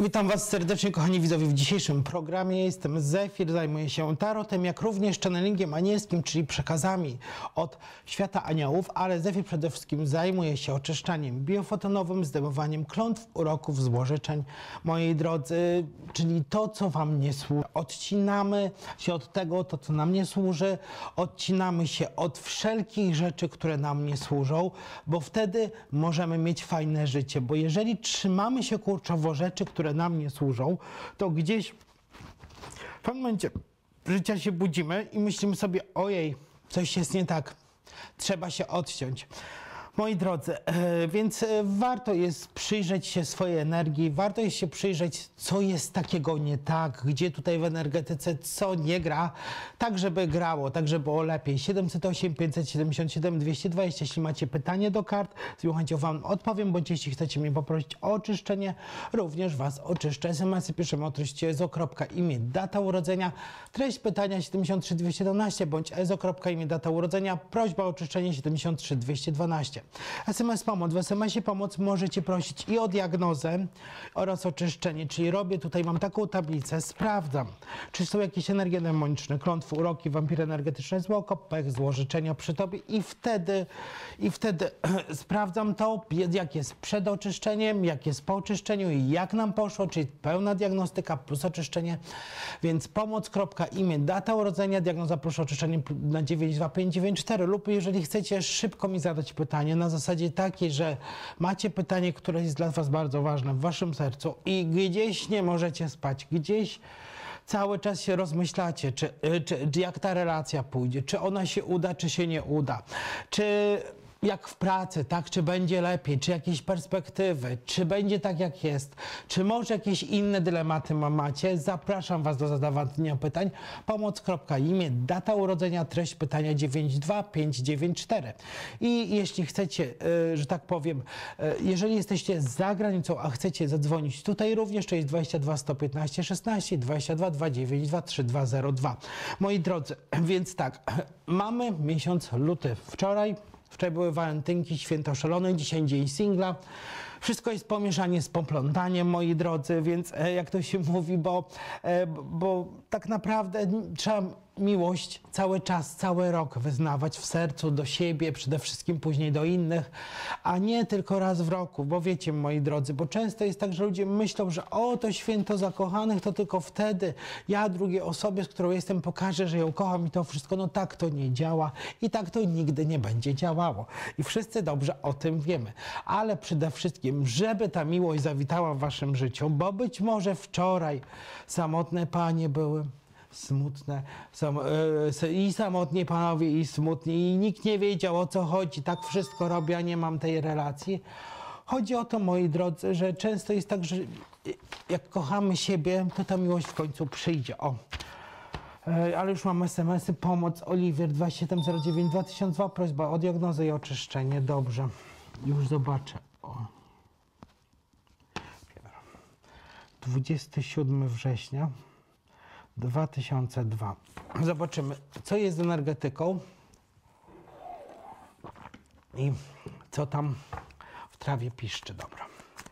Witam Was serdecznie, kochani widzowie. W dzisiejszym programie jestem Zefir, zajmuję się tarotem, jak również channelingiem anielskim, czyli przekazami od świata aniołów, ale Zefir przede wszystkim zajmuje się oczyszczaniem biofotonowym, zdejmowaniem klątw, uroków, złorzeczeń, moi drodzy, czyli to, co Wam nie służy. Odcinamy się od tego, to co nam nie służy, odcinamy się od wszelkich rzeczy, które nam nie służą, bo wtedy możemy mieć fajne życie, bo jeżeli trzymamy się kurczowo rzeczy, które nam nie służą, to gdzieś w pewnym momencie życia się budzimy i myślimy sobie, ojej, coś jest nie tak, trzeba się odciąć. Moi drodzy, więc warto jest przyjrzeć się swojej energii, warto jest się przyjrzeć, co jest takiego nie tak, gdzie tutaj w energetyce co nie gra, tak żeby grało, tak żeby było lepiej. 708 577 220, jeśli macie pytanie do kart, z miłą chęcią Wam odpowiem, bądź jeśli chcecie mnie poprosić o oczyszczenie, również Was oczyszczę. SMS-y piszemy o treści ezo.imię, data urodzenia, treść pytania 73 212, bądź ezo.imię, data urodzenia, prośba o oczyszczenie 73 212. SMS pomoc. W SMS-ie pomoc możecie prosić i o diagnozę oraz oczyszczenie, czyli robię tutaj, mam taką tablicę, sprawdzam, czy są jakieś energie demoniczne, klątwy, uroki, wampiry energetyczne, złoko, pech, złożyczenia przy Tobie i wtedy sprawdzam to, jak jest przed oczyszczeniem, jak jest po oczyszczeniu i jak nam poszło, czyli pełna diagnostyka plus oczyszczenie, więc pomoc.imię, data urodzenia, diagnoza, proszę oczyszczenie na 92594 lub jeżeli chcecie szybko mi zadać pytanie na zasadzie takiej, że macie pytanie, które jest dla Was bardzo ważne w Waszym sercu i gdzieś nie możecie spać, gdzieś cały czas się rozmyślacie, czy jak ta relacja pójdzie, czy ona się uda, czy się nie uda, czy jak w pracy, tak, czy będzie lepiej, czy jakieś perspektywy, czy będzie tak jak jest, czy może jakieś inne dylematy macie, zapraszam Was do zadawania pytań. Pomoc.imię, data urodzenia, treść pytania 92594. I jeśli chcecie, że tak powiem, jeżeli jesteście za granicą, a chcecie zadzwonić tutaj również, to jest 22 115 16 22 292 3202. Moi drodzy, więc tak, mamy miesiąc luty. Wczoraj były walentynki, święto szalone, dzisiaj dzień singla. Wszystko jest pomieszanie z poplątaniem, moi drodzy, więc jak to się mówi, bo tak naprawdę trzeba miłość cały czas, cały rok wyznawać w sercu do siebie, przede wszystkim później do innych, a nie tylko raz w roku, bo wiecie, moi drodzy, bo często jest tak, że ludzie myślą, że o, to święto zakochanych, to tylko wtedy ja drugiej osobie, z którą jestem, pokażę, że ją kocham i to wszystko. No tak to nie działa i tak to nigdy nie będzie działało. I wszyscy dobrze o tym wiemy, ale przede wszystkim, żeby ta miłość zawitała w Waszym życiu, bo być może wczoraj samotne panie były smutne, i samotni panowie, i smutni, i nikt nie wiedział, o co chodzi, tak wszystko robię, a nie mam tej relacji. Chodzi o to, moi drodzy, że często jest tak, że jak kochamy siebie, to ta miłość w końcu przyjdzie. O. Ale już mam SMS-y, pomoc, Oliwier 2709 2002, prośba o diagnozę i oczyszczenie. Dobrze, już zobaczę. O. 27 września 2002. Zobaczymy, co jest z energetyką i co tam w trawie piszczy. Dobra.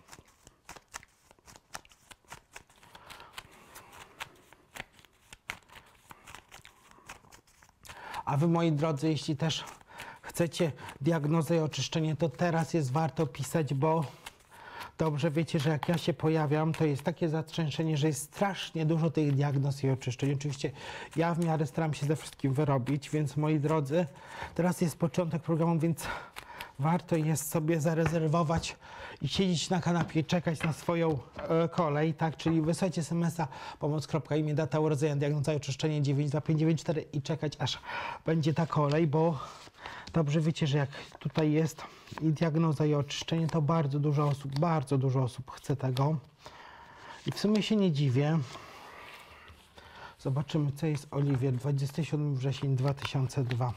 A Wy, moi drodzy, jeśli też chcecie diagnozę i oczyszczenie, to teraz jest warto pisać, bo dobrze wiecie, że jak ja się pojawiam, to jest takie zatrzęsienie, że jest strasznie dużo tych diagnoz i oczyszczeń. Oczywiście ja w miarę staram się ze wszystkim wyrobić, więc moi drodzy, teraz jest początek programu, więc warto jest sobie zarezerwować i siedzieć na kanapie i czekać na swoją kolej, tak? Czyli wysłać SMS-a pomoc.imię, data urodzenia, diagnoza i oczyszczenie 92594 i czekać, aż będzie ta kolej, bo dobrze wiecie, że jak tutaj jest i diagnoza i oczyszczenie, to bardzo dużo osób chce tego. I w sumie się nie dziwię. Zobaczymy, co jest Oliwier, 27 wrzesień 2002.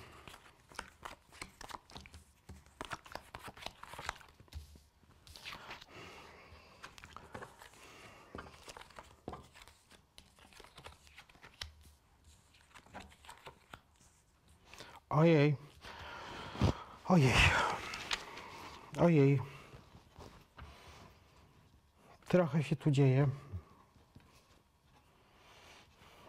Ojej. Ojej. Ojej. Trochę się tu dzieje.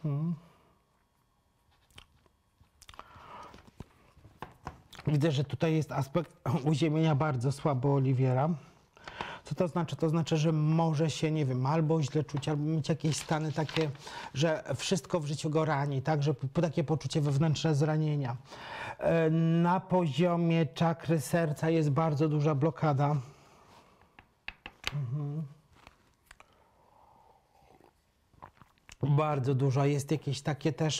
Widzę, że tutaj jest aspekt uziemienia bardzo słaby Oliwiera. Co to znaczy? To znaczy, że może się, nie wiem, albo źle czuć, albo mieć jakieś stany takie, że wszystko w życiu go rani, tak? Że takie poczucie wewnętrzne zranienia. Na poziomie czakry serca jest bardzo duża blokada. Bardzo dużo. Jest jakieś takie też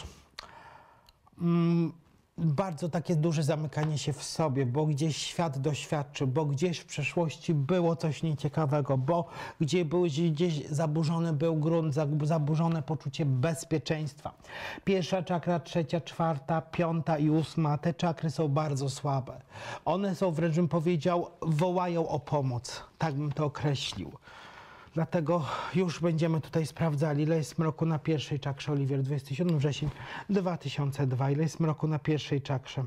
bardzo takie duże zamykanie się w sobie, bo gdzieś świat doświadczy, bo gdzieś w przeszłości było coś nieciekawego, bo gdzieś zaburzony był grunt, zaburzone poczucie bezpieczeństwa. Pierwsza czakra, trzecia, czwarta, piąta i ósma, te czakry są bardzo słabe. One są, wręcz bym powiedział, wołają o pomoc. Tak bym to określił. Dlatego już będziemy tutaj sprawdzali, ile jest mroku na pierwszej czakrze, Oliwier, 27 wrzesień 2002. Ile jest mroku na pierwszej czakrze?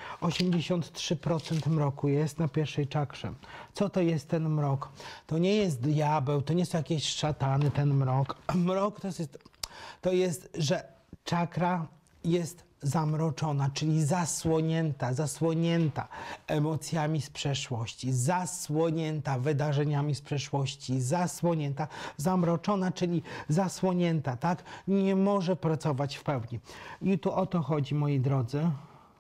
83% mroku jest na pierwszej czakrze. Co to jest ten mrok? To nie jest diabeł, to nie są jakieś szatany, ten mrok. Mrok to jest, że czakra jest zamroczona, czyli zasłonięta emocjami z przeszłości, zasłonięta wydarzeniami z przeszłości, zamroczona, czyli zasłonięta, tak? Nie może pracować w pełni. I tu o to chodzi, moi drodzy.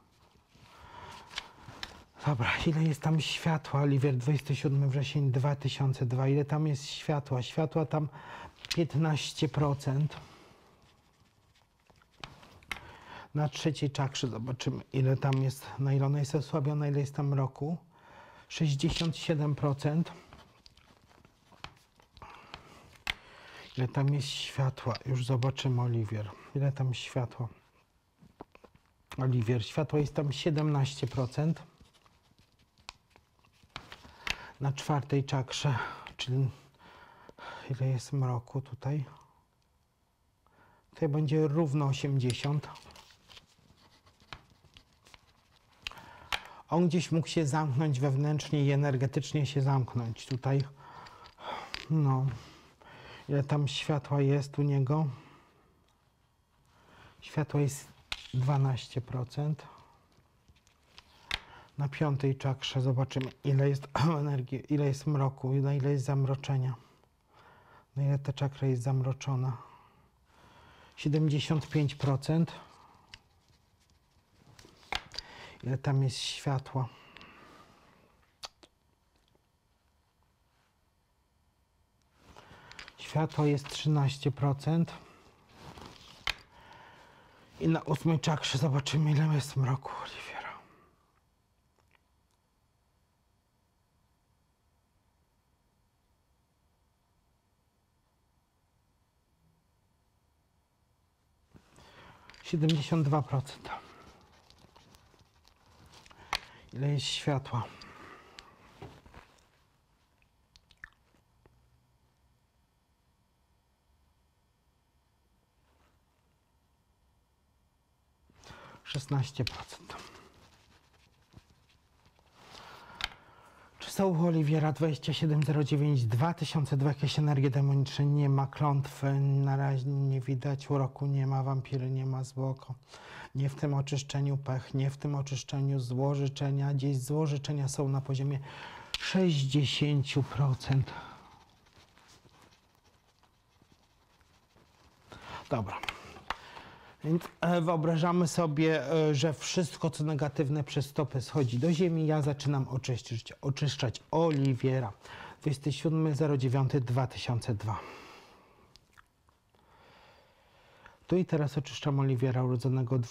Dobra, ile jest tam światła, Oliwier, 27 wrzesień 2002, ile tam jest światła? Światła tam 15%. Na trzeciej czakrze zobaczymy, ile tam jest, na ile ona jest osłabiona, ile jest tam mroku. 67%. Ile tam jest światła? Już zobaczymy, Oliwier. Ile tam światła? Oliwier, światła jest tam 17%. Na czwartej czakrze, czyli ile jest mroku tutaj? Tutaj będzie równo 80%. On gdzieś mógł się zamknąć wewnętrznie i energetycznie się zamknąć. Tutaj, no, ile tam światła jest u niego? Światła jest 12%. Na piątej czakrze zobaczymy, ile jest energii, ile jest mroku, na ile jest zamroczenia. Na ile ta czakra jest zamroczona. 75%. Ile tam jest światła? Światło jest 13%. I na ósmej czakrze zobaczymy, ile jest mroku, Oliwiera. %. Ile jest światła? %. Czy są u Oliwiera 2709 2002 jakieś energie demoniczne? Nie ma klątwy, na razie nie widać uroku, nie ma wampiry, nie ma złoko. Nie w tym oczyszczeniu pech, nie w tym oczyszczeniu złożyczenia. Gdzieś złożyczenia są na poziomie 60%. Dobra. Więc wyobrażamy sobie, że wszystko, co negatywne przez stopy schodzi do ziemi. Ja zaczynam oczyszczać Oliwiera. 27.09.2002. Tu i teraz oczyszczam Oliwiera urodzonego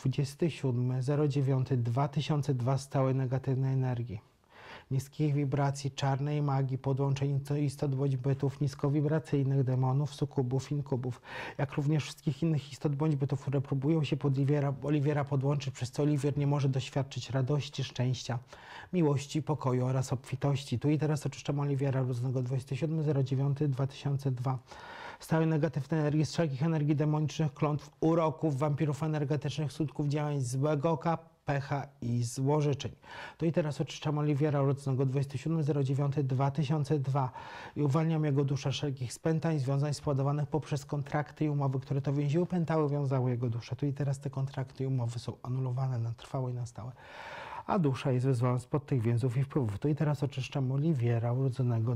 27.09.2002 z całej negatywnej energii. Niskich wibracji, czarnej magii, podłączeń do istot bądź bytów, niskowibracyjnych demonów, sukubów, inkubów, jak również wszystkich innych istot bądź bytów, które próbują się pod Oliwiera podłączyć, przez co Oliwier nie może doświadczyć radości, szczęścia, miłości, pokoju oraz obfitości. Tu i teraz oczyszczam Oliwiera urodzonego 27.09.2002. Stałe negatywne energii z wszelkich energii demonicznych, klątw, uroków, wampirów energetycznych, skutków działań złego oka, pecha i złożyczeń. To i teraz oczyszczam Oliwiera urodzonego 27.09.2002 i uwalniam jego duszę wszelkich spętań, związań spowodowanych poprzez kontrakty i umowy, które to więziły, pętały, wiązały jego duszę. Tu i teraz te kontrakty i umowy są anulowane na trwałe i na stałe, a dusza jest wyzwolona spod tych więzów i wpływów. Tu i teraz oczyszczam Oliwiera urodzonego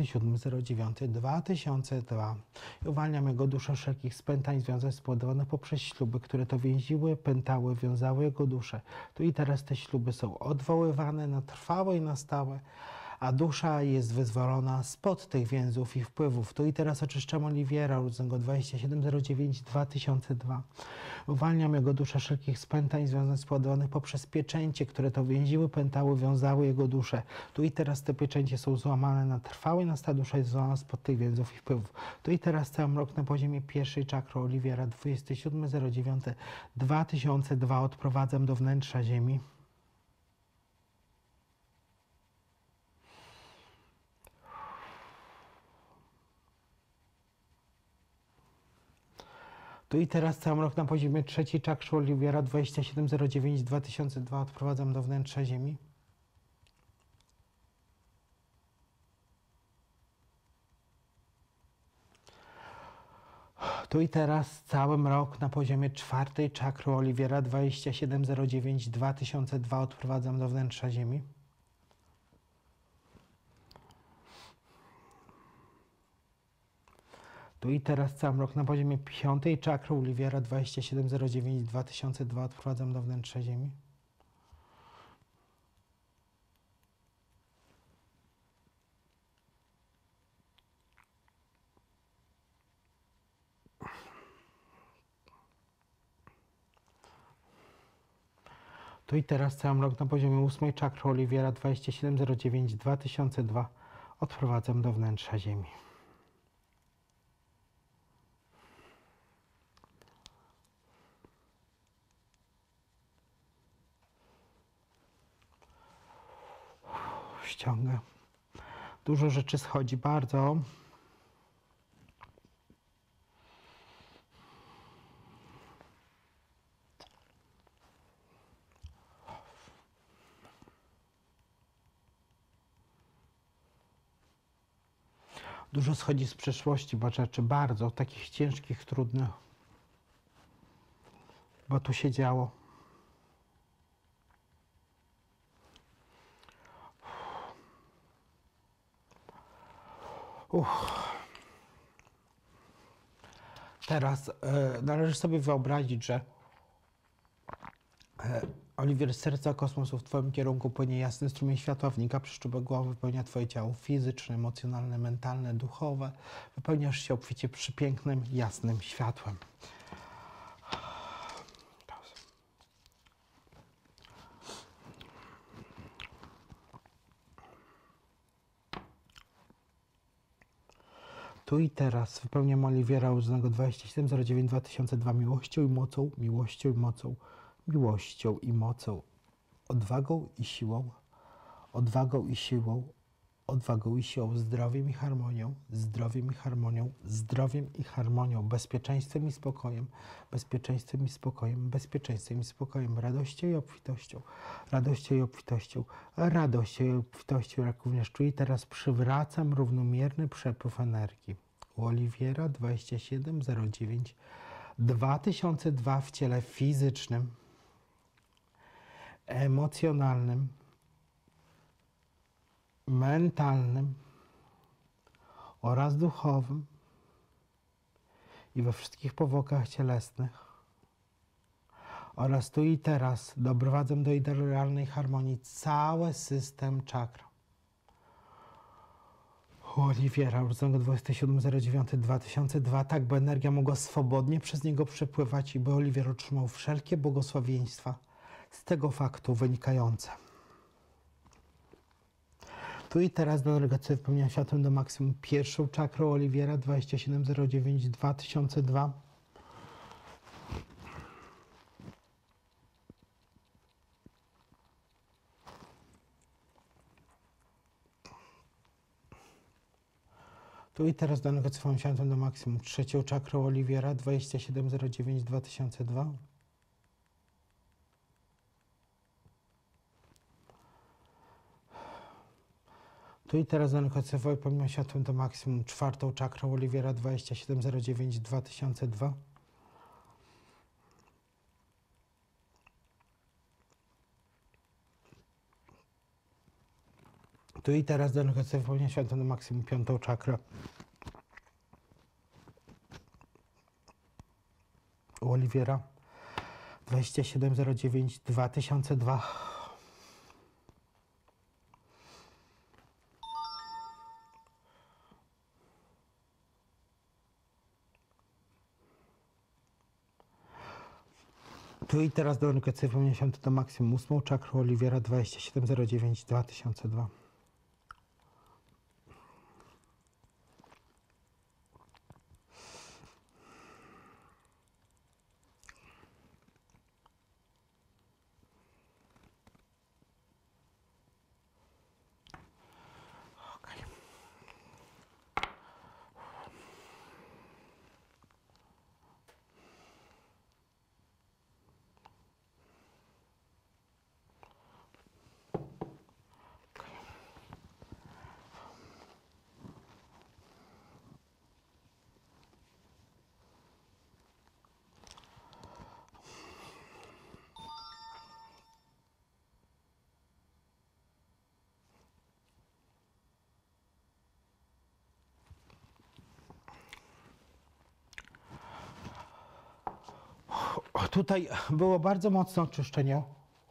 27.09.2002 i uwalniam jego duszę wszelkich spętań, związań spowodowanych poprzez śluby, które to więziły, pętały, wiązały jego duszę. Tu i teraz te śluby są odwoływane na trwałe i na stałe, a dusza jest wyzwolona spod tych więzów i wpływów. Tu i teraz oczyszczam Oliwiera urodzonego 27.09.2002. Uwalniam jego duszę wszelkich spętań związanych spowodowanych poprzez pieczęcie, które to więziły, pętały, wiązały jego duszę. Tu i teraz te pieczęcie są złamane na trwałe, na ta dusza jest złamana spod tych więzów i wpływów. Tu i teraz cały mrok na poziomie pierwszej czakry Oliwiera 27.09.2002 odprowadzam do wnętrza ziemi. Tu i teraz cały rok na poziomie trzeciej czakry Oliwiera 27.09.2002 odprowadzam do wnętrza ziemi. Tu i teraz cały mrok na poziomie czwartej czakry Oliwiera 27.09.2002 odprowadzam do wnętrza ziemi. Tu i teraz cały mrok na poziomie piątej czakry Oliwiera 27.09.2002 odprowadzam do wnętrza ziemi. Tu i teraz cały mrok na poziomie ósmej czakry Oliwiera 27.09.2002 odprowadzam do wnętrza ziemi. Ściągę. Dużo rzeczy schodzi, bardzo. Dużo schodzi z przeszłości, bo rzeczy bardzo takich ciężkich, trudnych, bo tu się działo. Teraz należy sobie wyobrazić, że Oliwier, z serca kosmosu w twoim kierunku płynie jasny strumień światła, wnika przez czubek głowy, wypełnia twoje ciało fizyczne, emocjonalne, mentalne, duchowe. Wypełniasz się obficie przepięknym, jasnym światłem. Tu i teraz wypełniam Oliwiera urodzonego 27.09.2002 miłością i mocą, miłością i mocą, miłością i mocą, odwagą i siłą, odwagą i siłą, odwagą i siłą, zdrowiem i harmonią, zdrowiem i harmonią, zdrowiem i harmonią, bezpieczeństwem i spokojem, bezpieczeństwem i spokojem, bezpieczeństwem i spokojem, radością i obfitością, radością i obfitością, radością i obfitością, jak również czuję. Teraz przywracam równomierny przepływ energii. U Oliwiera 27.09.2002 w ciele fizycznym, emocjonalnym, mentalnym oraz duchowym i we wszystkich powłokach cielesnych oraz tu i teraz doprowadzam do idealnej harmonii cały system czakr. U Oliwiera urodzonego 27.09.2002 tak, by energia mogła swobodnie przez niego przepływać i by Oliwier otrzymał wszelkie błogosławieństwa z tego faktu wynikające. Tu i teraz do energetyki wypełnienia światłem do maksimum pierwszą czakrę Oliwiera 27.09.2002. Tu i teraz do energetyki światłem do maksimum trzecią czakrę Oliwiera 27.09.2002. Tu i teraz zanegocjował pomimo światłem do maksimum czwartą czakrę Oliwiera 2709 2002. Tu i teraz zanegocjował pomimo światłem do maksimum piątą czakrę u Oliwiera 2709 2002. Tu i teraz do negocjowania się do maksimum 8 czakru Oliwiera 2709 2002. Tutaj było bardzo mocne oczyszczenie.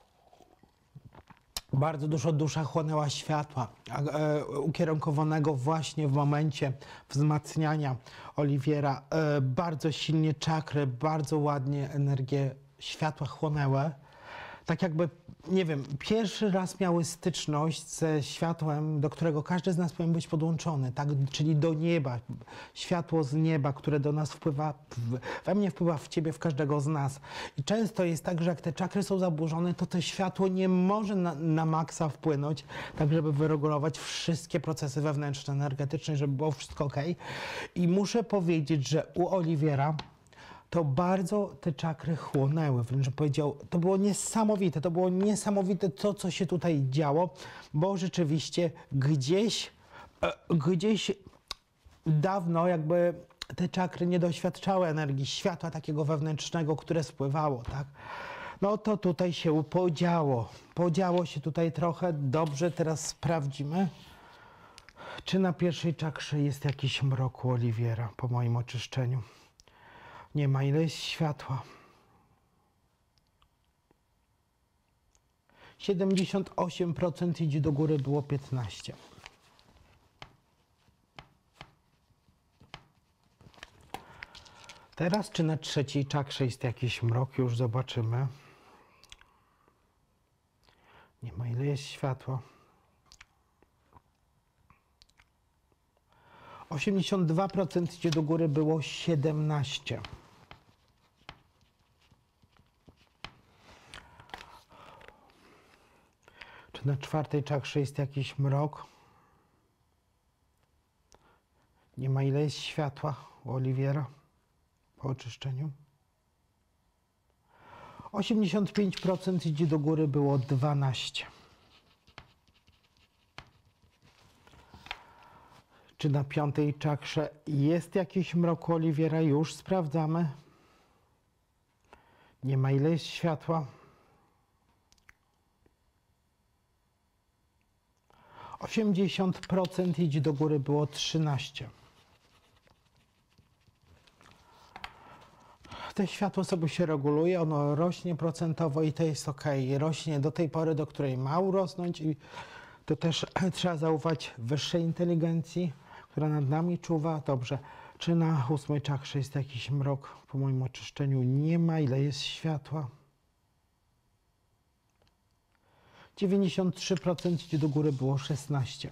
Bardzo dużo dusza chłonęła światła, ukierunkowanego właśnie w momencie wzmacniania Oliwiera. Bardzo silnie czakry, bardzo ładnie energie światła chłonęły. Tak jakby, nie wiem, pierwszy raz miały styczność ze światłem, do którego każdy z nas powinien być podłączony, tak? Czyli do nieba, światło z nieba, które do nas wpływa, we mnie wpływa, w ciebie, w każdego z nas. I często jest tak, że jak te czakry są zaburzone, to to światło nie może na maksa wpłynąć, tak żeby wyregulować wszystkie procesy wewnętrzne, energetyczne, żeby było wszystko ok. I muszę powiedzieć, że u Oliwiera to bardzo te czakry chłonęły, wręcz powiedział, to było niesamowite to, co się tutaj działo, bo rzeczywiście gdzieś dawno jakby te czakry nie doświadczały energii światła takiego wewnętrznego, które spływało, tak? No to tutaj się podziało się tutaj trochę. Dobrze, teraz sprawdzimy, czy na pierwszej czakrze jest jakiś mrok u Oliwiera po moim oczyszczeniu. Nie ma, ile jest światła. 78% idzie do góry, było 15%. Teraz czy na trzeciej czakrze jest jakiś mrok? Już zobaczymy. Nie ma, ile jest światła. 82% idzie do góry, było 17%. Czy na czwartej czakrze jest jakiś mrok? Nie ma, ile jest światła u Oliwiera po oczyszczeniu. 85% idzie do góry, było 12%. Czy na piątej czakrze jest jakiś mrok u Oliwiera? Już sprawdzamy. Nie ma, ile jest światła. 80% idzie do góry, było 13%. To światło sobie się reguluje, ono rośnie procentowo i to jest ok. Rośnie do tej pory, do której ma urosnąć i to też trzeba zaufać wyższej inteligencji, która nad nami czuwa. Dobrze, czy na 8 czakrze jest jakiś mrok po moim oczyszczeniu? Nie ma, ile jest światła. 93% idzie do góry, było 16%.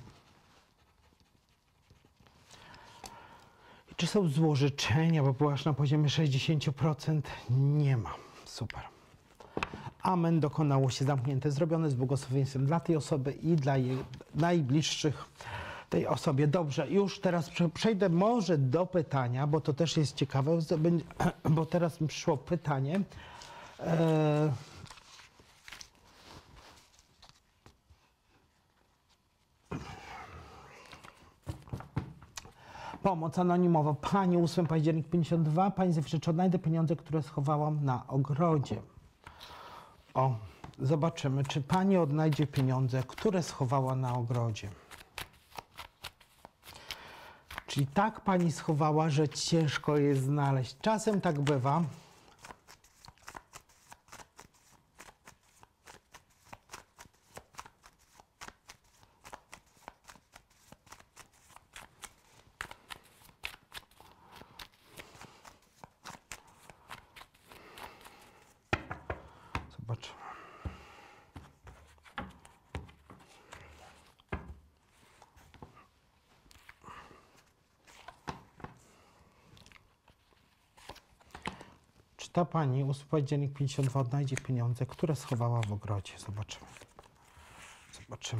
I czy są złożyczenia, bo było aż na poziomie 60%? Nie ma. Super. Amen. Dokonało się zamknięte, zrobione z błogosławieństwem dla tej osoby i dla jej najbliższych tej osobie. Dobrze, już teraz przejdę może do pytania, bo to też jest ciekawe, bo teraz mi przyszło pytanie. Pomoc anonimowa. Pani 8 październik 52. Pani Zefirze, czy odnajdę pieniądze, które schowałam na ogrodzie? O, zobaczymy, czy pani odnajdzie pieniądze, które schowała na ogrodzie. Czyli tak pani schowała, że ciężko je znaleźć. Czasem tak bywa. Zobaczymy. Czy ta pani 8 październik 52 odnajdzie pieniądze, które schowała w ogrodzie? Zobaczymy. Zobaczymy.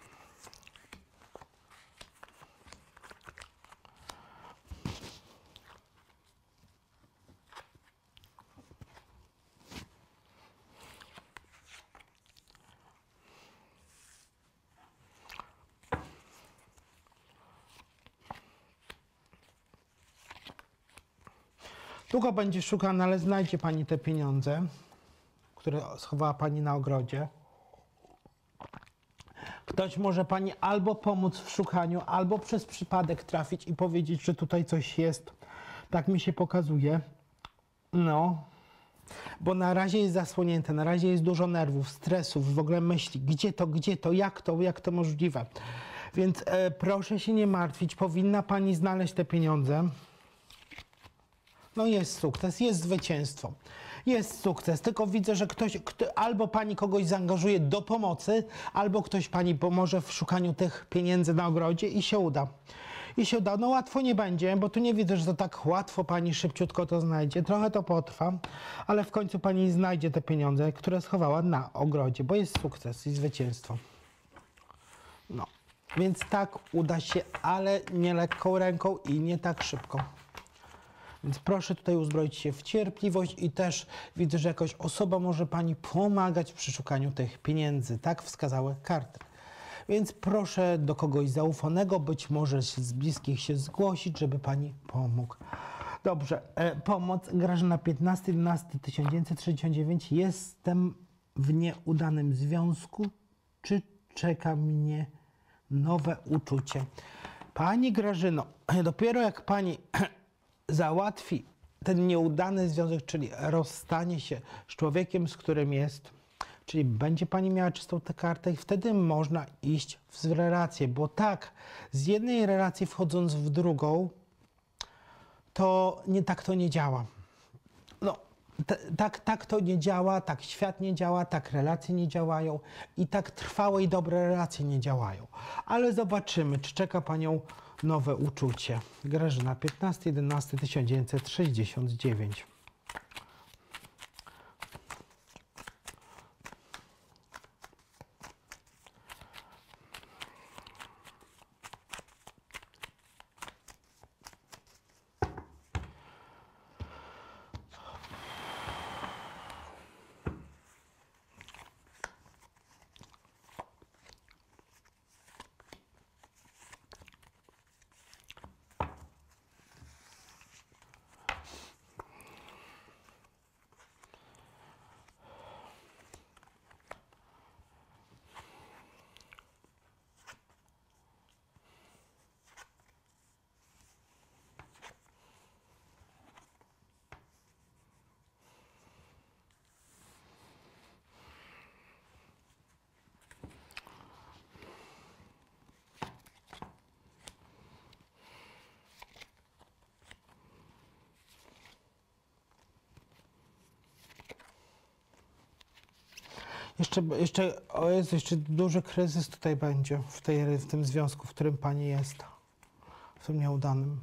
Długo będzie szukana, ale znajdzie pani te pieniądze, które schowała pani na ogrodzie. Ktoś może pani albo pomóc w szukaniu, albo przez przypadek trafić i powiedzieć, że tutaj coś jest. Tak mi się pokazuje. No, bo na razie jest zasłonięte, na razie jest dużo nerwów, stresów, w ogóle myśli, gdzie to, jak to możliwe. Więc proszę się nie martwić, powinna pani znaleźć te pieniądze. No jest sukces, jest zwycięstwo, jest sukces, tylko widzę, że ktoś, albo pani kogoś zaangażuje do pomocy, albo ktoś pani pomoże w szukaniu tych pieniędzy na ogrodzie i się uda. No łatwo nie będzie, bo tu nie widzę, że to tak łatwo pani szybciutko to znajdzie. Trochę to potrwa, ale w końcu pani znajdzie te pieniądze, które schowała na ogrodzie, bo jest sukces i zwycięstwo. No, więc tak uda się, ale nie lekką ręką i nie tak szybko. Więc proszę tutaj uzbroić się w cierpliwość i też widzę, że jakaś osoba może pani pomagać przy szukaniu tych pieniędzy. Tak wskazały karty. Więc proszę do kogoś zaufanego, być może z bliskich się zgłosić, żeby pani pomógł. Dobrze, pomoc Grażyna 15.11.1969. Jestem w nieudanym związku. Czy czeka mnie nowe uczucie? Pani Grażyno, dopiero jak pani załatwi ten nieudany związek, czyli rozstanie się z człowiekiem, z którym jest, czyli będzie pani miała czystą tę kartę i wtedy można iść w relację, bo tak, z jednej relacji wchodząc w drugą, to nie działa. No, tak to nie działa, tak świat nie działa, tak relacje nie działają i tak trwałe i dobre relacje nie działają. Ale zobaczymy, czy czeka panią nowe uczucie. Grażyna 15.11.1969. Jeszcze duży kryzys tutaj będzie w tym związku, w którym pani jest, w tym nieudanym.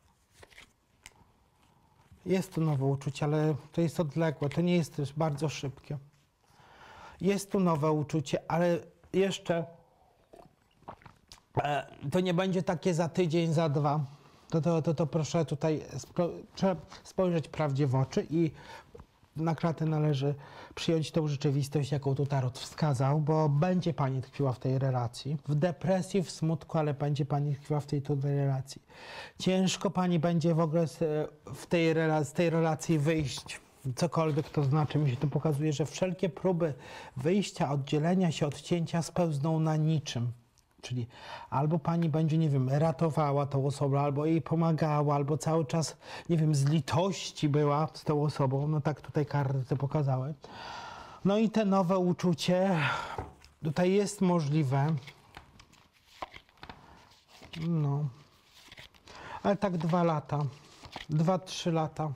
Jest to nowe uczucie, ale to jest odległe, to nie jest też bardzo szybkie. Jest tu nowe uczucie, ale jeszcze to nie będzie takie za tydzień, za dwa. To proszę tutaj spojrzeć prawdzie w oczy i na klatę należy przyjąć tą rzeczywistość, jaką tu tarot wskazał, bo będzie pani tkwiła w tej relacji. W depresji, w smutku, ale będzie pani tkwiła w tej relacji. Ciężko pani będzie w ogóle z tej relacji wyjść. Cokolwiek to znaczy, mi się to pokazuje, że wszelkie próby wyjścia, oddzielenia się, odcięcia spełzną na niczym. Czyli albo pani będzie, nie wiem, ratowała tą osobę, albo jej pomagała, albo cały czas, nie wiem, z litości była z tą osobą. No tak tutaj karty pokazały. No i te nowe uczucie tutaj jest możliwe. No. Ale tak 2 lata. 2-3 lata.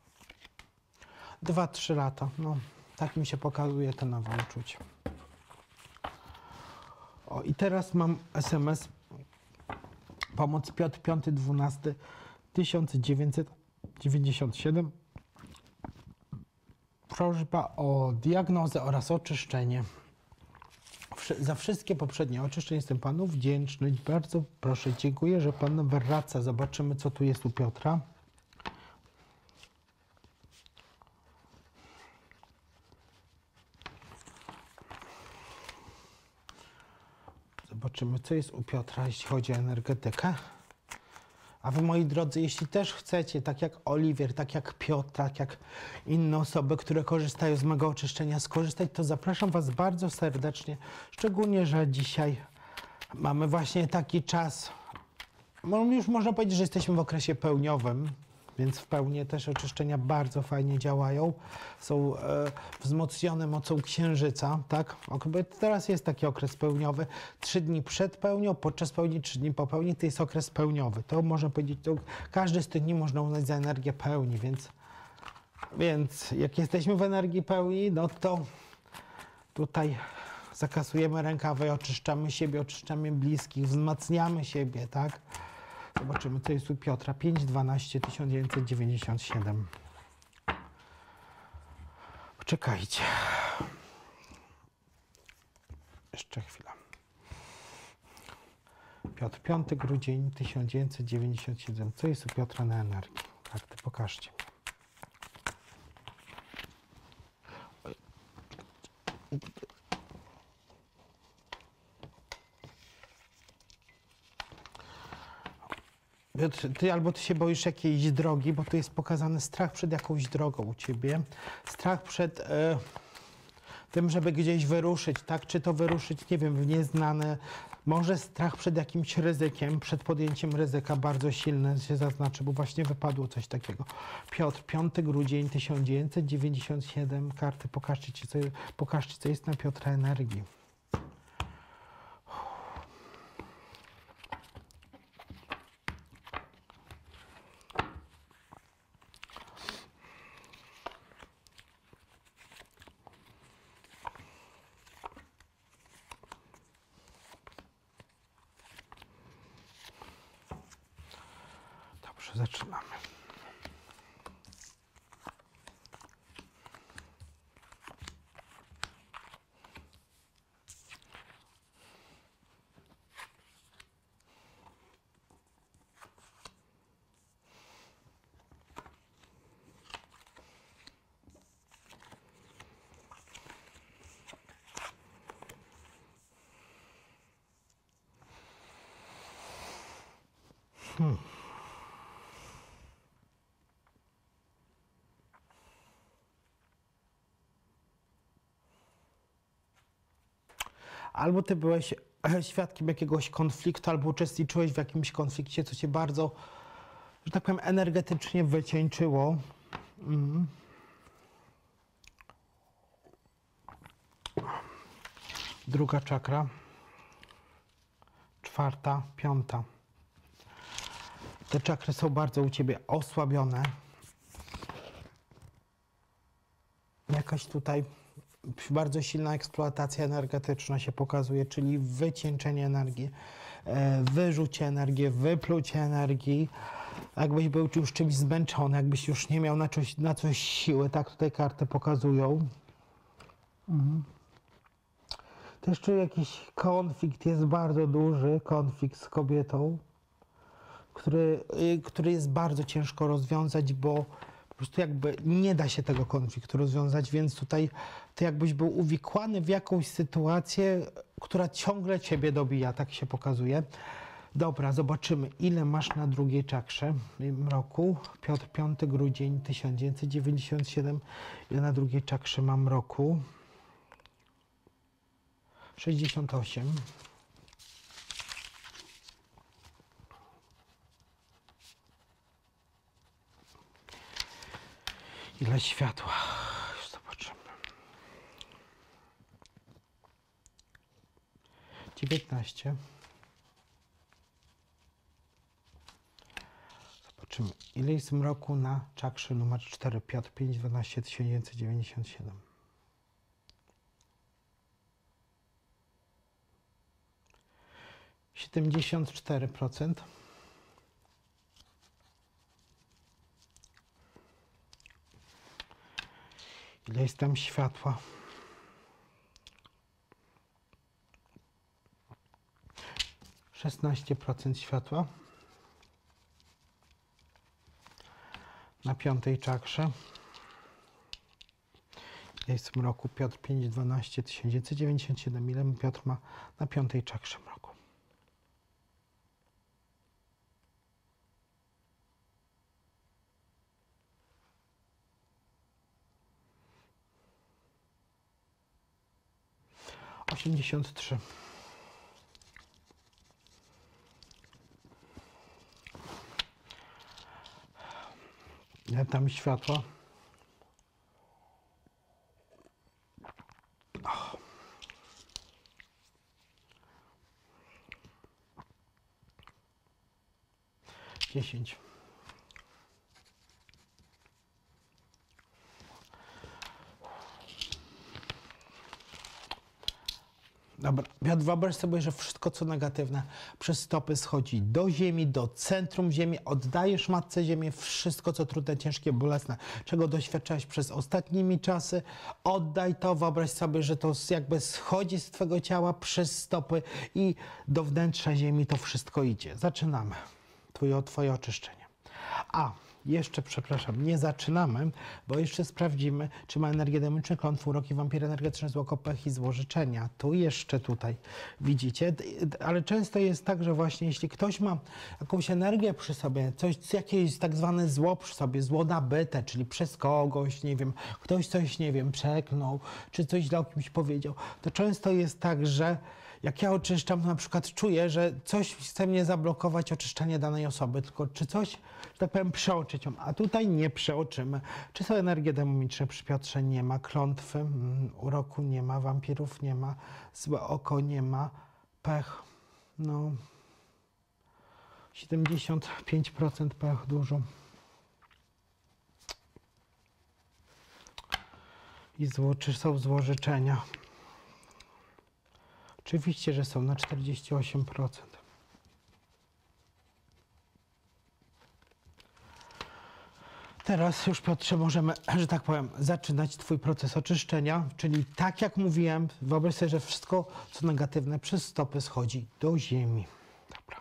2-3 lata. No. Tak mi się pokazuje te nowe uczucie. O, i teraz mam SMS. Pomoc Piotr 5.12.1997. Prośba o diagnozę oraz oczyszczenie. Za wszystkie poprzednie oczyszczenia jestem panu wdzięczny. Bardzo proszę, dziękuję, że pan wraca. Zobaczymy, co tu jest u Piotra. Zobaczymy, co jest u Piotra, jeśli chodzi o energetykę. A wy, moi drodzy, jeśli też chcecie, tak jak Oliwier, tak jak Piotr, tak jak inne osoby, które korzystają z mego oczyszczenia, skorzystać, to zapraszam was bardzo serdecznie. Szczególnie, że dzisiaj mamy właśnie taki czas. Już można powiedzieć, że jesteśmy w okresie pełniowym, więc w pełni też oczyszczenia bardzo fajnie działają. Są wzmocnione mocą księżyca, tak? Teraz jest taki okres pełniowy. 3 dni przed pełnią, podczas pełni, 3 dni po pełni to jest okres pełniowy. To można powiedzieć, to każdy z tych dni można uznać za energię pełni, więc jak jesteśmy w energii pełni, no to tutaj zakasujemy rękawy, oczyszczamy siebie, oczyszczamy bliskich, wzmacniamy siebie, tak? Zobaczymy, co jest u Piotra. 5.12.1997. Poczekajcie. Jeszcze chwilę. Piotr, 5 grudzień 1997. Co jest u Piotra na energii? Karty, pokażcie. Piotr, ty się boisz jakiejś drogi, bo tu jest pokazany strach przed jakąś drogą u ciebie. Strach przed tym, żeby gdzieś wyruszyć, tak? Czy to wyruszyć, nie wiem, w nieznane. Może strach przed jakimś ryzykiem, przed podjęciem ryzyka bardzo silny się zaznaczy, bo właśnie wypadło coś takiego. Piotr, 5 grudzień 1997. Karty, pokażcie, co jest na Piotra energii. Zaczynamy. Albo ty byłeś świadkiem jakiegoś konfliktu, albo uczestniczyłeś w jakimś konflikcie, co cię bardzo, że tak powiem, energetycznie wycieńczyło. Druga czakra. 4., 5. Te czakry są bardzo u ciebie osłabione. Jakaś tutaj bardzo silna eksploatacja energetyczna się pokazuje, czyli wycieńczenie energii, wyrzucie energii, wyplucie energii. Jakbyś był już czymś zmęczony, jakbyś już nie miał na coś siły, tak tutaj karty pokazują. Też czuję jakiś konflikt, jest bardzo duży konflikt z kobietą, który jest bardzo ciężko rozwiązać, bo Po prostu jakby nie da się tego konfliktu rozwiązać, więc tutaj ty jakbyś był uwikłany w jakąś sytuację, która ciągle ciebie dobija, tak się pokazuje. Dobra, zobaczymy, ile masz na drugiej czakrze w tym roku. Piotr, 5 grudzień 1997. Ile na drugiej czakrze mam roku? 68. Ile światła? Już zobaczymy. 19. Zobaczymy, ile jest mroku na czakrze numer 4. Piotr, 5, 12, 1997. 74%. Ile jest tam światła? 16% światła. Na 5 czakrze. Ile jest mroku? Piotr, 5, 12, 1997. Ile Piotr ma na 5 czakrze mroku? Osiemdziesiąt 3. Ile tam światła? Oh. 10. Dobra, Piotr, wyobraź sobie, że wszystko co negatywne przez stopy schodzi do ziemi, do centrum ziemi, oddajesz Matce Ziemię wszystko co trudne, ciężkie, bolesne, czego doświadczałeś przez ostatnimi czasy, oddaj to, wyobraź sobie, że to jakby schodzi z twojego ciała przez stopy i do wnętrza ziemi to wszystko idzie. Zaczynamy twoje oczyszczenie. Jeszcze, przepraszam, nie zaczynamy, bo jeszcze sprawdzimy, czy ma energię demoniczną, klątwę, uroki, wampiry energetyczne, zło, pech i złożyczenia. Tu jeszcze tutaj widzicie, ale często jest tak, że właśnie jeśli ktoś ma jakąś energię przy sobie, jakieś tak zwane zło przy sobie, zło nabyte, czyli przez kogoś, nie wiem, ktoś coś, nie wiem, przeklnął, czy coś źle o kimś powiedział, to często jest tak, że jak ja oczyszczam, to na przykład czuję, że coś chce mnie zablokować oczyszczanie danej osoby, tylko czy coś, że tak powiem, przeoczyć ją, a tutaj nie przeoczymy. Czy są energie demoniczne przy Piotrze? Nie ma. Klątwy, uroku nie ma, wampirów nie ma, złe oko nie ma, pech, no 75% pech, dużo. I czy są złożyczenia? Oczywiście, że są na 48%. Teraz już, Piotrze, możemy, że tak powiem, zaczynać twój proces oczyszczenia, czyli tak jak mówiłem, wyobraź sobie, że wszystko, co negatywne przez stopy schodzi do ziemi. Dobra.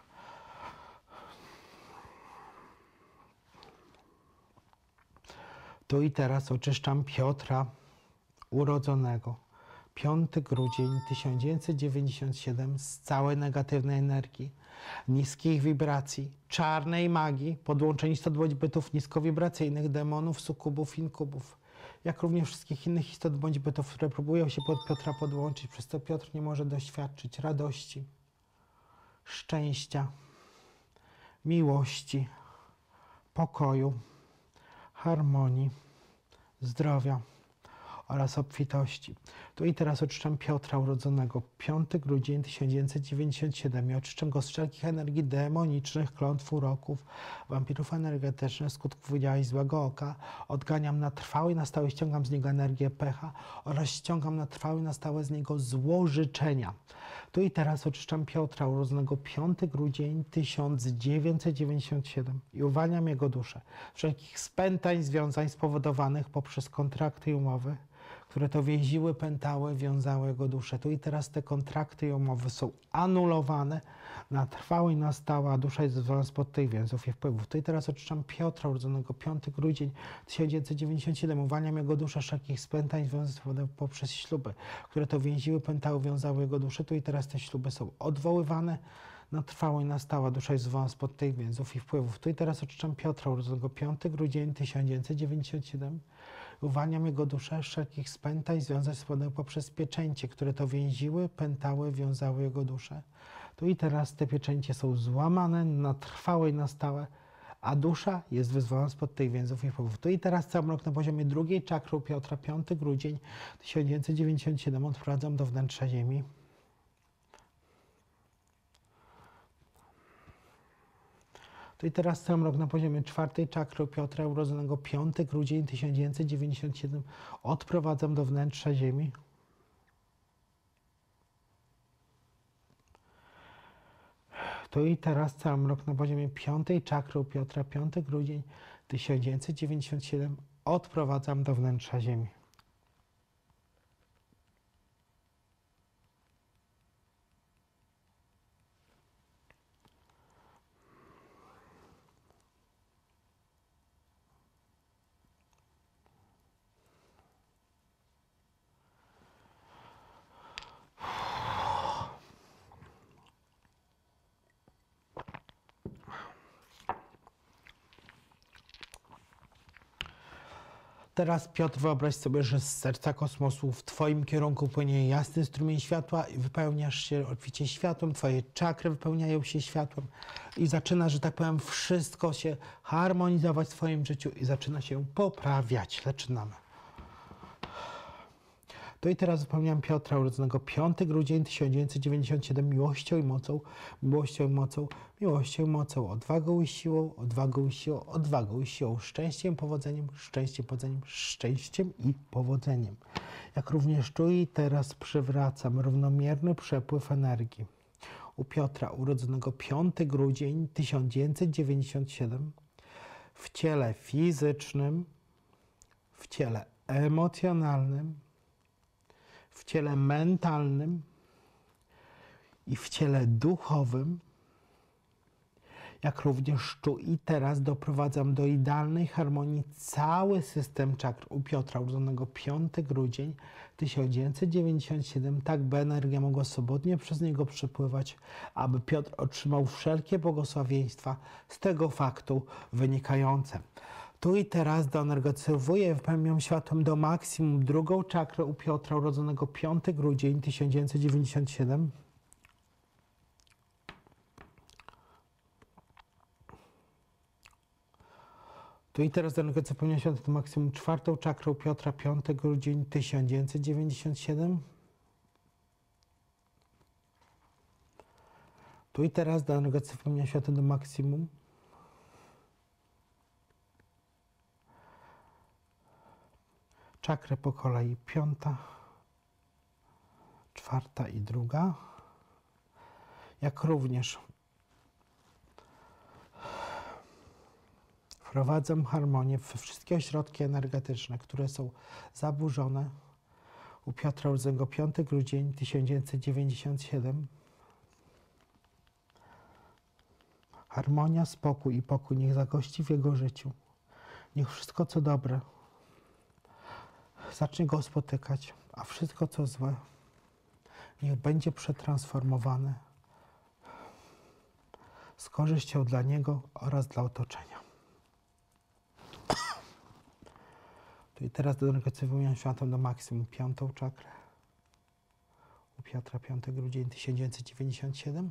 Tu i teraz oczyszczam Piotra urodzonego 5 grudzień 1997 z całej negatywnej energii, niskich wibracji, czarnej magii, podłączeń istot bądź bytów niskowibracyjnych, demonów, sukubów, inkubów, jak również wszystkich innych istot bądź bytów, które próbują się pod Piotra podłączyć, przez co Piotr nie może doświadczyć radości, szczęścia, miłości, pokoju, harmonii, zdrowia oraz obfitości. Tu i teraz oczyszczam Piotra urodzonego 5 grudzień 1997 i oczyszczam go z wszelkich energii demonicznych, klątw, uroków, wampirów energetycznych, skutków działań złego oka. Odganiam na trwałe i na stałe, ściągam z niego energię pecha oraz ściągam na trwałe i na stałe z niego złożyczenia. Tu i teraz oczyszczam Piotra urodzonego 5 grudzień 1997 i uwalniam jego duszę wszelkich spętań, związań spowodowanych poprzez kontrakty i umowy, które to więziły, pętały, wiązały jego duszę. Tu i teraz te kontrakty i umowy są anulowane na trwałe i na stałe, a dusza jest zwolniona spod tych więzów i wpływów. Tu i teraz oczyszczam Piotra, urodzonego 5 grudzień 1997. Uwalniam jego duszę wszelkich spętań związanych poprzez śluby, które to więziły, pętały, wiązały jego duszę. Tu i teraz te śluby są odwoływane na trwałe i na stałe. Dusza jest zwolniona spod tych więzów i wpływów. Tu i teraz oczyszczam Piotra, urodzonego 5 grudzień 1997. Uwalniam jego duszę wszelkich spętań związanych poprzez pieczęcie, które to więziły, pętały, wiązały jego duszę. Tu i teraz te pieczęcie są złamane na trwałe i na stałe, a dusza jest wyzwolona spod tych więzów i wpływów. Tu i teraz cały rok na poziomie drugiej czakry u Piotra, 5 grudzień 1997, odprowadzam do wnętrza ziemi. Tu i teraz cały rok na poziomie 4 czakry u Piotra, urodzonego 5 grudzień 1997, odprowadzam do wnętrza ziemi. Tu i teraz cały rok na poziomie 5 czakry u Piotra, 5 grudzień 1997, odprowadzam do wnętrza ziemi. Teraz Piotr, wyobraź sobie, że z serca kosmosu w twoim kierunku płynie jasny strumień światła i wypełniasz się obficie światłem, twoje czakry wypełniają się światłem i zaczyna, że tak powiem, wszystko się harmonizować w twoim życiu i zaczyna się poprawiać. Zaczynamy. Tu i teraz wypełniam Piotra, urodzonego 5 grudzień 1997, miłością i mocą, miłością i mocą, miłością i mocą, odwagą i siłą, odwagą i siłą, odwagą i siłą, szczęściem, powodzeniem, szczęściem, powodzeniem, szczęściem i powodzeniem. Jak również tu i teraz przywracam równomierny przepływ energii. U Piotra, urodzonego 5 grudzień 1997, w ciele fizycznym, w ciele emocjonalnym, w ciele mentalnym i w ciele duchowym, jak również tu i teraz doprowadzam do idealnej harmonii cały system czakr u Piotra, urodzonego 5 grudzień 1997, tak by energia mogła swobodnie przez niego przepływać, aby Piotr otrzymał wszelkie błogosławieństwa z tego faktu wynikające. Tu i teraz doenergetyzowuję, wypełniam światłem do maksimum drugą czakrę u Piotra, urodzonego 5 grudzień 1997. Tu i teraz doenergetyzowuję światłem do maksimum czwartą czakrę u Piotra, 5 grudzień 1997. Tu i teraz doenergetyzowuję światłem do maksimum czakrę po kolei 5, 4 i 2, jak również wprowadzam harmonię we wszystkie ośrodki energetyczne, które są zaburzone u Piotra, urodzonego 5 grudzień 1997. Harmonia, spokój i pokój niech zagości w jego życiu. Niech wszystko co dobre zacznie go spotykać, a wszystko co złe niech będzie przetransformowane z korzyścią dla niego oraz dla otoczenia. Tu i teraz doenergetyzowuję światłem do maksimum 5 czakrę u Piotra, 5 grudzień 1997.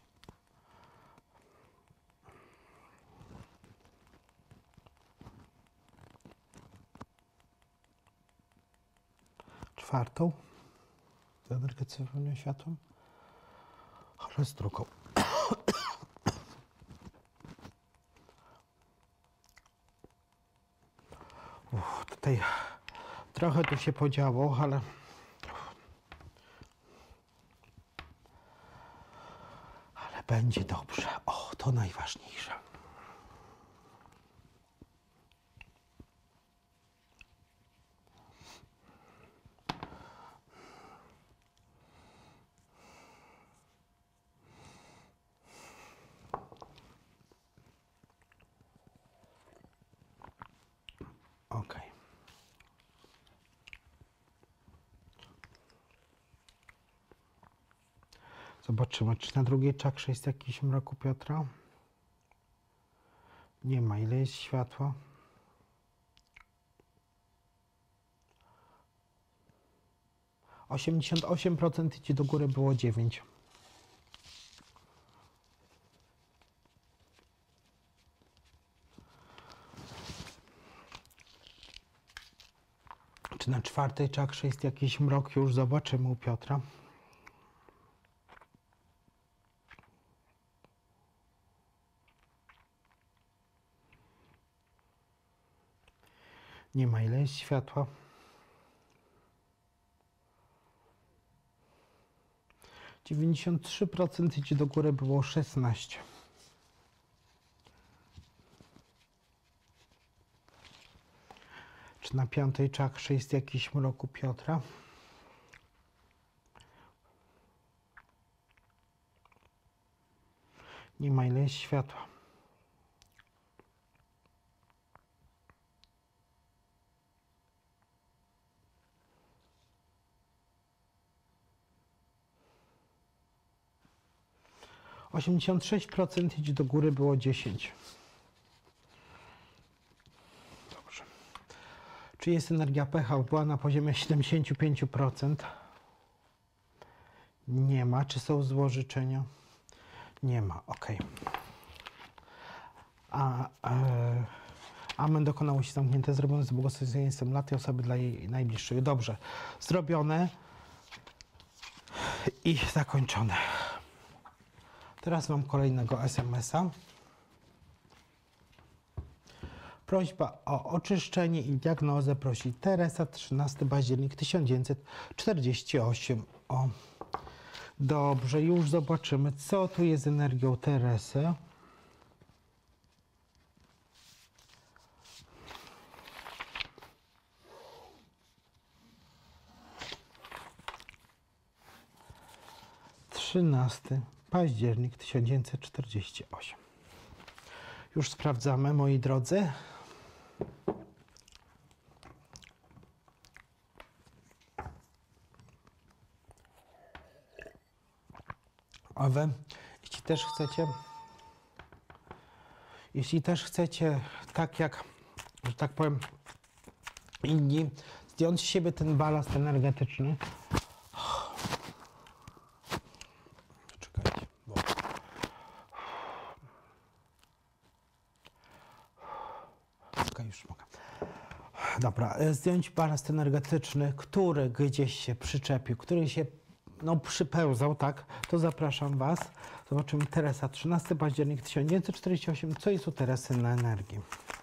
Czwartą doenergetyzowuję światłem oraz drugą. Tutaj trochę tu się podziało, ale będzie dobrze. O, to najważniejsze. Zobaczymy, czy na drugiej czakrze jest jakiś mrok u Piotra. Nie ma. Ile jest światła? - 88% idzie do góry, było 9. Czy na czwartej czakrze jest jakiś mrok? Już zobaczymy u Piotra. Nie ma. Ile jest światła? 93% idzie do góry, było 16. Czy na piątej czakrze jest jakiś mrok u Piotra? Nie ma. Ile jest światła? - 86% idzie do góry, było 10. Dobrze. Czy jest energia pH? Była na poziomie 75%. Nie ma. Czy są złożyczenia? Nie ma. Ok. Amen dokonało się zamknięte, zrobione z błogosławieństwem dla tej osoby, dla jej najbliższych. Dobrze. Zrobione i zakończone. Teraz mam kolejnego SMS-a. Prośba o oczyszczenie i diagnozę prosi Teresa, 13 październik 1948. O, dobrze, już zobaczymy, co tu jest z energią Teresy. Trzynasty październik 1948. Już sprawdzamy, moi drodzy. A wy, jeśli też chcecie, tak jak, że tak powiem, inni, zdjąć z siebie ten balast energetyczny. Czekajcie, bo... Okej, już mogę. Dobra, zdjąć balast energetyczny, który gdzieś się przyczepił, który się przypełzał, tak, to zapraszam Was. Zobaczymy Teresa, 13 październik 1948. Co jest u Teresy na energii?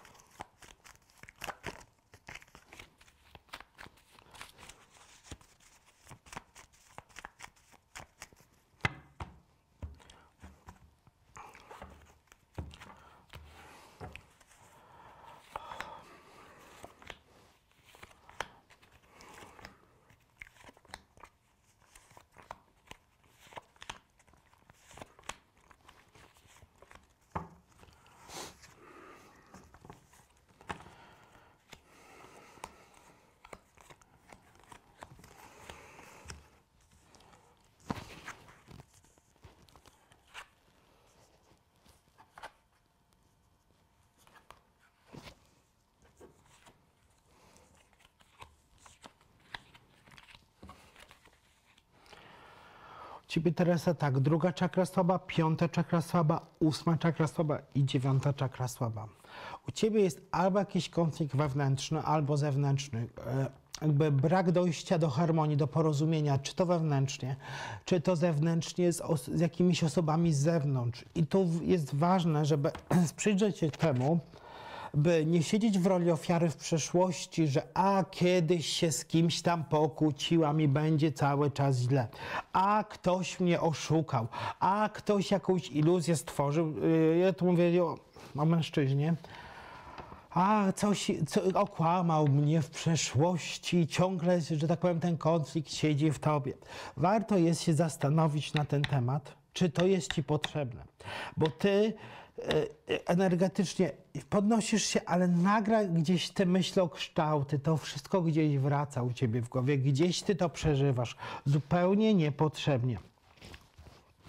Ciebie Teresa, tak, druga czakra słaba, piąta czakra słaba, ósma czakra słaba i dziewiąta czakra słaba. U Ciebie jest albo jakiś konflikt wewnętrzny, albo zewnętrzny. Jakby brak dojścia do harmonii, do porozumienia, czy to wewnętrznie, czy to zewnętrznie z jakimiś osobami z zewnątrz. I tu jest ważne, żeby przyjrzeć się temu, by nie siedzieć w roli ofiary w przeszłości, że kiedyś się z kimś tam pokłóciłam i będzie cały czas źle, ktoś mnie oszukał, ktoś jakąś iluzję stworzył, ja tu mówię o mężczyźnie, coś okłamał mnie w przeszłości, ciągle, że tak powiem, ten konflikt siedzi w tobie. Warto jest się zastanowić na ten temat, czy to jest ci potrzebne, bo ty energetycznie podnosisz się, ale nagle gdzieś te myślokształty, to wszystko gdzieś wraca u ciebie w głowie, gdzieś ty to przeżywasz zupełnie niepotrzebnie.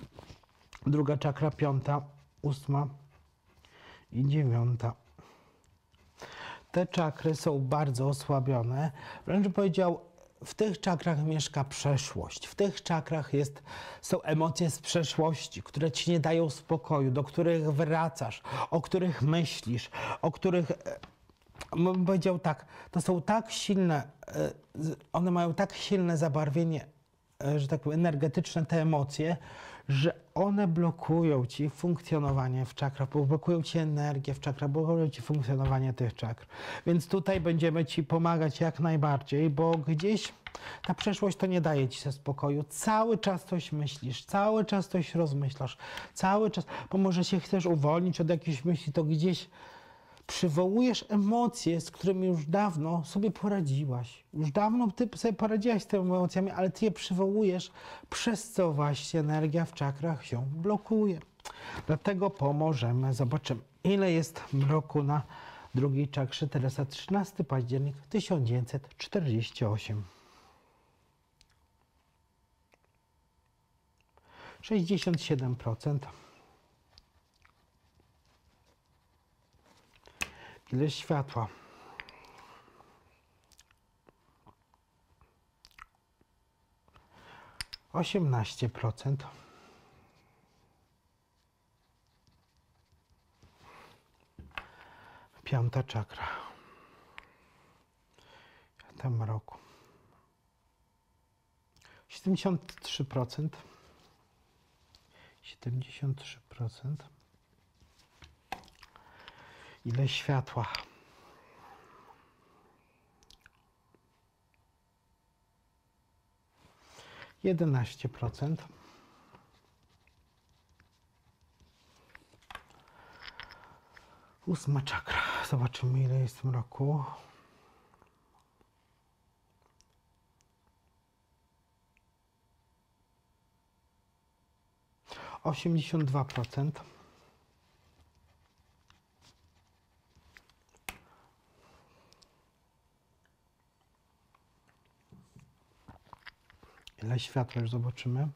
druga czakra, 5., 8. i 9. Te czakry są bardzo osłabione. Wręcz bym powiedział, w tych czakrach mieszka przeszłość. W tych czakrach są emocje z przeszłości, które ci nie dają spokoju, do których wracasz, o których myślisz, o których... Bym powiedział tak, to są tak silne, one mają tak silne zabarwienie, że tak powiem, energetyczne, te emocje, że one blokują ci funkcjonowanie w czakrach, blokują ci energię w czakrach, blokują ci funkcjonowanie tych czakr. Więc tutaj będziemy ci pomagać jak najbardziej, bo gdzieś ta przeszłość to nie daje ci spokoju. Cały czas coś myślisz, cały czas coś rozmyślasz, cały czas, bo może się chcesz uwolnić od jakiejś myśli, to gdzieś przywołujesz emocje, z którymi już dawno sobie poradziłaś. Już dawno ty sobie poradziłaś z tymi emocjami, ale ty je przywołujesz, przez co właśnie energia w czakrach się blokuje. Dlatego pomożemy. Zobaczymy, ile jest mroku na drugiej czakrze. Teresa, 13 październik 1948. 67%. Ile światła? 18%. Piąta czakra. Tam mroku. 73%. 73%. Ile światła? 11%. Ósma czakra. Zobaczymy, ile jest mroku. 82%. Ile światła już zobaczymy.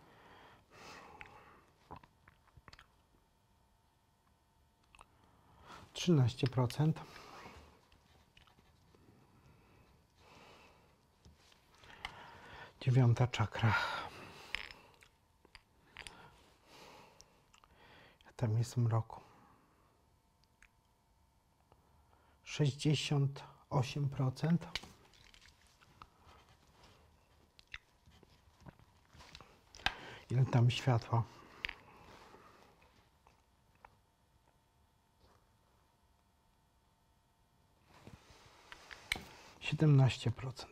13%. Dziewiąta czakra. Tam jest mroku. 68%. Ile tam światła? 17%.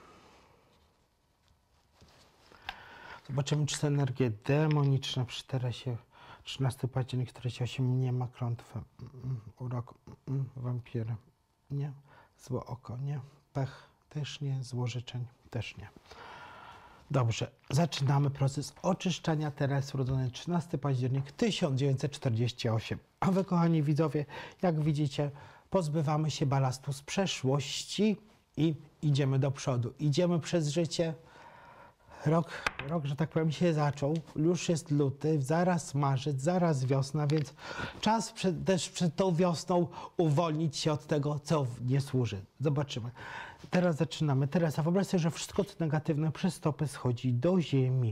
Zobaczymy, czy te energie demoniczne przy Teresie 13 październik 48 nie ma klątwy. Urok, wampiry, nie. Złe oko, nie. Pech też nie. Złożyczeń też nie. Dobrze, zaczynamy proces oczyszczania Teresy urodzonej 13 październik 1948. A wy, kochani widzowie, jak widzicie, pozbywamy się balastu z przeszłości i idziemy do przodu. Idziemy przez życie. Rok, że tak powiem, się zaczął. Już jest luty, zaraz marzec, zaraz wiosna, więc czas też przed tą wiosną uwolnić się od tego, co nie służy. Zobaczymy. Teraz zaczynamy. Teresa, wyobraź sobie, że wszystko, co negatywne przez stopy schodzi do ziemi.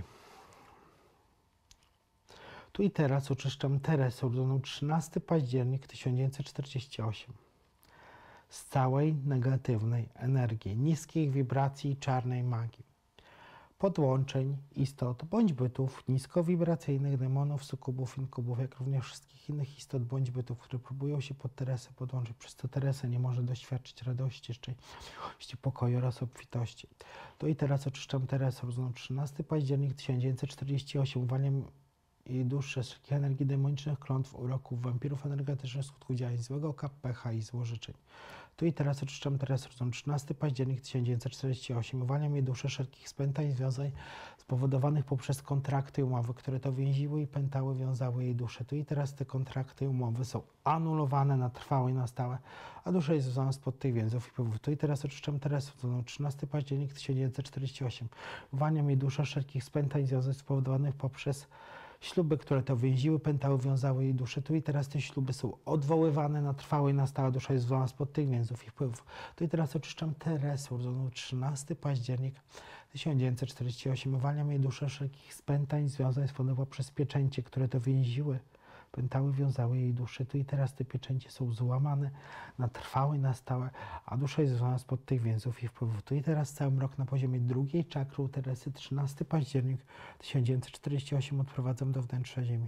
Tu i teraz oczyszczam Teresę urodzoną 13 październik 1948. Z całej negatywnej energii, niskich wibracji i czarnej magii. Podłączeń, istot bądź bytów niskowibracyjnych, demonów, sukubów, inkubów, jak również wszystkich innych istot bądź bytów, które próbują się pod Teresę podłączyć, przez co Teresa nie może doświadczyć radości, szczęścia, pokoju oraz obfitości. To i teraz oczyszczam Teresę urodzoną 13 październik 1948, uwalniam jej duszę z wszelkich energii demonicznych, klątw, uroków, wampirów energetycznych, skutków działań złego oka, pecha i złożyczeń. Tu i teraz oczyszczam Teresę urodzoną 13 październik 1948. Uwalniam jej duszę wszelkich spętań, związań spowodowanych poprzez kontrakty i umowy, które to więziły i pętały, wiązały jej duszę. Tu i teraz te kontrakty i umowy są anulowane na trwałe i na stałe, a dusza jest związana spod tych więzów i wpływów. Tu i teraz oczyszczam Teresę urodzoną 13 październik 1948. Uwalniam jej duszę wszelkich spętań, związań spowodowanych poprzez śluby, które to więziły, pętały, wiązały jej duszę. Tu i teraz te śluby są odwoływane na trwałe i na stałe. Dusza jest zwolna spod tych więzów i wpływów. Tu i teraz oczyszczam Teresę, urodzoną 13 październik 1948. Uwalniam jej duszę wszelkich spętań, związań, spowodowanych przez pieczęcie, które to więziły, pętały, wiązały jej duszę. Tu i teraz te pieczęcie są złamane na trwałe i na stałe, a dusza jest zwolna spod tych więzów i wpływów. Tu i teraz cały mrok na poziomie drugiej czakry u Teresy, 13 październik 1948, odprowadzam do wnętrza ziemi.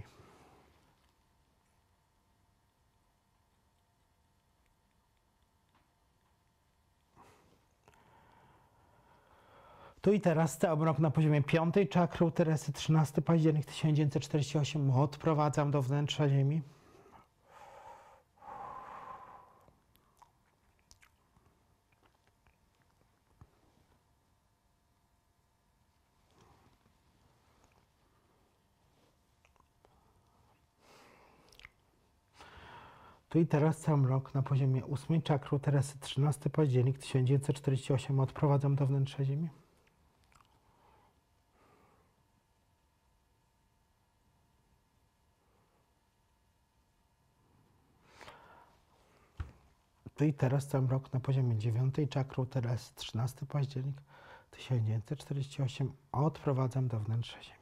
Tu i teraz cały mrok na poziomie piątej czakry u Teresy, 13 październik 1948, odprowadzam do wnętrza ziemi. Tu i teraz cały mrok na poziomie 8 czakry u Teresy, 13 październik 1948, odprowadzam do wnętrza ziemi. Tu i teraz cały mrok na poziomie 9 czakry u Teresy, 13 październik 1948, odprowadzam do wnętrza ziemi.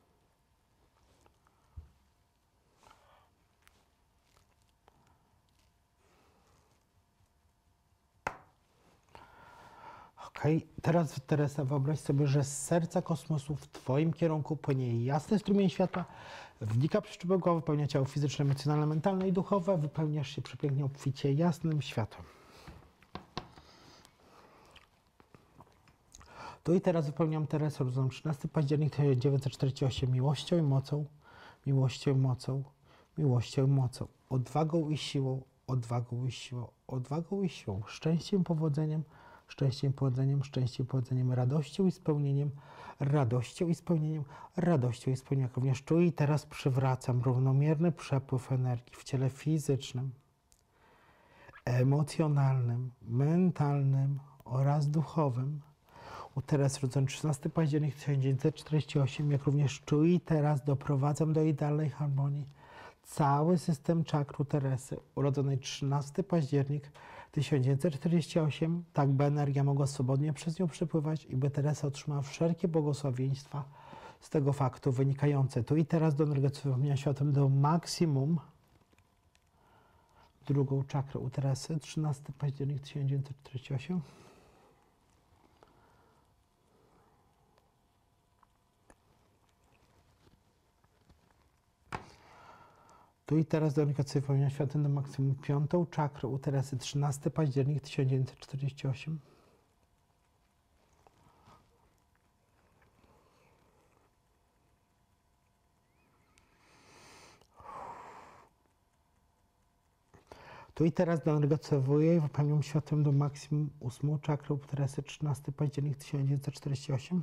Okej, teraz Teresa, wyobraź sobie, że z serca kosmosu w Twoim kierunku płynie jasny strumień światła, wnika przez czubek głowy, wypełnia ciało fizyczne, emocjonalne, mentalne i duchowe, wypełniasz się przepięknie obficie jasnym światłem. Tu i teraz wypełniam Teresę, urodzoną 13 października 1948, miłością i mocą, miłością i mocą, miłością i mocą, odwagą i siłą, odwagą i siłą, odwagą i siłą, szczęściem, powodzeniem, szczęściem, powodzeniem, szczęściem, powodzeniem, radością i spełnieniem, radością i spełnieniem, radością i spełnieniem. Jak również czuję i teraz przywracam równomierny przepływ energii w ciele fizycznym, emocjonalnym, mentalnym oraz duchowym. U Teresy, urodzonej 13 października 1948, jak również czuję i teraz doprowadzam do idealnej harmonii cały system czakr u Teresy, urodzonej 13 październik 1948, tak by energia mogła swobodnie przez nią przepływać i by Teresa otrzymała wszelkie błogosławieństwa z tego faktu wynikające. Tu i teraz do energetyzowania światłem do maksimum drugą czakrę u Teresy, 13 październik 1948. Tu i teraz do energetyzowania światłem do maksimum piątą czakrę u Teresy, 13 październik 1948. Tu i teraz doenergetyzowuję i wypełniam światłem do maksimum 8 czakrę u Teresy, 13 październik 1948.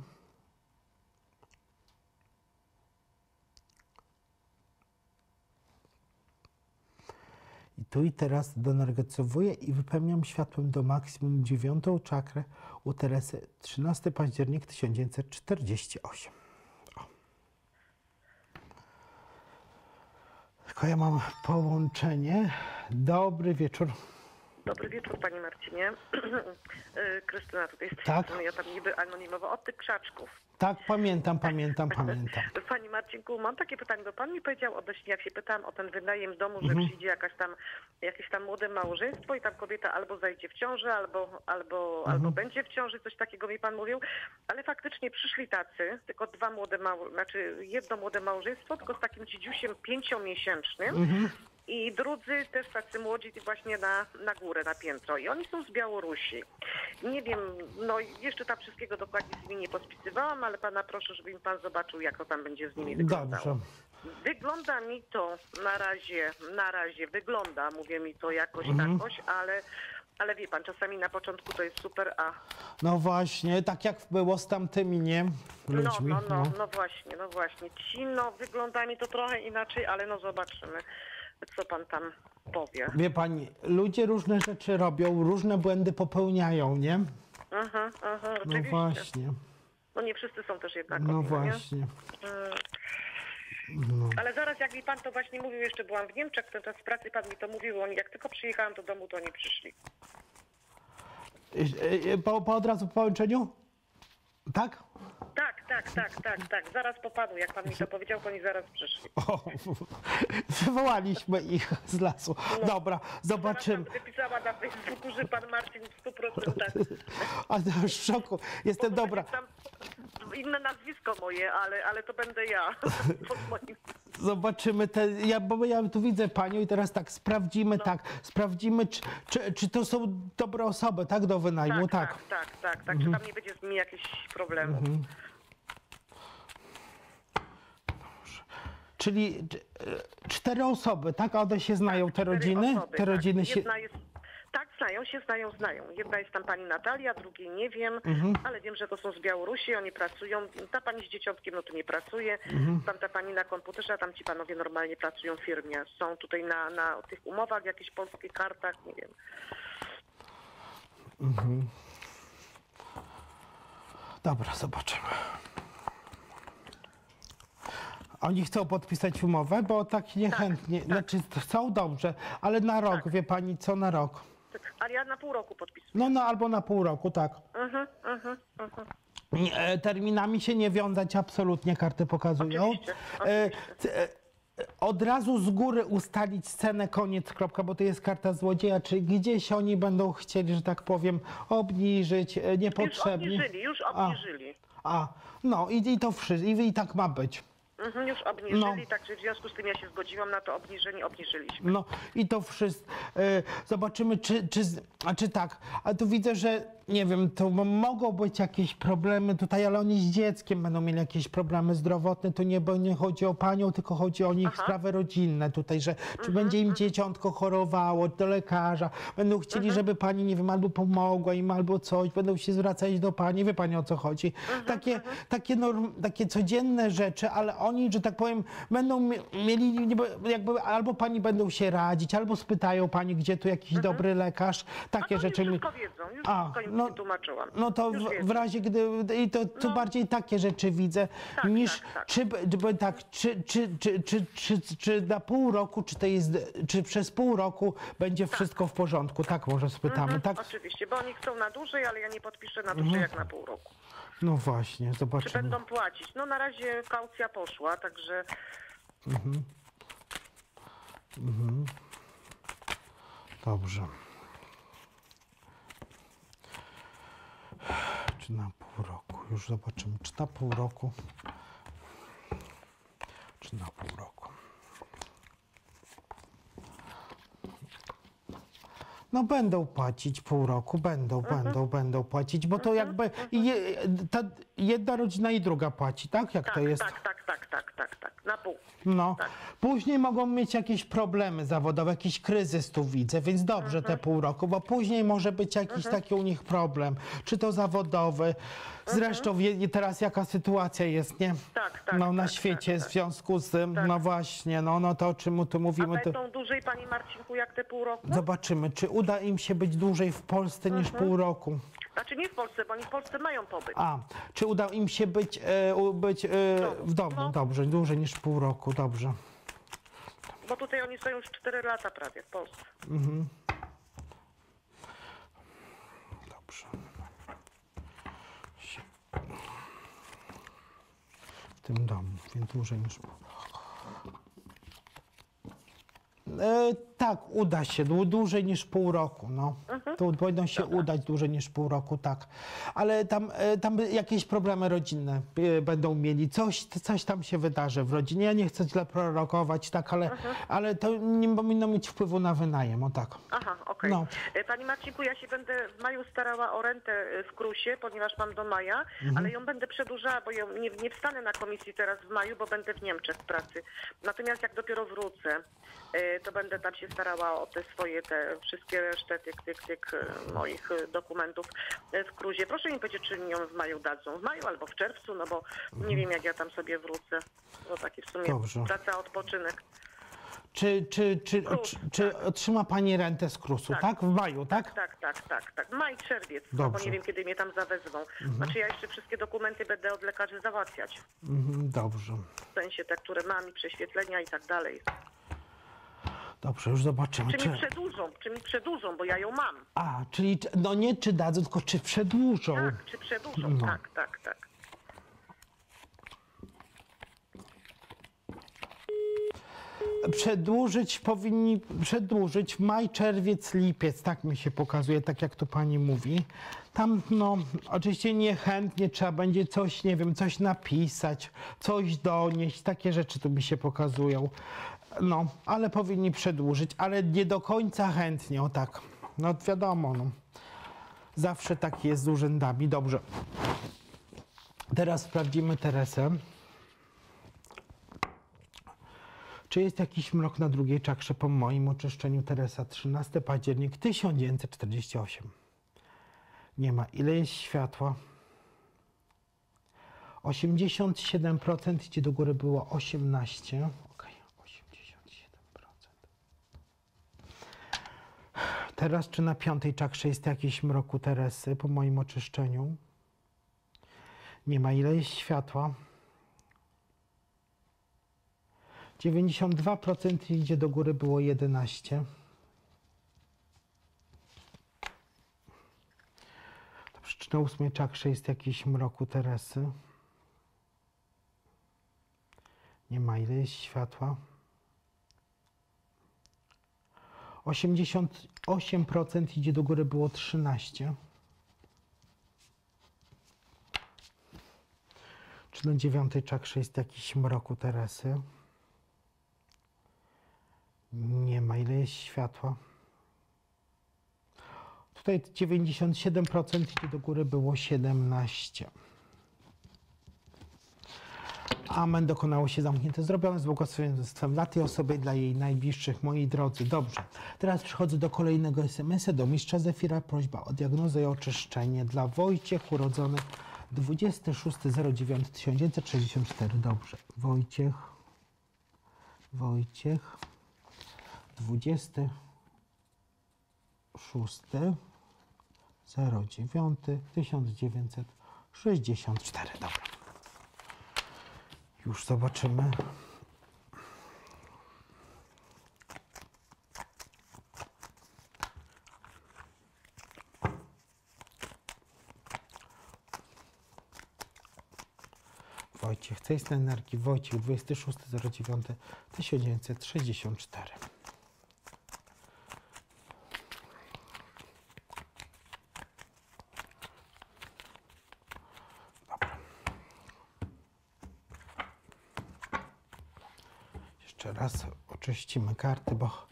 I tu i teraz doenergetyzowuję i wypełniam światłem do maksimum 9 czakrę u Teresy, 13 październik 1948. O. Tylko ja mam połączenie. Dobry wieczór. Dobry wieczór, Panie Marcinie. Krystyna tutaj jest. Tak. Ja tam niby anonimowo od tych krzaczków. Tak, pamiętam. Panie Marcinku, mam takie pytanie, bo Pan mi powiedział odnośnie, jak się pytałam o ten wynajem domu, że przyjdzie jakieś tam młode małżeństwo i tam kobieta albo zajdzie w ciąży, albo będzie w ciąży, coś takiego mi Pan mówił, ale faktycznie przyszli tacy, tylko jedno młode małżeństwo, tylko z takim dzidziusiem 5-miesięcznym. I drudzy też tacy młodzi właśnie na górę, na piętro. I oni są z Białorusi. Nie wiem, no jeszcze tam wszystkiego dokładnie z nimi nie pospisywałam, ale Pana proszę, żeby mi Pan zobaczył, jak to tam będzie z nimi wyglądało. Dobrze. Wygląda mi to na razie wygląda, mówię mi to jakoś, ale wie Pan, czasami na początku to jest super, a... No właśnie, tak jak było z tamtymi, nie? Ludźmi. No właśnie. Ci, wygląda mi to trochę inaczej, ale no zobaczymy, co Pan tam powie. Wie Pani, ludzie różne rzeczy robią, różne błędy popełniają, nie? Oczywiście. No właśnie. No nie wszyscy są też jednakowi. No właśnie. Ale zaraz jak mi pan to właśnie mówił, jeszcze byłam w Niemczech, ten czas pracy pan mi to mówił, oni jak tylko przyjechałam do domu, to oni przyszli. Od razu po połączeniu? Tak? Tak. Zaraz po panu, jak pan mi to powiedział, to oni zaraz przyszli. O, wywołaliśmy ich z lasu. Dobra, zobaczymy. Zaraz wypisała na Facebooku, że pan Marcin w 100%. A to już w szoku. Jestem dobra. Tam inne nazwisko moje, ale to będę ja. Pod moim... Zobaczymy, bo ja tu widzę panią i teraz tak, sprawdzimy, czy to są dobre osoby, tak, do wynajmu, tak. Tak, czy tam nie będzie z nimi jakichś problemów. Czyli 4 osoby, tak? A one się znają, te rodziny? Osoby, te rodziny się... Jedna jest... Tak, znają. Jedna jest tam pani Natalia, drugiej nie wiem, ale wiem, że to są z Białorusi, oni pracują. Ta pani z dzieciątkiem, no to nie pracuje. Tamta pani na komputerze, a tam ci panowie normalnie pracują w firmie. Są tutaj na tych umowach, jakichś polskich kartach, nie wiem. Dobra, zobaczymy. Oni chcą podpisać umowę, bo tak niechętnie, znaczy chcą dobrze, ale na rok, wie pani co, na rok. Ale ja na pół roku podpisuję. No albo na pół roku, tak. Terminami się nie wiązać absolutnie, karty pokazują. Oczywiście. Od razu z góry ustalić cenę, koniec, kropka, bo to jest karta złodzieja, czy gdzieś oni będą chcieli, że tak powiem, obniżyć niepotrzebnie. Już obniżyli. No i to wszystko, i tak ma być. Już obniżyli, także w związku z tym ja się zgodziłam na to obniżyliśmy. No i to wszystko. Zobaczymy, czy tak. A tu widzę, że nie wiem, to mogą być jakieś problemy tutaj, ale oni z dzieckiem będą mieli jakieś problemy zdrowotne. To nie chodzi o panią, tylko chodzi o nich sprawy rodzinne tutaj, że czy będzie im dzieciątko chorowało, do lekarza. Będą chcieli, żeby pani, nie wiem, albo pomogła im, albo coś. Będą się zwracać do pani. Wie pani, o co chodzi. Takie codzienne rzeczy, ale oni, że tak powiem, będą mieli jakby albo pani będą się radzić, albo spytają pani, gdzie tu jakiś dobry lekarz. Takie rzeczy. Już wszystko wiedzą, już wszystko im wytłumaczyłam. No to w razie, gdy i to bardziej takie rzeczy widzę, niż czy na pół roku, czy przez pół roku będzie wszystko w porządku. Tak może spytamy, tak? Oczywiście, bo oni chcą na dłużej, ale ja nie podpiszę na dłużej jak na pół roku. No właśnie, Czy zobaczymy. będą płacić? No na razie kaucja poszła, także... Dobrze. Czy na pół roku? Już zobaczymy, czy na pół roku. Czy na pół roku. No będą płacić pół roku, będą płacić, bo to jakby ta jedna rodzina i druga płaci, tak? Jak to jest? Tak, na pół. No. Później mogą mieć jakieś problemy zawodowe, jakiś kryzys tu widzę, więc dobrze te pół roku, bo później może być jakiś taki u nich problem, czy to zawodowy. Zresztą teraz jaka sytuacja jest, nie? Na świecie w związku z tym, no właśnie, no to o czym tu mówimy. A będą dłużej, pani Marcinku, jak te pół roku? Zobaczymy, czy uda im się być dłużej w Polsce niż pół roku. Znaczy nie w Polsce, bo oni w Polsce mają pobyt. Czy uda im się być w domu? No. Dobrze, dłużej niż pół roku, dobrze. Bo tutaj oni są już 4 lata prawie w Polsce. Dobrze. W tym domu, więc dłużej niż pół roku. Tak, uda się, dłużej niż pół roku, no. To powinno się udać dłużej niż pół roku, tak. Ale tam jakieś problemy rodzinne będą mieli, coś tam się wydarzy w rodzinie. Ja nie chcę źle prorokować, tak, ale to nie powinno mieć wpływu na wynajem, o tak. Okej. No. Pani Marcinku, ja się będę w maju starała o rentę w KRUS-ie, ponieważ mam do maja, ale ją będę przedłużała, bo ją nie wstanę na komisji teraz w maju, bo będę w Niemczech w pracy. Natomiast jak dopiero wrócę, to będę tam się starała o te wszystkie resztę tych moich dokumentów w KRUS-ie. Proszę mi powiedzieć, czy mi ją w maju dadzą. W maju albo w czerwcu, no bo nie wiem, jak ja tam sobie wrócę. Bo taki w sumie praca, odpoczynek. Czy otrzyma pani rentę z KRUS-u, tak? W maju, tak? Tak. Maj, czerwiec, no bo Dobrze. nie wiem, kiedy mnie tam zawezmą. Znaczy ja jeszcze wszystkie dokumenty będę od lekarzy załatwiać. Dobrze. W sensie te, które mam i prześwietlenia i tak dalej. Dobrze, już zobaczymy. Czy mi przedłużą, bo ja ją mam. Czyli no nie czy dadzą, tylko czy przedłużą. Tak, czy przedłużą, No. tak. Powinni przedłużyć maj, czerwiec, lipiec, tak mi się pokazuje, tak jak to pani mówi. Tam, no, oczywiście niechętnie trzeba będzie coś, nie wiem, coś napisać, coś donieść, takie rzeczy tu mi się pokazują. No, ale powinni przedłużyć, ale nie do końca chętnie, o tak. No wiadomo, no. Zawsze tak jest z urzędami. Dobrze. Teraz sprawdzimy Teresę. Czy jest jakiś mrok na drugiej czakrze po moim oczyszczeniu? Teresa, 13 październik 1948. Nie ma. Ile jest światła? 87% idzie do góry, było 18. Ok, 87%. Teraz czy na piątej czakrze jest jakiś mrok u Teresy po moim oczyszczeniu? Nie ma. Ile jest światła? 92% idzie do góry, było 11. Dobrze, czy na 8 czakrze jest jakiś mrok u Teresy? Nie ma. Ile jest światła? 88% idzie do góry, było 13. Czy na 9 czakrze jest jakiś mrok u Teresy? Nie ma. Ile jest światła? Tutaj 97% idzie do góry, było 17. Amen. Dokonało się zamknięte, zrobione z błogosławieństwem dla tej osoby i dla jej najbliższych, moi drodzy. Dobrze. Teraz przechodzę do kolejnego SMS-a, do mistrza Zefira. Prośba o diagnozę i oczyszczenie dla Wojciech, urodzony 26.09.1964. Dobrze. Wojciech. 26.09.1964. Dobra. Już zobaczymy. Wojciech, co jest na energii? Wojciech, 26.09.1964. Jeszcze raz oczyścimy karty, bo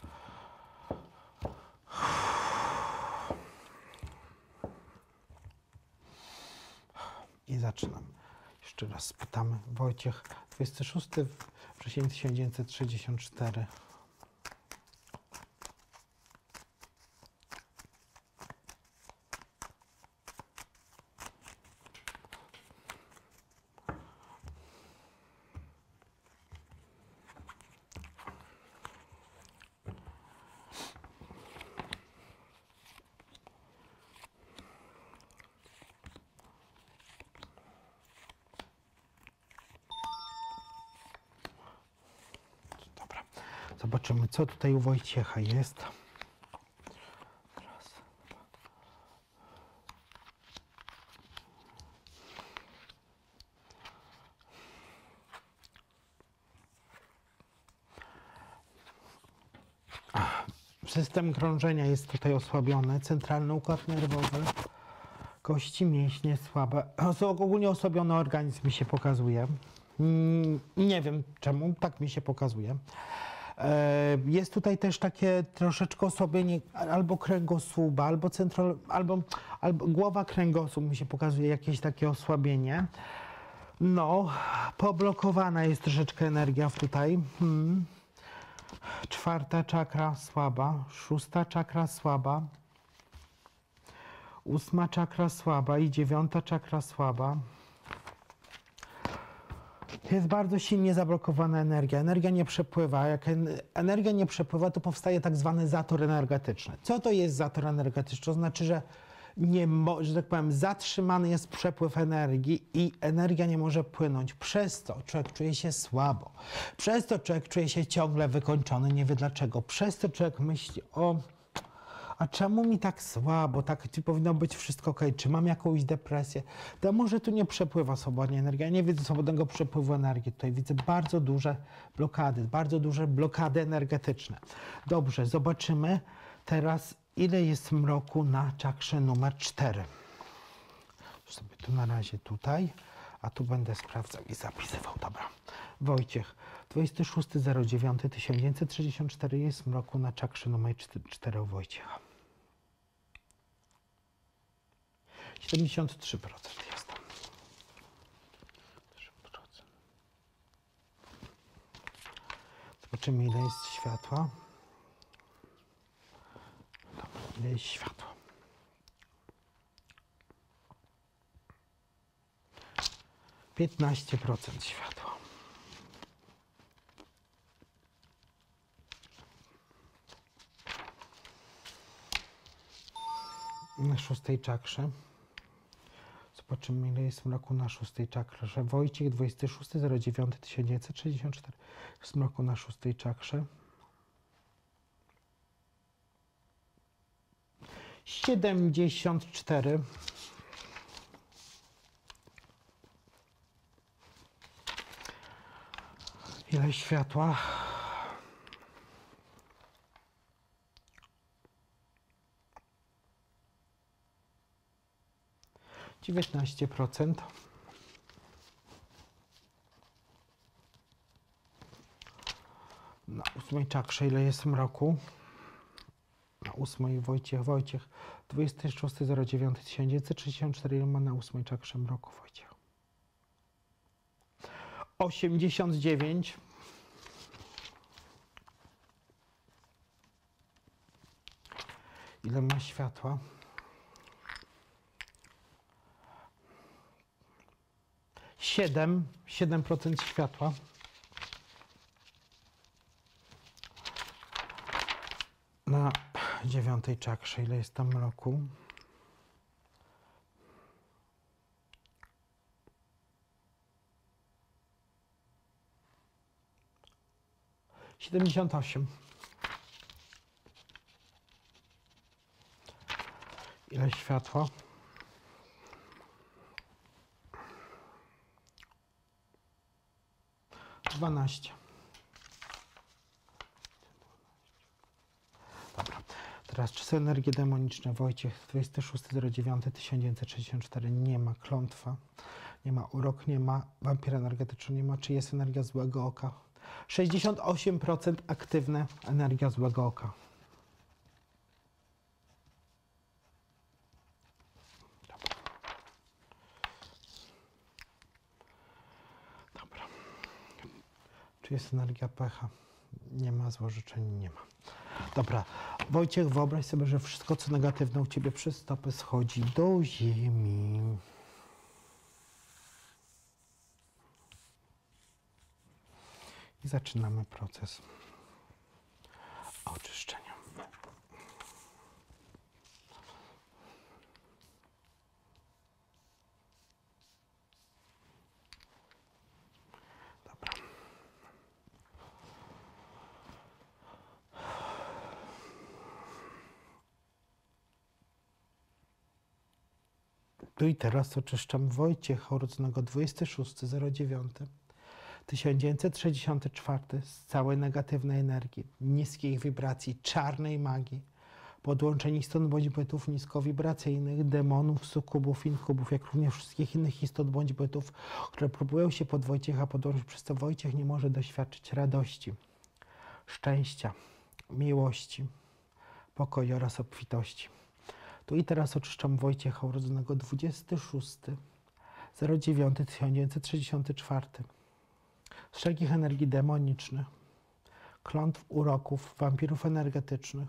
i zaczynam. Jeszcze raz spytamy. Wojciech, 26 września 1964. Zobaczymy, co tutaj u Wojciecha jest. Raz, dwa. System krążenia jest tutaj osłabiony, centralny układ nerwowy, kości, mięśnie słabe. Ogólnie osłabiony organizm mi się pokazuje. Nie wiem czemu, tak mi się pokazuje. Jest tutaj też takie troszeczkę osłabienie albo kręgosłupa, albo głowa, kręgosłup mi się pokazuje, jakieś takie osłabienie. No, poblokowana jest troszeczkę energia tutaj. 4. czakra słaba, 6. czakra słaba, 8. czakra słaba i 9. czakra słaba. Jest bardzo silnie zablokowana energia. Energia nie przepływa. Jak energia nie przepływa, to powstaje tak zwany zator energetyczny. Co to jest zator energetyczny? To znaczy, że że tak powiem, zatrzymany jest przepływ energii i energia nie może płynąć. Przez to człowiek czuje się słabo. Przez to człowiek czuje się ciągle wykończony, nie wie dlaczego. Przez to człowiek myśli, a czemu mi tak słabo, tak czy powinno być wszystko ok, czy mam jakąś depresję, to może tu nie przepływa swobodnie energia. Ja nie widzę swobodnego przepływu energii. Tutaj widzę bardzo duże blokady energetyczne. Dobrze, zobaczymy teraz, ile jest mroku na czakrze numer 4. Już sobie tu na razie tutaj, a tu będę sprawdzał i zapisywał. Dobra. Wojciech, 26.09.1964 jest mroku na czakrze numer 4 u Wojciecha. 73% jest tam. 3%. Zobaczymy, ile jest światła. Dobra, ile jest światła. 15% światła. Na 6 czakrze. Zobaczymy, ile jest mroku na 6 czakrze. Wojciech, 26.09.1964. Jest mroku na 6 czakrze. 74. Ile światła? 19%. Na 8 czakrze ile jest mroku? Na 8 Wojciech, 26.09.1964 ile ma na 8 czakrze mroku Wojciech? 89. Ile ma światła? 7% światła. Na 9 czakrze ile jest tam mroku? 78. Ile światła? 12. Dobra. Teraz czy są energie demoniczne? Wojciech, 26.09.1964. Nie ma klątwa, nie ma urok, nie ma wampira energetycznego, nie ma. Czy jest energia złego oka? 68% aktywna energia złego oka. Dobra. Czy jest energia pecha? Nie ma. Złożyczeń? Nie ma. Dobra. Wojciech, wyobraź sobie, że wszystko, co negatywne u Ciebie przez stopy schodzi do ziemi. I zaczynamy proces oczyszczenia. Dobra. Tu i teraz oczyszczam Wojciecha urodzonego 26.09.1964 z całej negatywnej energii, niskiej wibracji, czarnej magii, podłączeń istot bądź bytów niskowibracyjnych, demonów, sukubów, inkubów, jak również wszystkich innych istot bądź bytów, które próbują się pod Wojciecha podłączyć, przez co Wojciech nie może doświadczyć radości, szczęścia, miłości, pokoju oraz obfitości. Tu i teraz oczyszczam Wojciecha urodzonego 26.09.1964 z wszelkich energii demonicznych, klątw, uroków, wampirów energetycznych.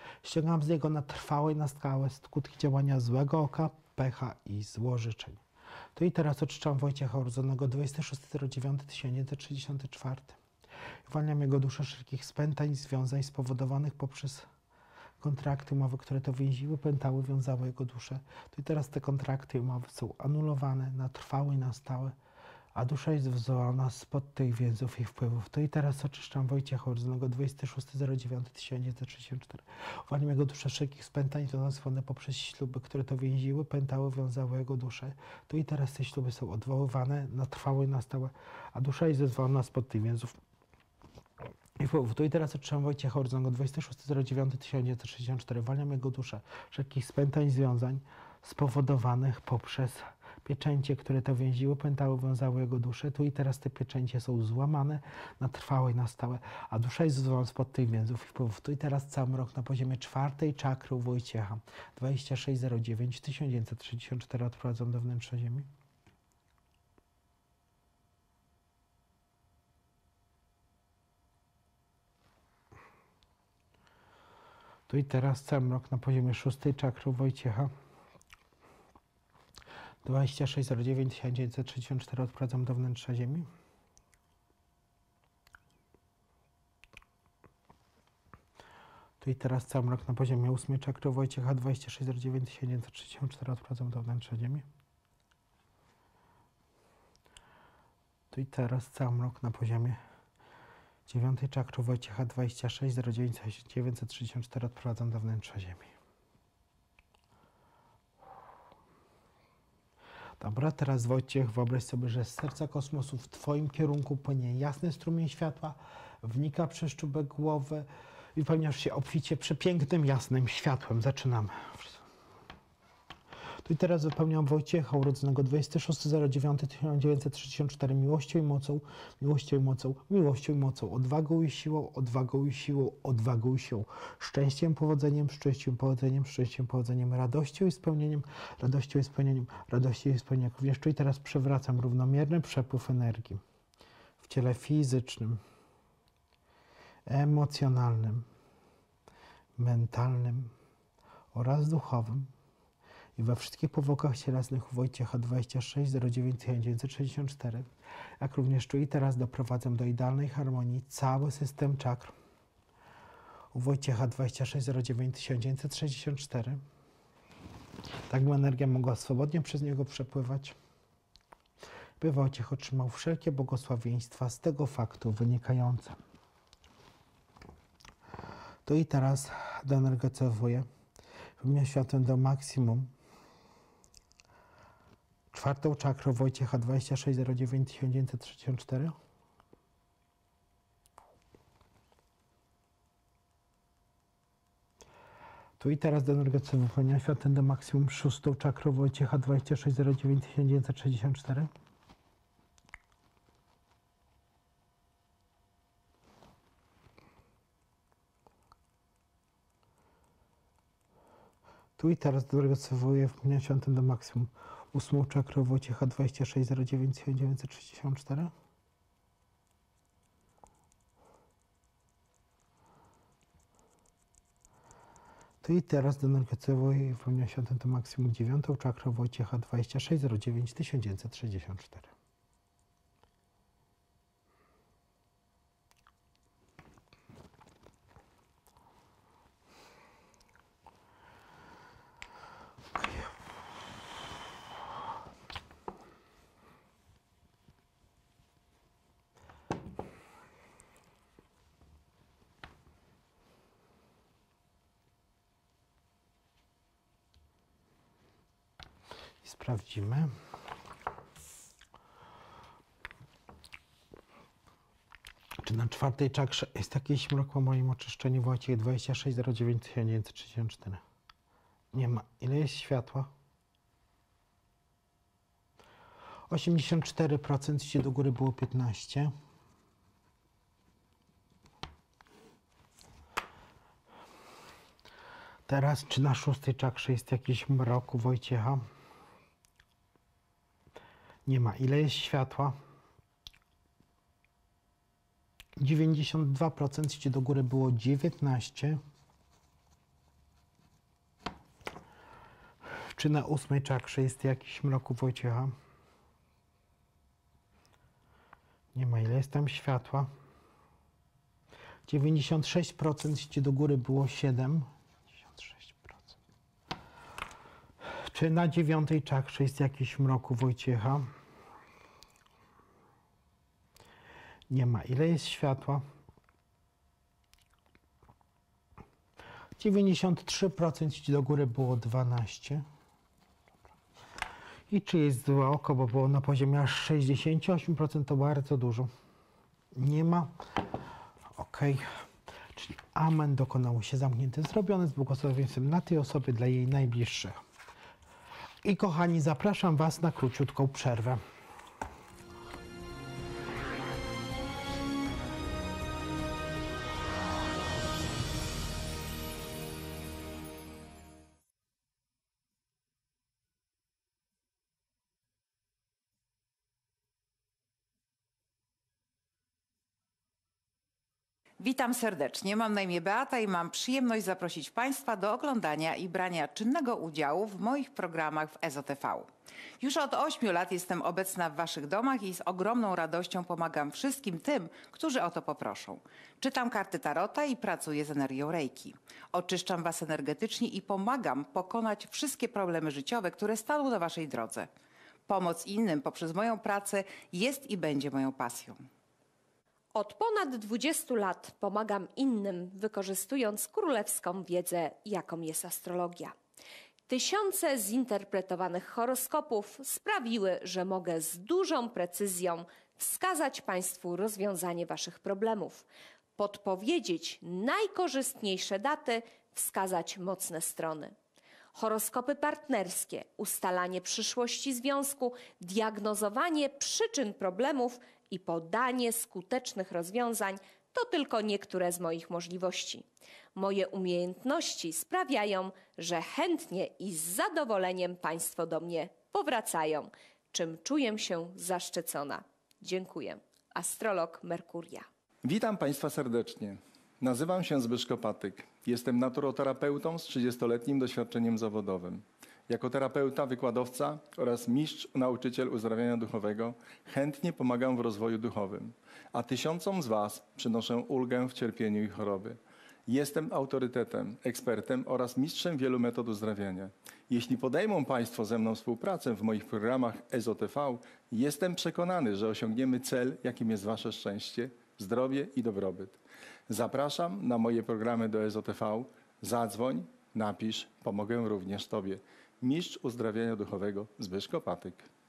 Ściągam z niego na trwałe i na stałe skutki działania złego oka, pecha i złożyczeń. To i teraz oczyszczam Wojciecha urodzonego 26.09.1934. Uwalniam jego duszę wszelkich spętań, związań spowodowanych poprzez kontrakty, umowy, które to więziły, pętały, wiązały jego duszę. To i teraz te kontrakty i umowy są anulowane na trwałe i na stałe, a dusza jest wyzwolona spod tych więzów i wpływów. To i teraz oczyszczam Wojciecha urodzonego 26.09.1934. Uwalniam jego duszę wszelkich spętań związanych poprzez śluby, które to więziły, pętały, wiązały jego duszę. To i teraz te śluby są odwoływane na trwałe i na stałe, a dusza jest wyzwolona spod tych więzów i wpływów. Tu i teraz otrzymam Wojciecha urodzonego 26.09.1964. Uwalniam jego duszę wszelkich spętań, związań spowodowanych poprzez pieczęcie, które to więziły, pętały, wiązały jego duszę. Tu i teraz te pieczęcie są złamane na trwałe i na stałe, a dusza jest wyzwolona spod tych więzów i wpływów. Tu i teraz cały mrok na poziomie czwartej czakry u Wojciecha 26.09.1934 odprowadzam do wnętrza ziemi. Tu i teraz cały mrok na poziomie szóstej czakry u Wojciecha 26.09.1934 odprowadzam do wnętrza ziemi. Tu i teraz cały mrok na poziomie ósmej czakry u Wojciecha 26.09.1934 odprowadzam do wnętrza ziemi. Tu i teraz cały mrok na poziomie dziewiątej czakry u Wojciecha 26.09.1934 odprowadzam do wnętrza ziemi. Dobra, teraz Wojciech, wyobraź sobie, że z serca kosmosu w Twoim kierunku płynie jasny strumień światła, wnika przez czubek głowy i wypełniasz się obficie przepięknym, jasnym światłem. Zaczynamy. Tu i teraz wypełniam Wojciecha urodzonego 26.09.1934 miłością i mocą, miłością i mocą, miłością i mocą, odwagą i siłą, odwagą i siłą, odwagą i siłą, szczęściem, powodzeniem, szczęściem, powodzeniem, szczęściem, powodzeniem, radością i spełnieniem, radością i spełnieniem, radością i spełnieniem. Również tu i teraz przewracam równomierny przepływ energii w ciele fizycznym, emocjonalnym, mentalnym oraz duchowym i we wszystkich powłokach cielesnych u Wojciecha 26.09.1964, jak również tu i teraz doprowadzam do idealnej harmonii cały system czakr u Wojciecha 26.09.1964, tak by energia mogła swobodnie przez niego przepływać, by Wojciech otrzymał wszelkie błogosławieństwa z tego faktu wynikające. Tu i teraz doenergetyzowuję wymienię światłem do maksimum czwartą czakrę Wojciecha 26.09.1934. Tu i teraz doenergetyzowania światłem do maksimum szóstą czakrę Wojciecha 26.09.1964. Tu i teraz doenergetyzowuję wymienię światłem do maksimum ósmą czakrę Wojciecha 26.09.1934. Tu i teraz doenergetyzowuję i wypełniam światłem do maksimum dziewiątą czakrę Wojciecha 26.09.1964. I sprawdzimy. Czy na czwartej czakrze jest jakiś mrok po moim oczyszczeniu Wojciech 26.09.1934? Nie ma. Ile jest światła? 84%, idzie do góry było 15%. Teraz, czy na szóstej czakrze jest jakiś mrok u Wojciecha? Nie ma. Ile jest światła? 92%, idzie do góry było 19%. Czy na ósmej czakrze jest jakiś mrok u Wojciecha? Nie ma. Ile jest tam światła? 96% idzie do góry, było 7. 96%. Czy na 9. czakrze jest jakiś mroku Wojciecha? Nie ma. Ile jest światła? 93% idzie do góry, było 12. I czy jest złe oko, bo było na poziomie aż 68%, to bardzo dużo. Nie ma. Ok. Czyli amen, dokonało się zamknięte, zrobione z błogosławieństwem na tej osobie, dla jej najbliższych. I kochani, zapraszam Was na króciutką przerwę. Witam serdecznie, mam na imię Beata i mam przyjemność zaprosić Państwa do oglądania i brania czynnego udziału w moich programach w EZO-TV. Już od 8 lat jestem obecna w Waszych domach i z ogromną radością pomagam wszystkim tym, którzy o to poproszą. Czytam karty tarota i pracuję z energią Reiki. Oczyszczam Was energetycznie i pomagam pokonać wszystkie problemy życiowe, które staną na Waszej drodze. Pomoc innym poprzez moją pracę jest i będzie moją pasją. Od ponad 20 lat pomagam innym, wykorzystując królewską wiedzę, jaką jest astrologia. Tysiące zinterpretowanych horoskopów sprawiły, że mogę z dużą precyzją wskazać Państwu rozwiązanie Waszych problemów, podpowiedzieć najkorzystniejsze daty, wskazać mocne strony. Horoskopy partnerskie, ustalanie przyszłości związku, diagnozowanie przyczyn problemów i podanie skutecznych rozwiązań to tylko niektóre z moich możliwości. Moje umiejętności sprawiają, że chętnie i z zadowoleniem Państwo do mnie powracają, czym czuję się zaszczycona. Dziękuję. Astrolog Merkuria. Witam Państwa serdecznie. Nazywam się Zbyszko Patyk. Jestem naturoterapeutą z 30-letnim doświadczeniem zawodowym. Jako terapeuta, wykładowca oraz mistrz nauczyciel uzdrawiania duchowego chętnie pomagam w rozwoju duchowym, a tysiącom z Was przynoszę ulgę w cierpieniu i choroby. Jestem autorytetem, ekspertem oraz mistrzem wielu metod uzdrawiania. Jeśli podejmą Państwo ze mną współpracę w moich programach EZO-TV, jestem przekonany, że osiągniemy cel, jakim jest Wasze szczęście, zdrowie i dobrobyt. Zapraszam na moje programy do EZO-TV. Zadzwoń, napisz, pomogę również Tobie. Mistrz uzdrawiania duchowego Zbyszko Patyk.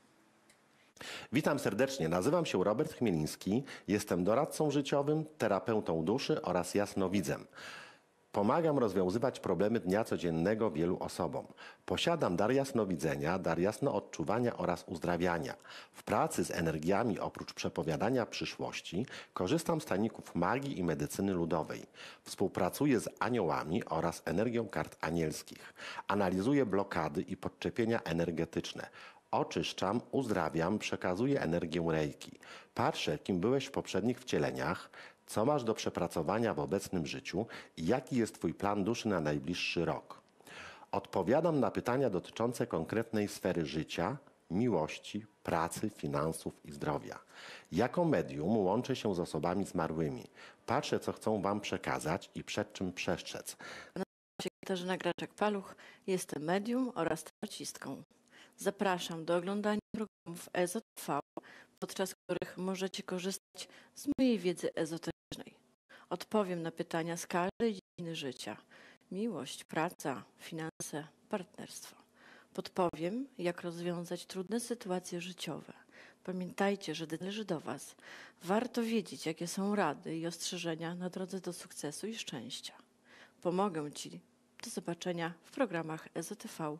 Witam serdecznie, nazywam się Robert Chmieliński, jestem doradcą życiowym, terapeutą duszy oraz jasnowidzem. Pomagam rozwiązywać problemy dnia codziennego wielu osobom. Posiadam dar jasnowidzenia, dar jasnoodczuwania oraz uzdrawiania. W pracy z energiami oprócz przepowiadania przyszłości korzystam z tajników magii i medycyny ludowej. Współpracuję z aniołami oraz energią kart anielskich. Analizuję blokady i podczepienia energetyczne. Oczyszczam, uzdrawiam, przekazuję energię Reiki. Patrzę, kim byłeś w poprzednich wcieleniach, co masz do przepracowania w obecnym życiu i jaki jest Twój plan duszy na najbliższy rok. Odpowiadam na pytania dotyczące konkretnej sfery życia, miłości, pracy, finansów i zdrowia. Jako medium łączę się z osobami zmarłymi. Patrzę, co chcą Wam przekazać i przed czym przestrzec. Nazywam się Katarzyna Graczek-Paluch, jestem medium oraz tarocistką. Zapraszam do oglądania programów EZO-TV, podczas których możecie korzystać z mojej wiedzy ezoterycznej. Odpowiem na pytania z każdej dziedziny życia. Miłość, praca, finanse, partnerstwo. Podpowiem, jak rozwiązać trudne sytuacje życiowe. Pamiętajcie, że należy do Was. Warto wiedzieć, jakie są rady i ostrzeżenia na drodze do sukcesu i szczęścia. Pomogę Ci. Do zobaczenia w programach EZO-TV.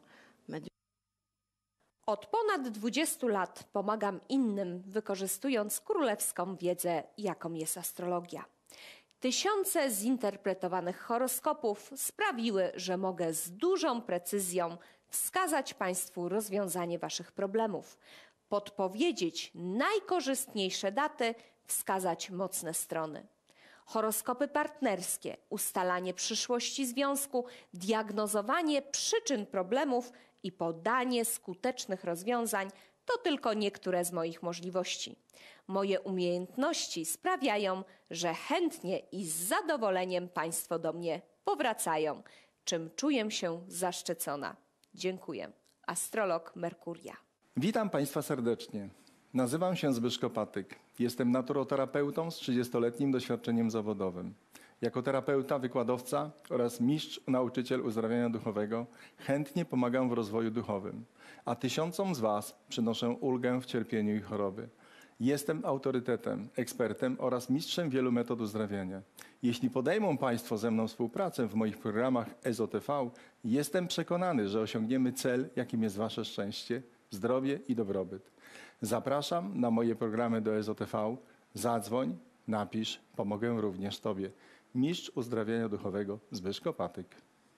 Od ponad 20 lat pomagam innym, wykorzystując królewską wiedzę, jaką jest astrologia. Tysiące zinterpretowanych horoskopów sprawiły, że mogę z dużą precyzją wskazać Państwu rozwiązanie Waszych problemów, podpowiedzieć najkorzystniejsze daty, wskazać mocne strony. Horoskopy partnerskie, ustalanie przyszłości związku, diagnozowanie przyczyn problemów i podanie skutecznych rozwiązań to tylko niektóre z moich możliwości. Moje umiejętności sprawiają, że chętnie i z zadowoleniem Państwo do mnie powracają, czym czuję się zaszczycona. Dziękuję. Astrolog Merkuria. Witam Państwa serdecznie. Nazywam się Zbyszko Patyk. Jestem naturoterapeutą z 30-letnim doświadczeniem zawodowym. Jako terapeuta, wykładowca oraz mistrz, nauczyciel uzdrawiania duchowego chętnie pomagam w rozwoju duchowym, a tysiącom z Was przynoszę ulgę w cierpieniu i choroby. Jestem autorytetem, ekspertem oraz mistrzem wielu metod uzdrawiania. Jeśli podejmą Państwo ze mną współpracę w moich programach EZO-TV, jestem przekonany, że osiągniemy cel, jakim jest Wasze szczęście, zdrowie i dobrobyt. Zapraszam na moje programy do EZO-TV. Zadzwoń, napisz, pomogę również Tobie. Mistrz uzdrawiania duchowego Zbyszko Patyk.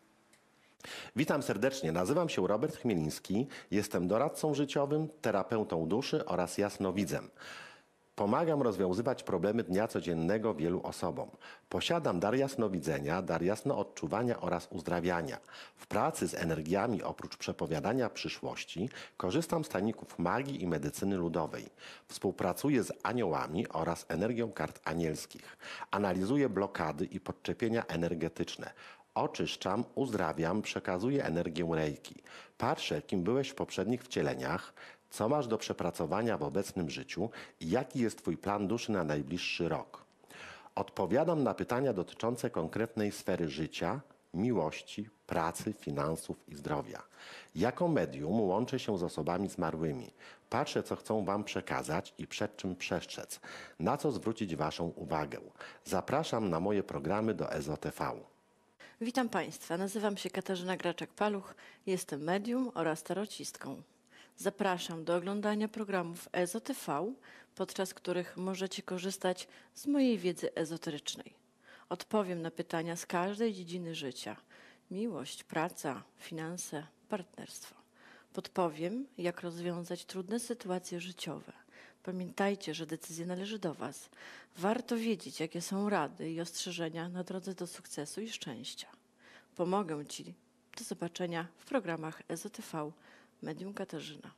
Witam serdecznie, nazywam się Robert Chmieliński, jestem doradcą życiowym, terapeutą duszy oraz jasnowidzem. Pomagam rozwiązywać problemy dnia codziennego wielu osobom. Posiadam dar jasnowidzenia, dar jasnoodczuwania oraz uzdrawiania. W pracy z energiami oprócz przepowiadania przyszłości korzystam z tajników magii i medycyny ludowej. Współpracuję z aniołami oraz energią kart anielskich. Analizuję blokady i podczepienia energetyczne. Oczyszczam, uzdrawiam, przekazuję energię Reiki. Patrzę, kim byłeś w poprzednich wcieleniach, co masz do przepracowania w obecnym życiu i jaki jest Twój plan duszy na najbliższy rok. Odpowiadam na pytania dotyczące konkretnej sfery życia, miłości, pracy, finansów i zdrowia. Jako medium łączę się z osobami zmarłymi. Patrzę, co chcą Wam przekazać i przed czym przestrzec, na co zwrócić Waszą uwagę. Zapraszam na moje programy do EZO-TV. Witam Państwa, nazywam się Katarzyna Graczek-Paluch, jestem medium oraz tarocistką. Zapraszam do oglądania programów EZO-TV, podczas których możecie korzystać z mojej wiedzy ezoterycznej. Odpowiem na pytania z każdej dziedziny życia: miłość, praca, finanse, partnerstwo. Podpowiem, jak rozwiązać trudne sytuacje życiowe. Pamiętajcie, że decyzja należy do Was. Warto wiedzieć, jakie są rady i ostrzeżenia na drodze do sukcesu i szczęścia. Pomogę Ci. Do zobaczenia w programach EZO-TV. Medium Katarzyna.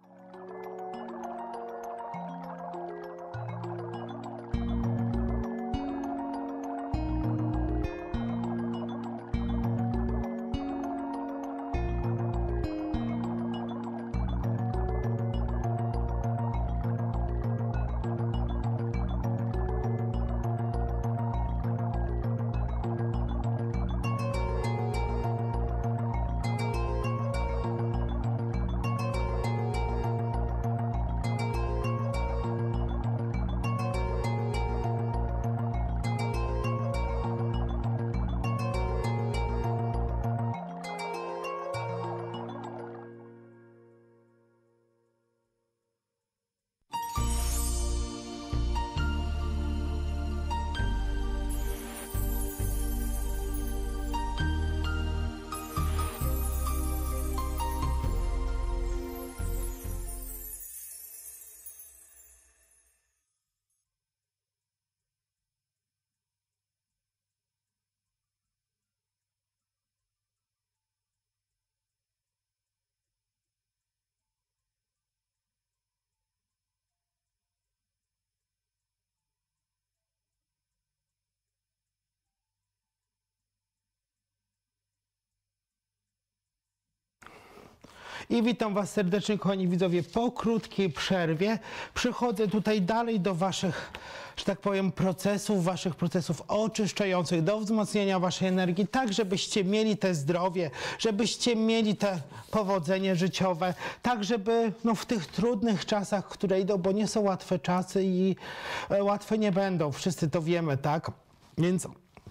I witam Was serdecznie, kochani widzowie, po krótkiej przerwie. Przychodzę tutaj dalej do Waszych, że tak powiem, Waszych procesów oczyszczających, do wzmocnienia Waszej energii, tak żebyście mieli te zdrowie, żebyście mieli te powodzenie życiowe, tak żeby w tych trudnych czasach, które idą, bo nie są łatwe czasy i łatwe nie będą, wszyscy to wiemy, tak? Więc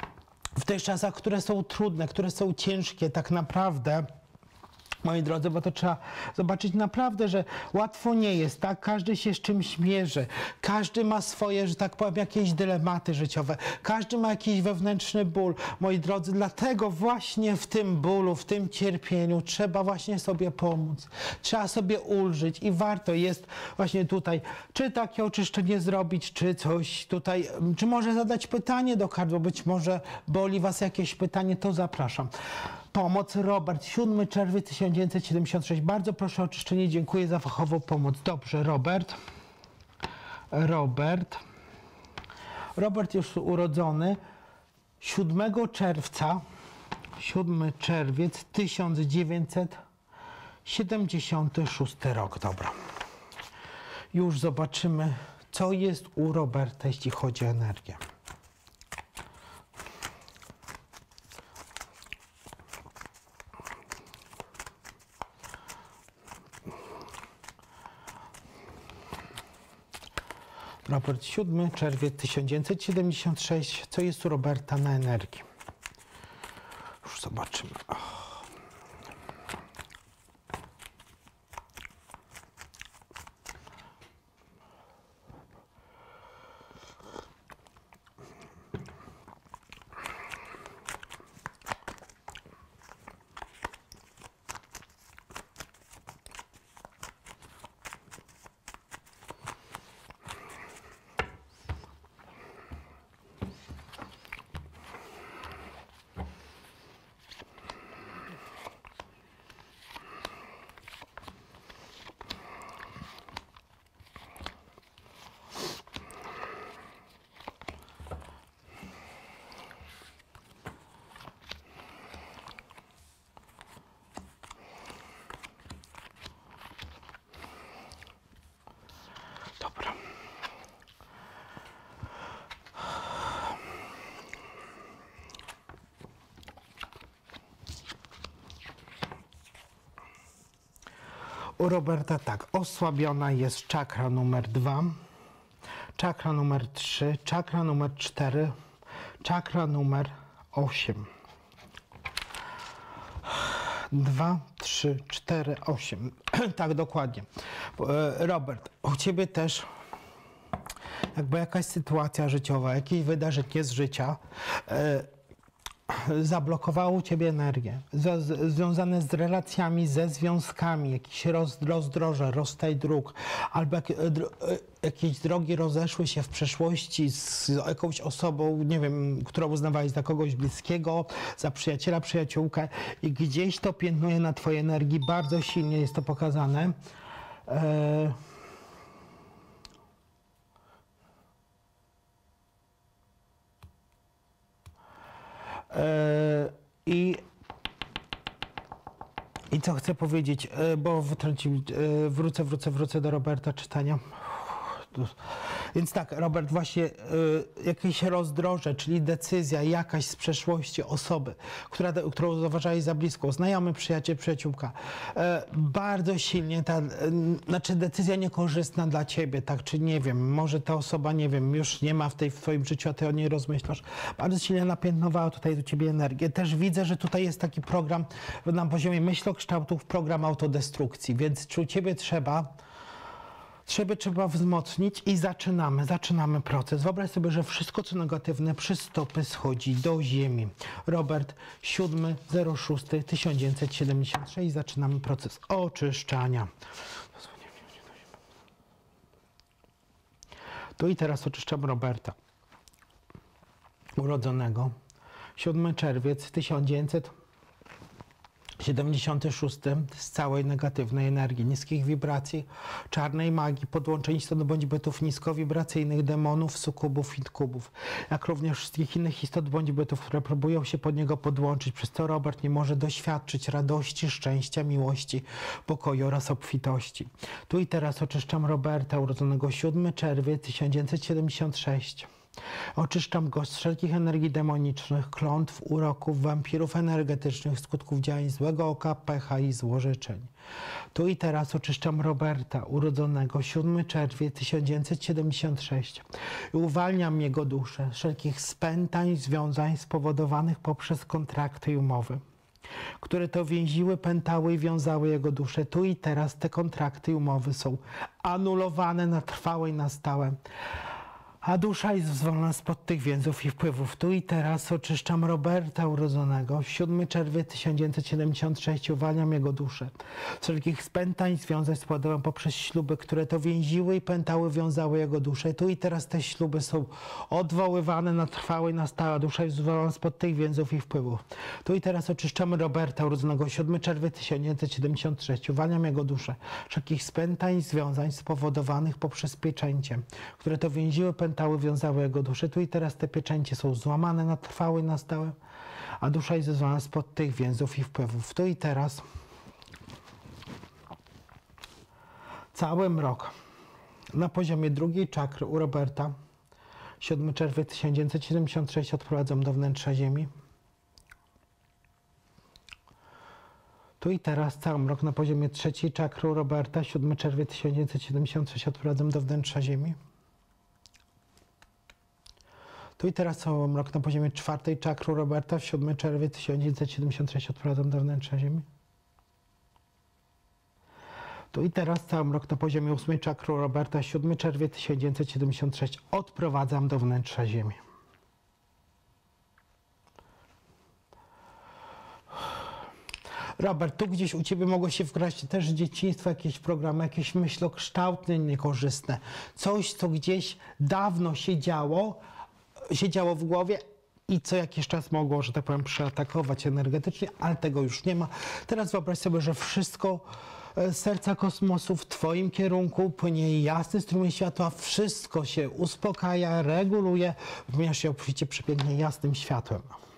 w tych czasach, które są trudne, które są ciężkie, tak naprawdę, moi drodzy, bo to trzeba zobaczyć naprawdę, że łatwo nie jest, tak? Każdy się z czymś mierzy, każdy ma swoje, że tak powiem, jakieś dylematy życiowe, każdy ma jakiś wewnętrzny ból, moi drodzy, dlatego właśnie w tym bólu, w tym cierpieniu trzeba właśnie sobie pomóc, trzeba sobie ulżyć i warto jest właśnie tutaj, czy takie oczyszczenie zrobić, czy coś tutaj, czy może zadać pytanie do karty, bo być może boli Was jakieś pytanie, to zapraszam. pomoc. Robert, 7 czerwiec 1976. Bardzo proszę o oczyszczenie. Dziękuję za fachową pomoc. Dobrze, Robert. Robert już urodzony 7 czerwca, 7 czerwiec 1976 rok. Dobra. Już zobaczymy, co jest u Roberta, jeśli chodzi o energię. Robert, 7 czerwiec 1976. Co jest u Roberta na energii? Już zobaczymy. Dobra. U Roberta tak, osłabiona jest czakra numer 2, czakra numer 3, czakra numer 4, czakra numer 8. 2, 3, 4, 8. Tak, dokładnie. Robert, u Ciebie też jakby jakaś sytuacja życiowa, jakieś wydarzenie z życia zablokowało u Ciebie energię, związane z relacjami, ze związkami, jakieś rozdroże, rozstaj dróg, albo jakieś drogi rozeszły się w przeszłości z jakąś osobą, nie wiem, którą uznawałeś za kogoś bliskiego, za przyjaciela, przyjaciółkę i gdzieś to piętnuje na Twojej energii, bardzo silnie jest to pokazane. I co chcę powiedzieć, bo wrócę do Roberta czytania. Więc tak, Robert, właśnie jakieś rozdroże, czyli decyzja jakaś z przeszłości osoby, którą uważałeś za bliską, znajomy, przyjaciel, przyjaciółka, bardzo silnie znaczy decyzja niekorzystna dla Ciebie, tak, czy nie wiem, może ta osoba, nie wiem, już nie ma w Twoim życiu, a Ty o niej rozmyślasz, bardzo silnie napiętnowała tutaj do Ciebie energię. Też widzę, że tutaj jest taki program na poziomie myślokształtów, program autodestrukcji, więc czy u Ciebie trzeba wzmocnić i zaczynamy proces. Wyobraź sobie, że wszystko co negatywne przez stopy schodzi do ziemi. Robert, 7.06.1976, zaczynamy proces oczyszczania. Tu i teraz oczyszczam Roberta, urodzonego 7 czerwiec 1976 z całej negatywnej energii, niskich wibracji, czarnej magii, podłączeń istot bądź bytów niskowibracyjnych, demonów, sukubów, inkubów, jak również wszystkich innych istot bądź bytów, które próbują się pod niego podłączyć, przez co Robert nie może doświadczyć radości, szczęścia, miłości, pokoju oraz obfitości. Tu i teraz oczyszczam Roberta, urodzonego 7 czerwiec 1976. Oczyszczam go z wszelkich energii demonicznych, klątw, uroków, wampirów energetycznych, skutków działań złego oka, pecha i złożyczeń. Tu i teraz oczyszczam Roberta, urodzonego 7 czerwiec 1976 i uwalniam jego duszę z wszelkich spętań, związań spowodowanych poprzez kontrakty i umowy, które to więziły, pętały i wiązały jego duszę. Tu i teraz te kontrakty i umowy są anulowane na trwałe i na stałe. A dusza jest zwolna spod tych więzów i wpływów. Tu i teraz oczyszczam Roberta urodzonego. 7 czerwca 1976 uwalniam jego duszę. Wszelkich spętań, związań spowodowanych poprzez śluby, które to więziły i pętały, wiązały jego duszę. Tu i teraz te śluby są odwoływane na trwałe i na stałe. Dusza jest zwolna spod tych więzów i wpływów. Tu i teraz oczyszczamy Roberta urodzonego. 7 czerwca 1976 uwalniam jego duszę. Wszelkich spętań, związań spowodowanych poprzez pieczęcie, które to więziły, pętały, wiązały jego duszę. Tu i teraz te pieczęcie są złamane na trwałe i na stałe, a dusza jest złamana spod tych więzów i wpływów. Tu i teraz cały mrok na poziomie drugiej czakry u Roberta, 7 czerwca 1976 odprowadzam do wnętrza ziemi. Tu i teraz cały mrok na poziomie trzeciej czakry u Roberta, 7 czerwca 1976 odprowadzam do wnętrza ziemi. Tu i teraz cały mrok na poziomie czwartej czakry Roberta, 7 czerwca 1976 odprowadzam do wnętrza ziemi. Tu i teraz cały mrok na poziomie 8 czakry Roberta, 7 czerwca 1976 odprowadzam do wnętrza ziemi. Robert, tu gdzieś u Ciebie mogło się wkraść też z dzieciństwa jakieś programy, jakieś myślokształtne, niekorzystne. Coś, co gdzieś dawno się działo w głowie i co jakiś czas mogło, że tak powiem, przeatakować energetycznie, ale tego już nie ma. Teraz wyobraź sobie, że wszystko z serca kosmosu w Twoim kierunku płynie jasny strumień światła, wszystko się uspokaja, reguluje, wymieniasz się obficie przepięknie jasnym światłem.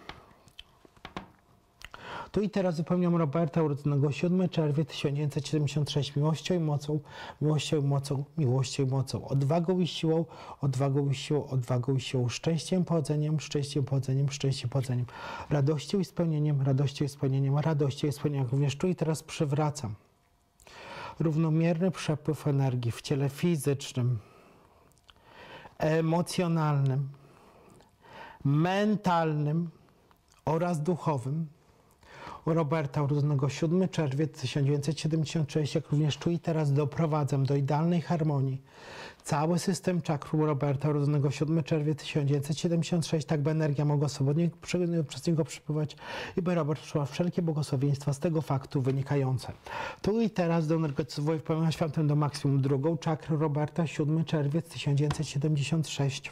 Tu i teraz wypełniam Roberta urodzonego 7 czerwca 1976 miłością i mocą, miłością i mocą, miłością i mocą, odwagą i siłą, odwagą i siłą, odwagą i siłą, szczęściem, powodzeniem, szczęściem, powodzeniem, szczęściem, powodzeniem, radością i spełnieniem, radością i spełnieniem, radością i spełnieniem. Również tu i teraz przywracam równomierny przepływ energii w ciele fizycznym, emocjonalnym, mentalnym oraz duchowym Roberta urodzonego 7 czerwca 1976, jak również tu i teraz doprowadzam do idealnej harmonii cały system czakr Roberta urodzonego 7 czerwca 1976, tak by energia mogła swobodnie przez niego przepływać i by Robert czuła wszelkie błogosławieństwa z tego faktu wynikające. Tu i teraz do energetyzowego wypełnienia światłem do maksimum drugą czakrę Roberta 7 czerwiec 1976.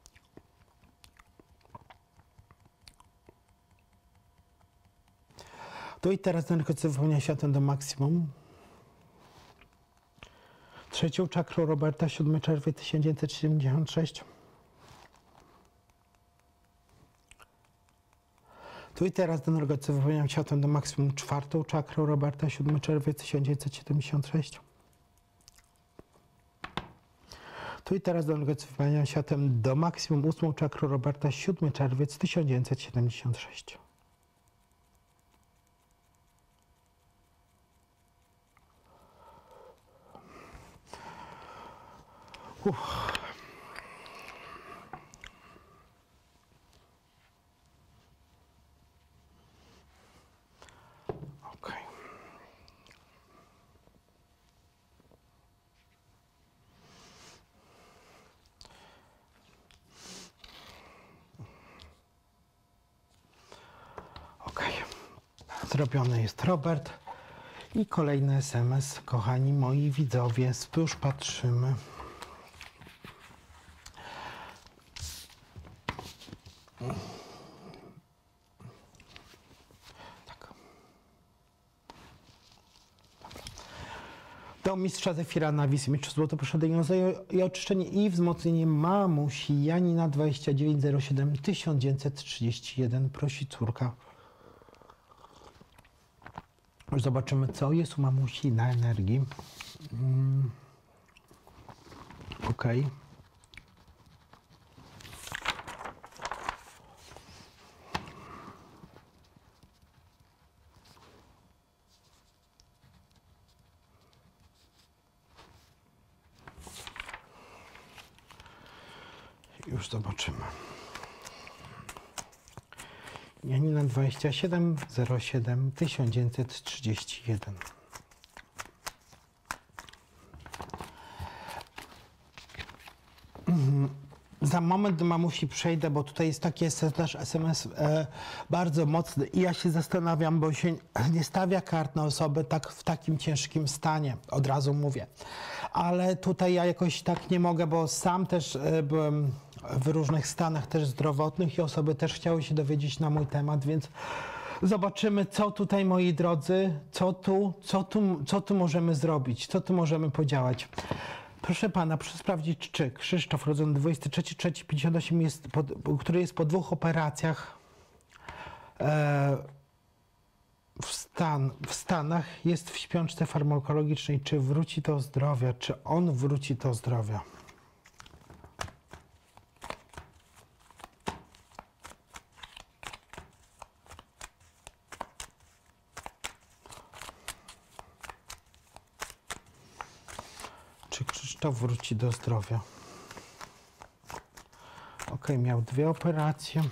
Tu i teraz energetyzowego wypełnienia światłem do maksimum. Trzecią czakrą Roberta 7 czerwca 1976. Tu i teraz do energetyzowego wypełnienia światłem do maksimum. Czwartą czakrą Roberta 7 czerwca 1976. Tu i teraz do energetyzowego wypełnienia światłem do maksimum. Ósmą czakrą Roberta 7 czerwiec 1976. Okay. Zrobiony jest Robert i kolejny SMS, kochani moi widzowie, już patrzymy. Do mistrza Zefira na Wisy, mistrz złoto proszę i oczyszczenie i wzmocnienie mamusi Janina 2907 1931 prosi córka. Już zobaczymy, co jest u mamusi na energii. Okej. Już zobaczymy. Janina 2707 1931. Za moment do mamusi przejdę, bo tutaj jest taki nasz SMS bardzo mocny i ja się zastanawiam, bo się nie stawia kart na osobę tak w takim ciężkim stanie, od razu mówię. Ale tutaj ja jakoś tak nie mogę, bo sam też byłem w różnych stanach też zdrowotnych i osoby też chciały się dowiedzieć na mój temat, więc zobaczymy, co tutaj, moi drodzy, co tu możemy zrobić, co tu możemy podziałać. Proszę pana, proszę sprawdzić, czy Krzysztof, rodzony 23.3.58, który jest po 2 operacjach w Stanach, jest w śpiączce farmakologicznej. Czy wróci do zdrowia? Czy on wróci do zdrowia? Czy Krzysztof wróci do zdrowia? Ok, miał 2 operacje.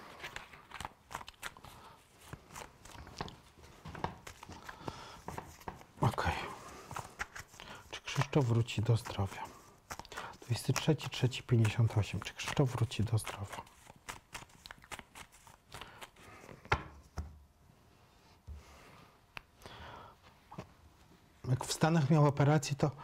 Ok. Czy Krzysztof wróci do zdrowia? 23.3.58. Czy Krzysztof wróci do zdrowia? Jak w Stanach miał operację, to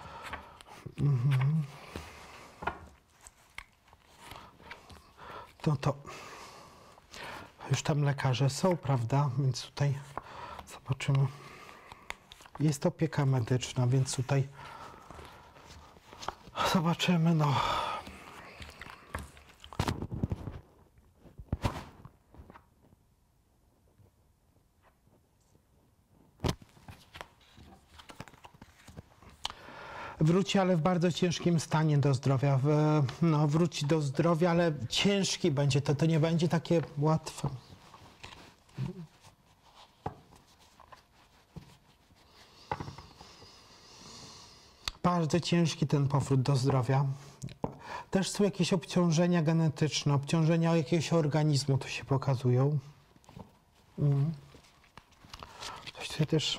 to już tam lekarze są, prawda? Więc tutaj zobaczymy. Jest opieka medyczna, więc tutaj zobaczymy, no. Wróci, ale w bardzo ciężkim stanie do zdrowia. No, wróci do zdrowia, ale ciężki będzie. To nie będzie takie łatwe. Bardzo ciężki ten powrót do zdrowia. Też są jakieś obciążenia genetyczne, obciążenia jakiegoś organizmu tu się pokazują. Coś tutaj też...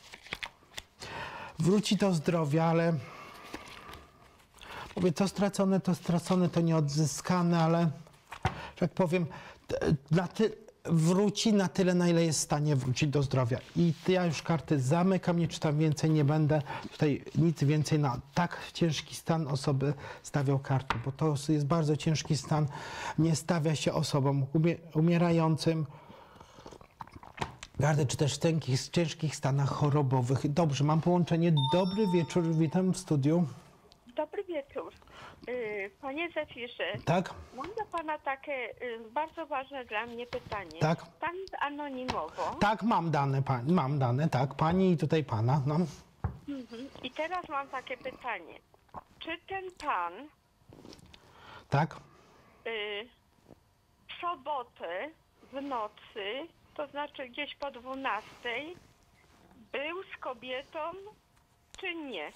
Wróci do zdrowia, ale mówię, to stracone, to nieodzyskane, ale że tak powiem, wróci na tyle, na ile jest w stanie wrócić do zdrowia. I ja już karty zamykam, nie czytam więcej, nie będę tutaj nic więcej na tak ciężki stan osoby stawiał karty, bo to jest bardzo ciężki stan. Nie stawia się osobom umierającym, czy też w ciężkich stanach chorobowych. Dobrze, mam połączenie. Dobry wieczór, witam w studiu. Dobry wieczór. Panie Zefirze, Tak? mam do pana takie bardzo ważne dla mnie pytanie. Tak? Pan jest anonimowo. Tak, mam dane, tak. Pani i tutaj pana, no. I teraz mam takie pytanie. Czy ten pan Tak? w sobotę w nocy, to znaczy gdzieś po 12, był z kobietą, czy nie?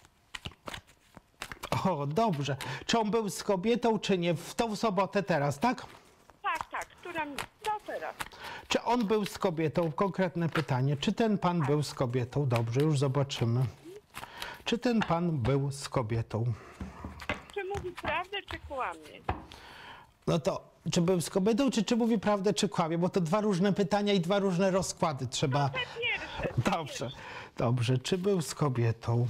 O, dobrze. Czy on był z kobietą, czy nie? W tą sobotę teraz, tak? Tak, która no teraz. Czy on był z kobietą? Konkretne pytanie. Czy ten pan był z kobietą? Dobrze, już zobaczymy. Czy ten pan był z kobietą? Czy mówi prawdę, czy kłamie? No to, czy był z kobietą, czy mówi prawdę, czy kłamie? Bo to 2 różne pytania i 2 różne rozkłady trzeba... Te pierwsze. Dobrze. Czy był z kobietą?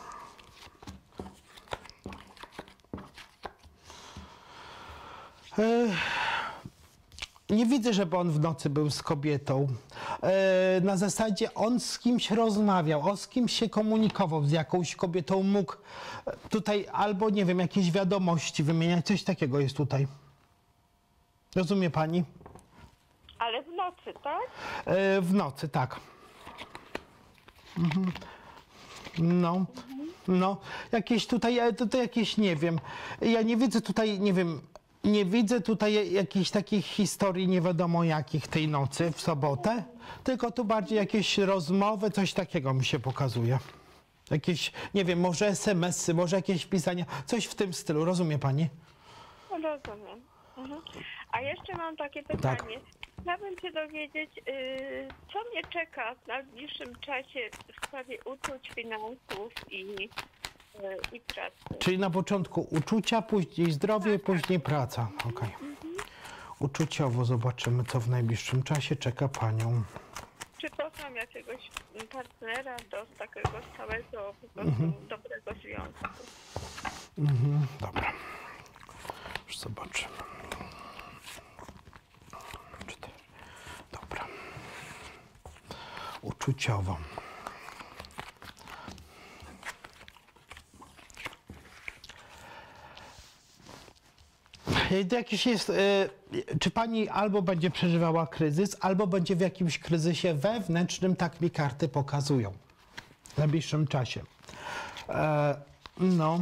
Nie widzę, żeby on w nocy był z kobietą. Na zasadzie on z kimś rozmawiał, on z kimś się komunikował, z jakąś kobietą mógł tutaj albo, nie wiem, jakieś wiadomości wymieniać, coś takiego jest tutaj. Rozumie pani? Ale w nocy, tak? W nocy, tak. No, jakieś tutaj, to jakieś, nie wiem, ja nie widzę tutaj, nie wiem, nie widzę tutaj jakichś takich historii nie wiadomo jakich tej nocy w sobotę, tylko tu bardziej jakieś rozmowy, coś takiego mi się pokazuje. Jakieś, nie wiem, może SMS-y, może jakieś pisania, coś w tym stylu, rozumie pani? Rozumiem. A jeszcze mam takie pytanie. Chciałabym się dowiedzieć, co mnie czeka w najbliższym czasie w sprawie uczuć, finansów i i pracy. Czyli na początku uczucia, później zdrowie, później praca. Okej. Uczuciowo zobaczymy, co w najbliższym czasie czeka panią. Czy poznam jakiegoś partnera do takiego stałego, po prostu dobrego związku? Dobra. Już zobaczymy. Dobra. Uczuciowo. Jakiś jest, czy pani albo będzie przeżywała kryzys, albo będzie w jakimś kryzysie wewnętrznym, tak mi karty pokazują w najbliższym czasie. No.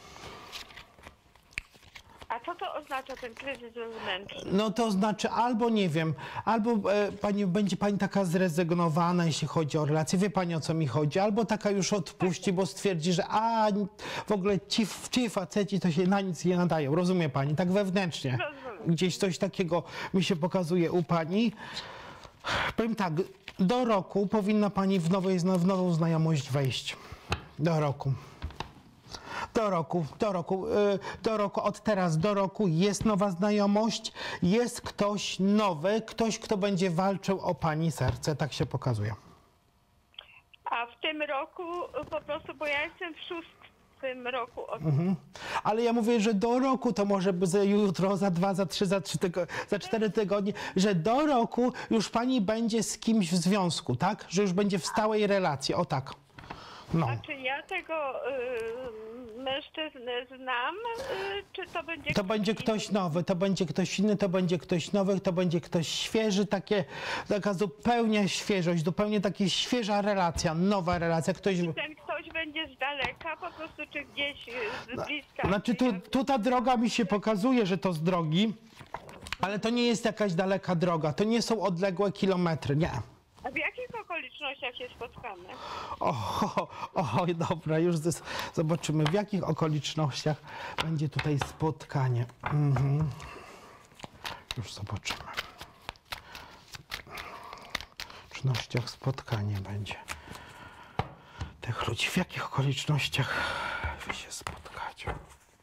A co to oznacza ten kryzys wewnętrzny? No to znaczy albo nie wiem, albo będzie pani taka zrezygnowana, jeśli chodzi o relacje, wie pani o co mi chodzi, albo taka już odpuści, bo stwierdzi, że w ogóle ci faceci to się na nic nie nadają, rozumie pani, tak wewnętrznie. Rozumiem. Gdzieś coś takiego mi się pokazuje u pani. Powiem tak, do roku powinna pani w nową znajomość wejść. Do roku. Do roku, od teraz do roku jest nowa znajomość, jest ktoś nowy, ktoś, kto będzie walczył o pani serce, tak się pokazuje. A w tym roku po prostu, bo ja jestem w 6. roku od... Ale ja mówię, że do roku to może by jutro, za 2, za 3, za 4 tygodnie, że do roku już pani będzie z kimś w związku, tak? Że już będzie w stałej relacji, o tak. No. A czy ja tego mężczyznę znam, czy to będzie... To będzie ktoś nowy, to będzie ktoś inny, to będzie ktoś nowy, to będzie ktoś świeży, taka zupełnie świeżość, zupełnie taka świeża relacja, nowa relacja. Ten ktoś będzie z daleka po prostu, czy gdzieś z bliska? Znaczy tu ta droga mi się pokazuje, że to z drogi, ale to nie jest jakaś daleka droga, to nie są odległe kilometry, nie. A w jakich okolicznościach się spotkamy? Dobra, już zobaczymy, w jakich okolicznościach będzie tutaj spotkanie. Już zobaczymy. W okolicznościach spotkanie będzie tych ludzi. W jakich okolicznościach wy się spotkacie?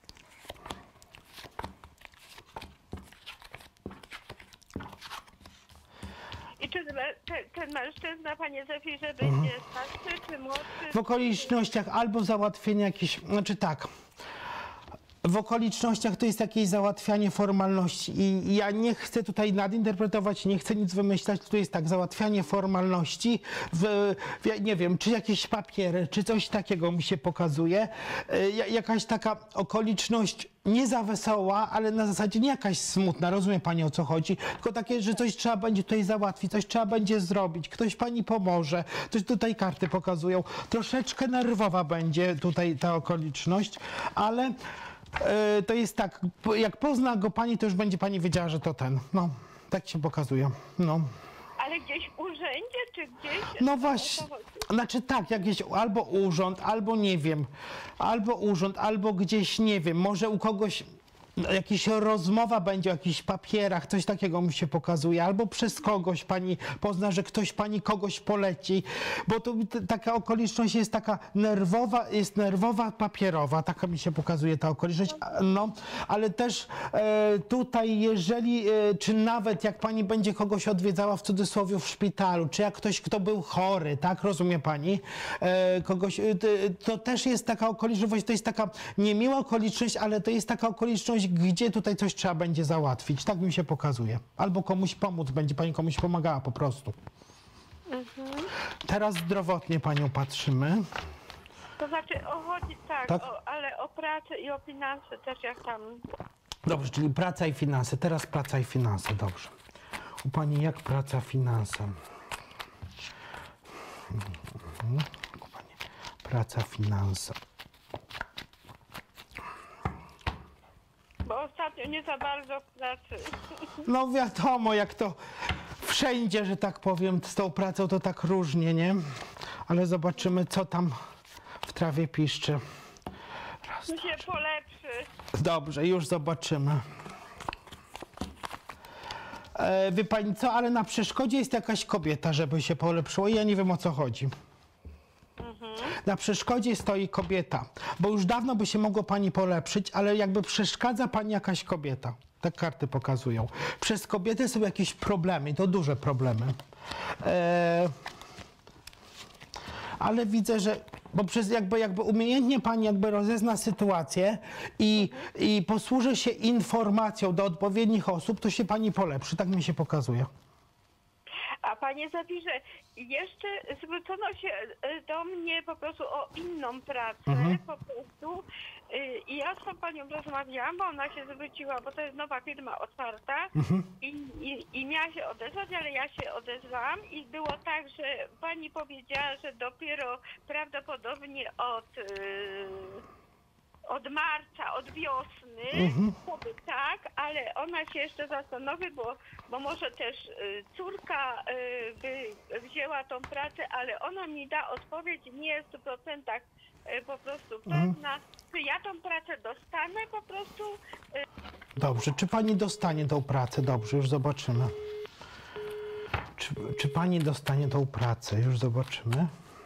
I czy ten mężczyzna, panie Zefirze, będzie starszy czy młodszy? W okolicznościach albo załatwienia jakichś, znaczy tak, w okolicznościach to jest jakieś załatwianie formalności i ja nie chcę tutaj nadinterpretować, nie chcę nic wymyślać, to jest tak, załatwianie formalności, nie wiem, czy jakieś papiery, czy coś takiego mi się pokazuje, jakaś taka okoliczność nie za wesoła, ale na zasadzie nie jakaś smutna, rozumie pani o co chodzi, tylko takie, że coś trzeba będzie tutaj załatwić, coś trzeba będzie zrobić, ktoś pani pomoże, coś tutaj karty pokazują, troszeczkę nerwowa będzie tutaj ta okoliczność, ale to jest tak, jak pozna go pani, to już będzie pani wiedziała, że to ten, no, tak się pokazuje, no. Ale gdzieś w urzędzie, czy gdzieś? No właśnie, znaczy tak, jakieś albo urząd, albo nie wiem, albo urząd, albo gdzieś, nie wiem, może u kogoś jakaś rozmowa będzie o jakichś papierach, coś takiego mi się pokazuje, albo przez kogoś pani pozna, że ktoś pani kogoś poleci, bo tu taka okoliczność jest taka nerwowa, papierowa, taka mi się pokazuje ta okoliczność, no, ale też tutaj jeżeli, czy nawet jak pani będzie kogoś odwiedzała w cudzysłowie w szpitalu, czy jak ktoś, kto był chory, tak, rozumie pani, kogoś, to też jest taka okoliczność, to jest taka niemiła okoliczność, ale to jest taka okoliczność, gdzie tutaj coś trzeba będzie załatwić. Tak mi się pokazuje. Albo komuś pomóc, będzie pani komuś pomagała po prostu. Teraz zdrowotnie panią patrzymy. To znaczy, chodzi tak, ale o pracę i o finanse też jak tam... Dobrze, czyli praca i finanse. Teraz praca i finanse, dobrze. U pani jak praca, finanse? U pani praca, finanse. Bo ostatnio nie za bardzo w pracy. No wiadomo, jak to wszędzie, że tak powiem, z tą pracą to tak różnie, nie? Ale zobaczymy, co tam w trawie piszczy. Tu się polepszy. Dobrze, już zobaczymy. Wie pani co, ale na przeszkodzie jest jakaś kobieta, żeby się polepszyło i ja nie wiem, o co chodzi. Na przeszkodzie stoi kobieta, bo już dawno by się mogło pani polepszyć, ale jakby przeszkadza pani jakaś kobieta. Tak karty pokazują. Przez kobietę są jakieś problemy, to duże problemy. Ale widzę, że bo przez jakby umiejętnie pani jakby rozezna sytuację i posłuży się informacją do odpowiednich osób, to się pani polepszy. Tak mi się pokazuje. A panie Zafirze, jeszcze zwrócono się do mnie po prostu o inną pracę, po prostu. I ja z tą panią rozmawiałam, bo ona się zwróciła, bo to jest nowa firma otwarta i miała się odezwać, ale ja się odezwałam i było tak, że pani powiedziała, że dopiero prawdopodobnie od marca, od wiosny, to by tak, ale ona się jeszcze zastanowi, bo może też córka by wzięła tą pracę, ale ona mi da odpowiedź, nie jest w 100% po prostu pewna, czy ja tą pracę dostanę po prostu. Dobrze, czy pani dostanie tą pracę? Dobrze, już zobaczymy. Czy pani dostanie tą pracę? Już zobaczymy.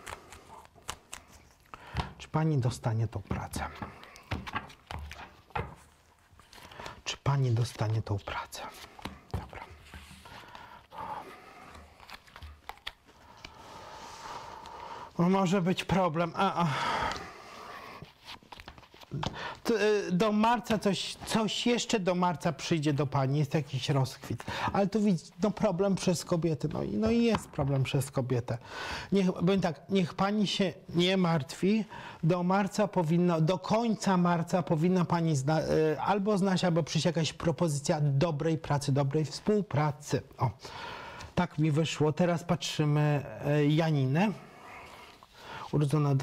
Czy pani dostanie tą pracę? Czy pani dostanie tą pracę? Dobra. No, może być problem. Do marca coś jeszcze do marca przyjdzie do pani, jest jakiś rozkwit. Ale tu widzisz, no problem przez kobietę. No i jest problem przez kobietę. Niech pani się nie martwi. Do końca marca powinna pani albo znać, albo przyjść jakaś propozycja dobrej pracy, dobrej współpracy. O, tak mi wyszło. Teraz patrzymy Janinę. Urodzona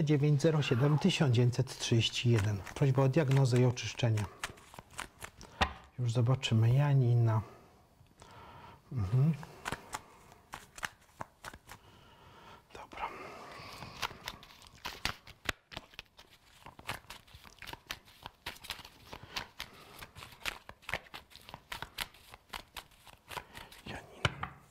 29.07.1931. Prośba o diagnozę i oczyszczenie. Już zobaczymy. Janina. Dobra. Janina.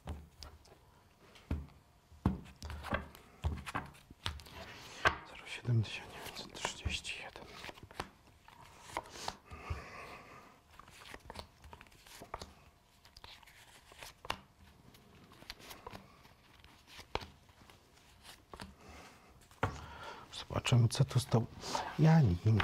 Zobaczymy, co tu z tą Janiną.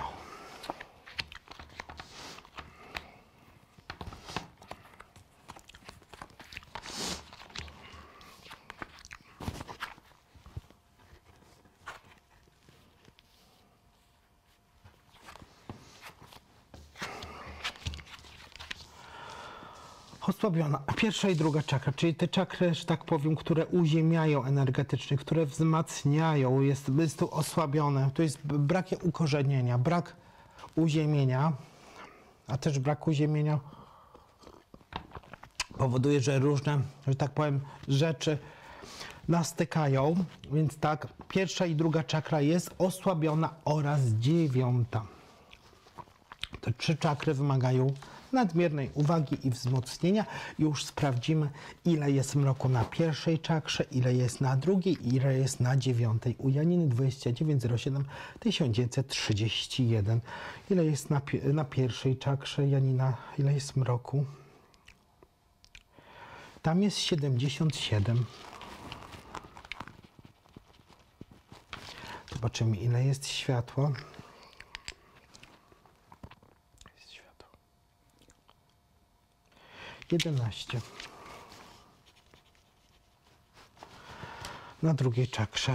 Osłabiona. Pierwsza i druga czakra, czyli te czakry, że tak powiem, które uziemiają energetycznie, które wzmacniają, jest tu osłabione. Tu jest brak ukorzenienia, brak uziemienia, a też brak uziemienia powoduje, że różne, że tak powiem, rzeczy nastykają. Więc tak, pierwsza i druga czakra jest osłabiona oraz dziewiąta. Te trzy czakry wymagają nadmiernej uwagi i wzmocnienia. Już sprawdzimy, ile jest mroku na pierwszej czakrze, ile jest na drugiej i ile jest na dziewiątej. U Janiny 29.07.1931. Ile jest na pierwszej czakrze, Janina, ile jest mroku? Tam jest 77. Zobaczymy, ile jest światła. 11. Na drugiej czakrze.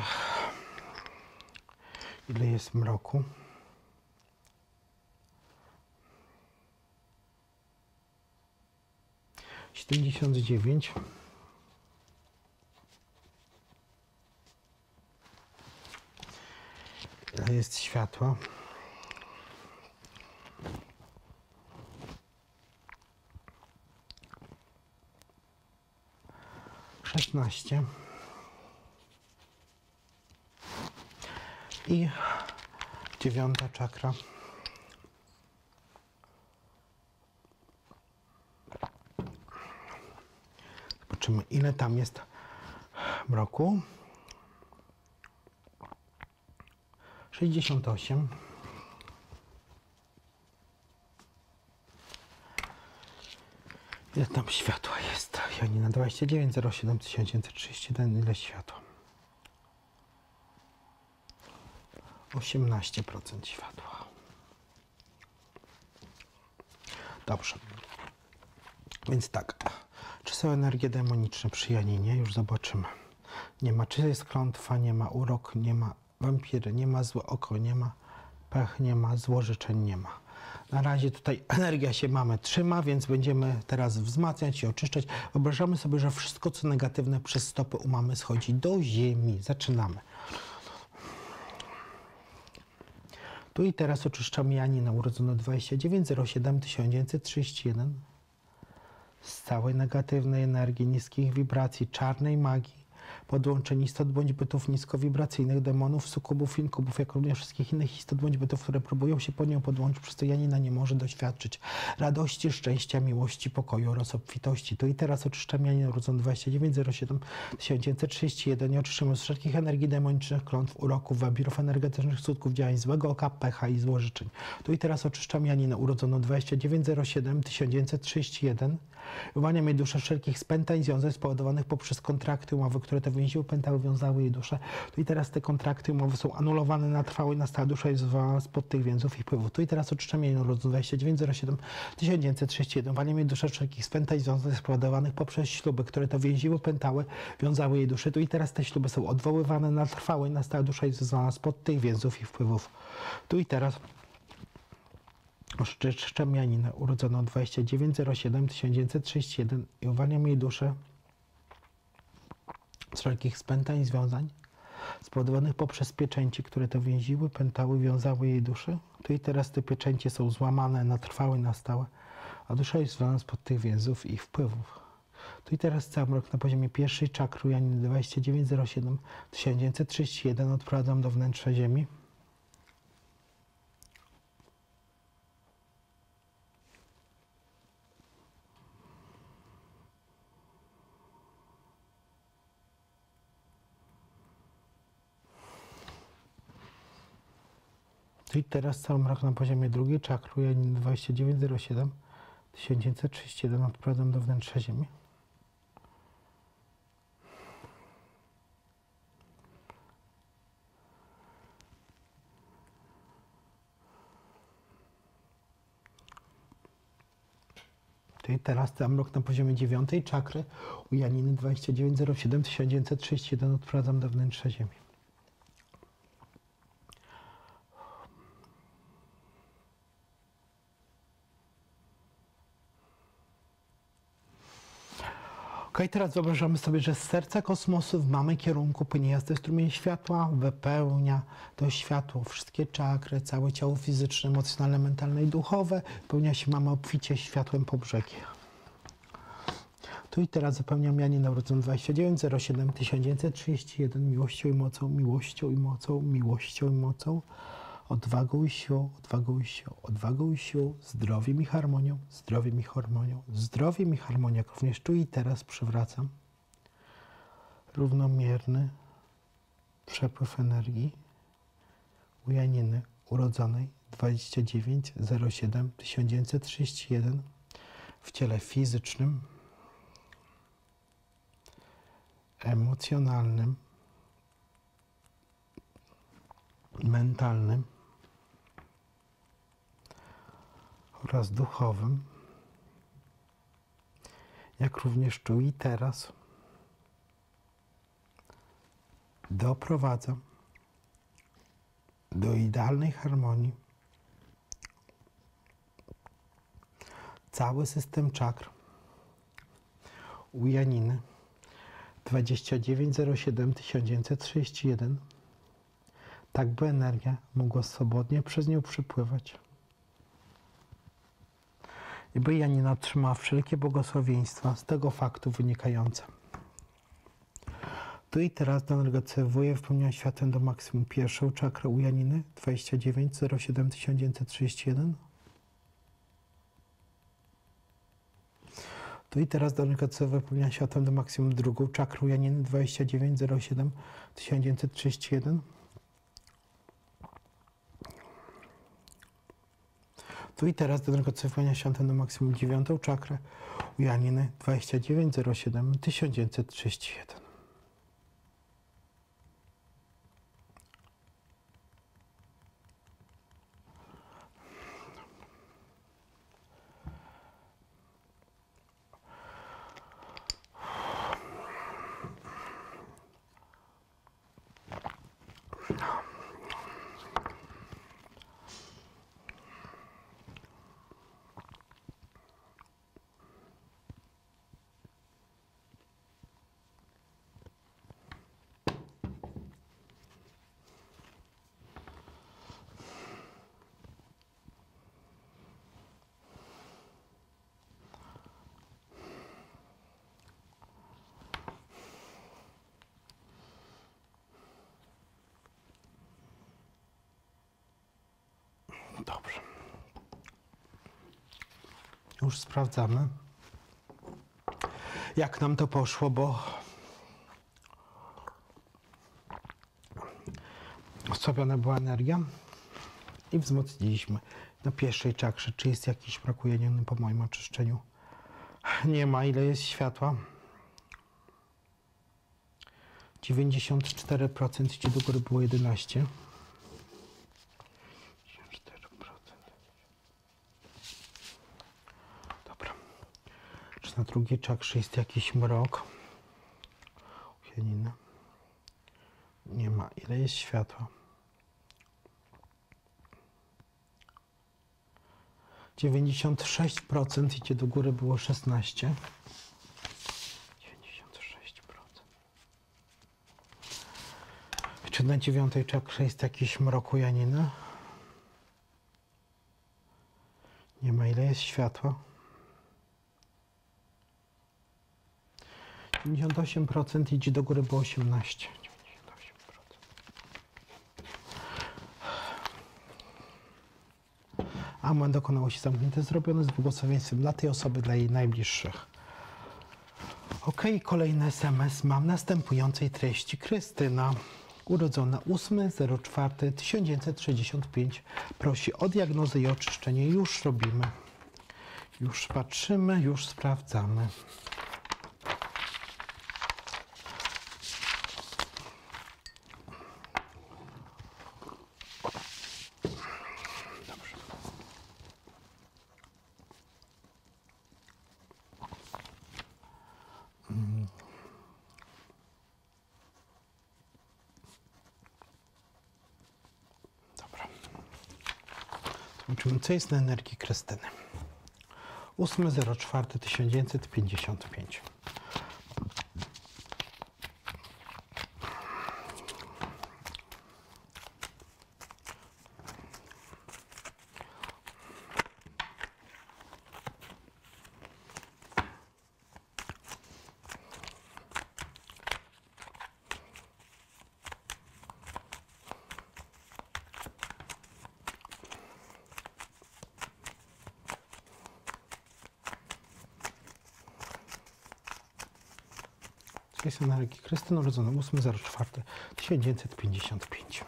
Ile jest mroku? 79. Ile jest światła? 16 i dziewiąta czakra. Zobaczymy, ile tam jest mroku. 68. Ile tam światła jest? Janina 29, 07, 1931. Ile światła? 18% światła. Dobrze. Więc tak. Czy są energie demoniczne przy Janinie? Już zobaczymy. Nie ma. Czy jest klątwa? Nie ma. Urok? Nie ma. Wampiry? Nie ma. Złe oko? Nie ma. Pech? Nie ma. Złożyczeń? Nie ma. Na razie tutaj energia się trzyma, więc będziemy teraz wzmacniać i oczyszczać. Wyobrażamy sobie, że wszystko, co negatywne przez stopy u mamy schodzi do ziemi. Zaczynamy. Tu i teraz oczyszczamy Janinę urodzoną 29 07 1931 z całej negatywnej energii, niskich wibracji, czarnej magii, podłączeń istot bądź bytów niskowibracyjnych, demonów, sukubów, inkubów, jak również wszystkich innych istot bądź bytów, które próbują się pod nią podłączyć, przez co Janina nie może doświadczyć radości, szczęścia, miłości, pokoju oraz obfitości. Tu i teraz oczyszczam Janinę urodzoną 29 07 1931 i oczyszczam z wszelkich energii demonicznych, klątw, uroków, wampirów energetycznych, skutków działań złego oka, pecha i złożyczeń. Tu i teraz oczyszczam Janinę urodzoną 29 07 1931. Uwalniam jej duszę wszelkich spętań, związań spowodowanych poprzez kontrakty, umowy, które te więziły, pętały, wiązały jej duszę. Tu i teraz te kontrakty, umowy są anulowane na trwałe i na stałe. Dusza jest zwolniona spod tych więzów i wpływów. Tu i teraz oczyszczam jej urodzoną 29 07 1931. Uwalniam jej duszę wszelkich spętań, związań spowodowanych poprzez śluby, które to więziły, pętały, wiązały jej duszę. Tu i teraz te śluby są odwoływane na trwałe i na stałe. Dusza jest zwolniona spod tych więzów i wpływów. Tu i teraz oczyszczam Janinę urodzoną 29 07 1931 i uwalniam jej duszę z wszelkich spętań, związań spowodowanych poprzez pieczęci, które to więziły, pętały, wiązały jej duszę. Tu i teraz te pieczęcie są złamane na trwałe, na stałe, a dusza jest zwolniona spod tych więzów i wpływów. Tu i teraz cały mrok na poziomie pierwszej czakry Janiny 29 07 1931 odprowadzam do wnętrza ziemi. I teraz cały mrok na poziomie drugiej czakry Janiny 29 07 1931 odprowadzam do wnętrza ziemi. I teraz cały mrok na poziomie dziewiątej czakry u Janiny 29 07 1931 odprowadzam do wnętrza ziemi. Ok, teraz wyobrażamy sobie, że z serca kosmosu w mamy kierunku płynie jasny strumień światła, wypełnia to światło wszystkie czakry, całe ciało fizyczne, emocjonalne, mentalne i duchowe. Wypełnia się mama obficie światłem po brzegi. Tu i teraz zapełniam Janinę urodzoną 29 07 1931 miłością i mocą, miłością i mocą, miłością i mocą, odwagą i siłą, odwagą i siłą, odwagą i siłą, zdrowiem i harmonią, zdrowiem i harmonią, zdrowiem i harmonią. Jak również tu i teraz przywracam równomierny przepływ energii u Janiny urodzonej 29 07 1931 w ciele fizycznym, emocjonalnym, mentalnym oraz duchowym, jak również tu i teraz doprowadzam do idealnej harmonii cały system czakr u Janiny 29 07 1931, tak by energia mogła swobodnie przez nią przepływać i by Janina otrzymała wszelkie błogosławieństwa z tego faktu wynikające. Tu i teraz do energetyzuje wypełnienia światłem do maksimum pierwszą czakrę u Janiny 29 07 1931. Tu i teraz do energetyzuje wypełnienia światłem do maksimum drugą czakrę u Janiny 29 07 1931. Tu i teraz do negocjowania świątym do maksimum 9 czakrę u Janiny 2907 1931. Dobrze. Już sprawdzamy, jak nam to poszło, bo osłabiona była energia i wzmocniliśmy na pierwszej czakrze. Czy jest jakiś brak ujawniony po moim oczyszczeniu? Nie ma. Ile jest światła? 94%, idzie do góry, było 11%. Na drugiej czakrze jest jakiś mrok. Janina. Nie ma. Ile jest światła? 96%, idzie do góry, było 16%. 96%. Czy na 9 czakrze jest jakiś mrok u Janiny? Nie ma. Ile jest światła? 98%, idzie do góry, było 18%. 98%. Amen dokonało się zamknięte, zrobione z błogosławieństwem dla tej osoby, dla jej najbliższych. Ok, kolejny SMS mam następującej treści. Krystyna, urodzona 8.04.1965, prosi o diagnozę i oczyszczenie. Już robimy. Już patrzymy, już sprawdzamy. Zobaczymy, co jest na energii Krystyny. 8.04.1955. Jest energii Krystyny, urodzona 8.04.1955.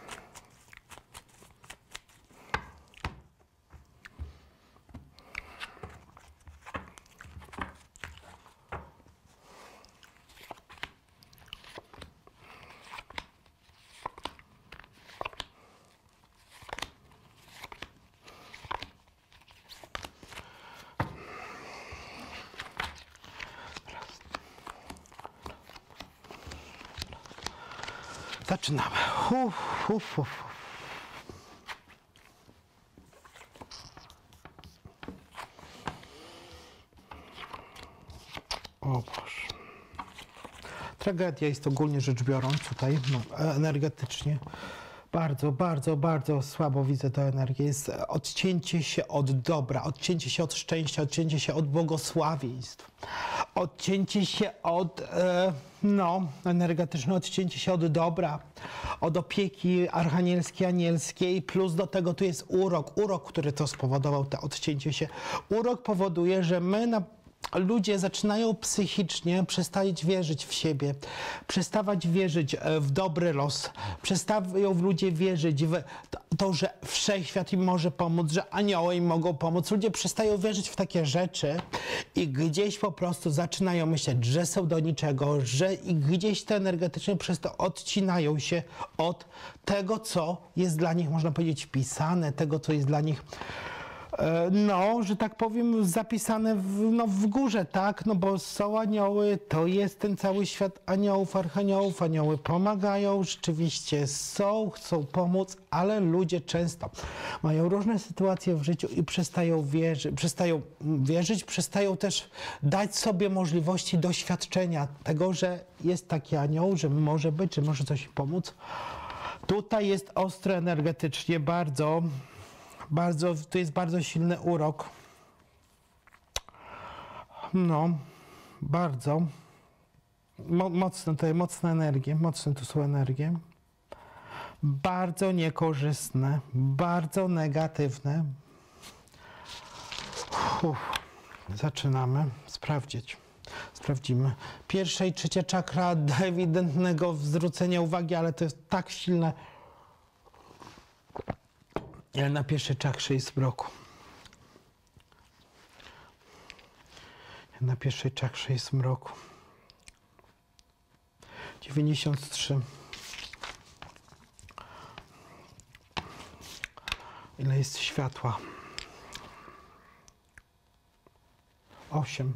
Zaczynamy. O Boże. Tragedia jest ogólnie rzecz biorąc tutaj, energetycznie. Bardzo słabo widzę tę energię. Jest odcięcie się od dobra, odcięcie się od szczęścia, odcięcie się od błogosławieństw. Odcięcie się od, energetyczne odcięcie się od dobra, od opieki archanielskiej, anielskiej, plus do tego tu jest urok, który to spowodował, to odcięcie się. Urok powoduje, że my ludzie zaczynają psychicznie przestać wierzyć w siebie, przestawać wierzyć w dobry los, przestają ludzie wierzyć w to, że wszechświat im może pomóc, że anioły im mogą pomóc. Ludzie przestają wierzyć w takie rzeczy i gdzieś po prostu zaczynają myśleć, że są do niczego, że i gdzieś te energetycznie przez to odcinają się od tego, co jest dla nich, można powiedzieć, wpisane, tego, co jest dla nich, no, że tak powiem, zapisane w górze, tak? No bo są anioły, to jest ten cały świat aniołów, archaniołów, anioły pomagają, rzeczywiście chcą pomóc, ale ludzie często mają różne sytuacje w życiu i przestają wierzyć, przestają też dać sobie możliwości doświadczenia tego, że jest taki anioł, że może być, że może coś pomóc. Tutaj jest ostro energetycznie, tu jest bardzo silny urok. No, bardzo. Mocne energie, mocne tu są energie. Bardzo niekorzystne, bardzo negatywne. Zaczynamy sprawdzić. Sprawdzimy. Pierwsza i trzecia czakra do ewidentnego zwrócenia uwagi, ale to jest tak silne. Ale na pierwszej czakrze jest mroku. Na pierwszej czakrze jest mroku. 93. Ile jest światła? 8.